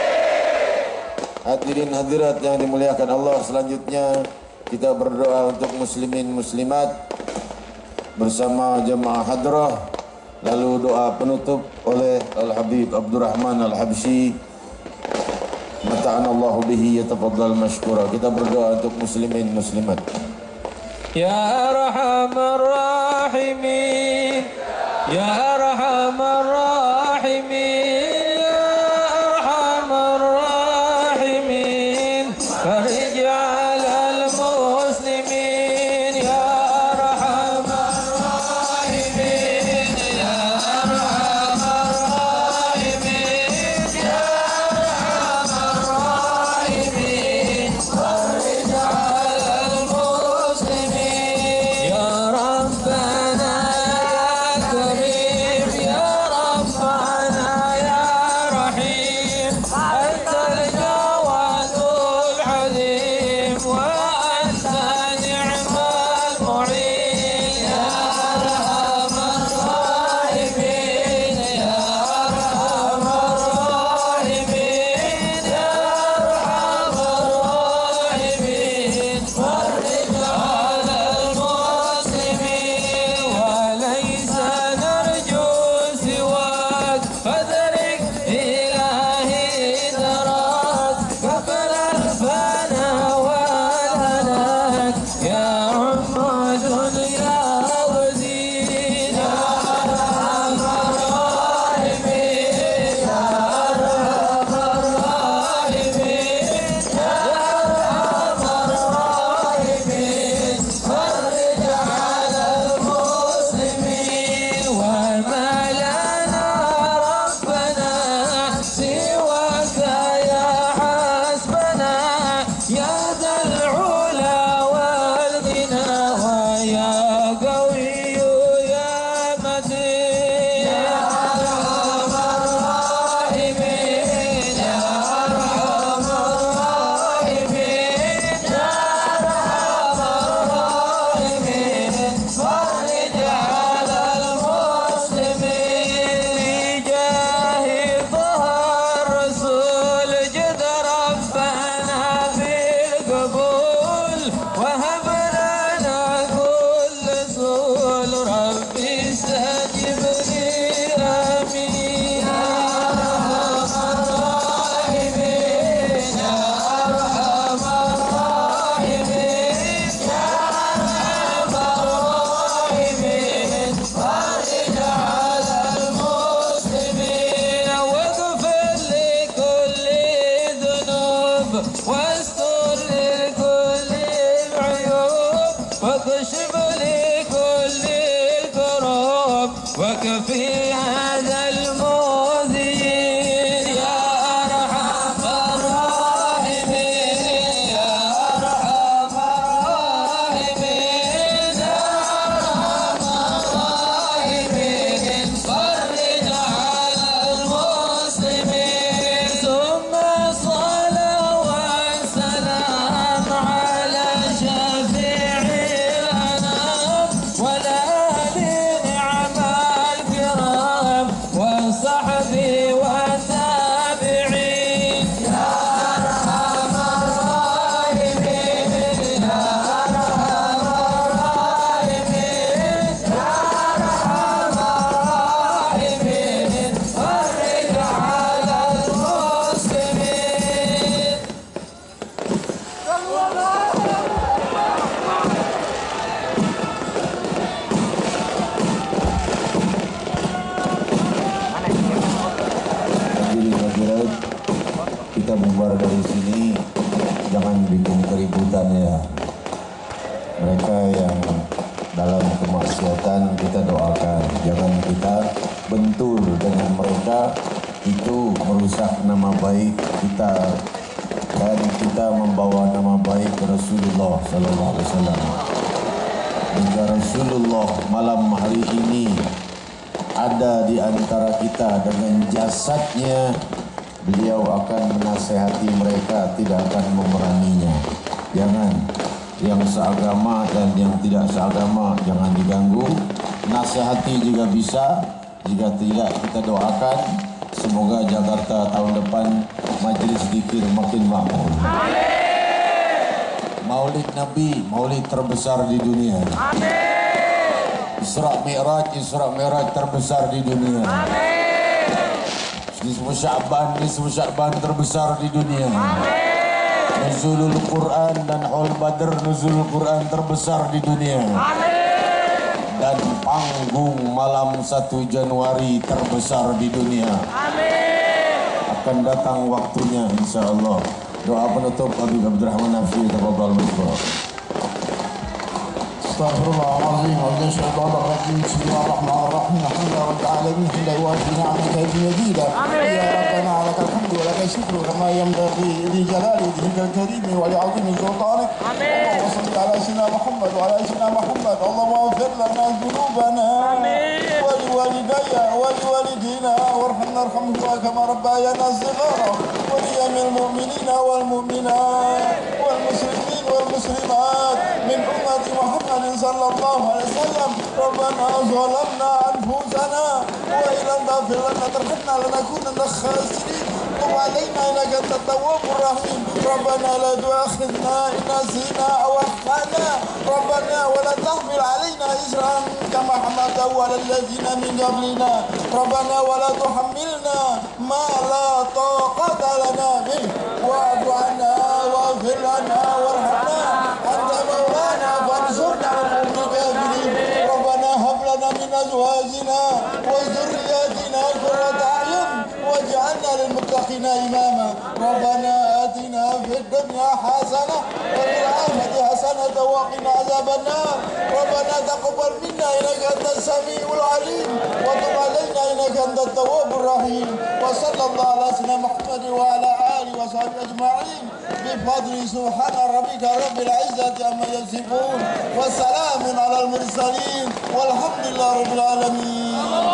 Hadirin hadirat yang dimuliakan Allah, selanjutnya kita berdoa untuk muslimin muslimat bersama jemaah hadrah, lalu doa penutup oleh Al-Habib Abdurrahman Al-Habsyi. Mata'anallahu bihi yatafaddal mashkura. Kita berdoa untuk muslimin muslimat. Ya Arhamar Rahimin, Ya Arhamar Rahimin, Ya Arhamar Rahimin, farij 'alal muslimin. Ya Arhamar Rahimin, Ya Arhamar Rahimin, Ya Arhamar Rahimin, farij 'alal muslimin. Ya Rabbana ya Karim, kemaksiatan kita doakan. Jangan kita bentur dengan mereka, itu merusak nama baik kita dan kita membawa nama baik Rasulullah sallallahu alaihi wasallam. Jika Rasulullah malam hari ini ada di antara kita dengan jasadnya, beliau akan menasihati mereka, tidak akan memeranginya. Jangan, yang seagama dan yang tidak seagama jangan diganggu. Nasihati jika bisa, jika tidak kita doakan semoga Jakarta tahun depan majelis zikir makin makmur. Maulid Nabi, maulid terbesar di dunia. Isra Mi'raj, Isra Mi'raj terbesar di dunia. Nisfu Sya'ban, Nisfu Sya'ban terbesar di dunia. Nuzulul Quran dan Haul Badr, Nuzulul Quran terbesar di dunia. Dan panggung malam satu Januari terbesar di dunia. Akan datang waktunya insyaallah. Doa penutup Habib Abdurrahman Nafsi, tafadhal mashkur. Astaghfirullahaladzim wa bihamdihi rajim. Bismillahirrahmanirrahim. Alhamdulillahi rabbil alamin. Hamdan yuwafi ni'amaka wa yazida. Ya rabbana lakal hamdu wa lakal syukru kama yanbaghi li jalali wajhikal karim wa li 'azimi sultanik. Allahumma shalli ala sayyidina Muhammad wa ala sayyidina Muhammad. Allahumma ighfir lana dhunubana wa li walidayya wa li walidina warhamna warhamhuma kama rabbayana shighara wa li jamil mu'minina wal mu'minat wal muslimin wal muslimat min ummati Muhammad sallallahu alaihi wasallam. Rabbana zalamna anfusana wa illam taghfir lana tarhamna lanakunanna khasirin. Tub alaina innaka antat tawwabur rahim. Rabbana la tu'akhidhna in nasina aw akhtana. Rabbana wa la tahmil alaina isran kama hamaltahu 'alal ladzina min qablina. Rabbana wa la tuhammilna ma la taqata lana bih. Wa'fu 'anna waghfir lana warhamna anta maulana fansurna 'alal kafirin. Rabbana hab lana min azwajina wa dhurriyyatina qurrata a'yun waj'alna lil muttaqina imama. Rabbana atina fid dunya hasanah wa fil akhirati hasanah wa qina adzaban nar. Rabbana taqabbal minna innaka antas samiul alim wa tub alaina innaka antat tawwabur rahim. Wa sallallahu ala sayyidina Muhammad wa ala alihi wa sahbihi ajma'in bi fadli subhana rabbika rabbil izzati amma yasifun wa salamun alal mursalin walhamdulillahi rabbil alamin.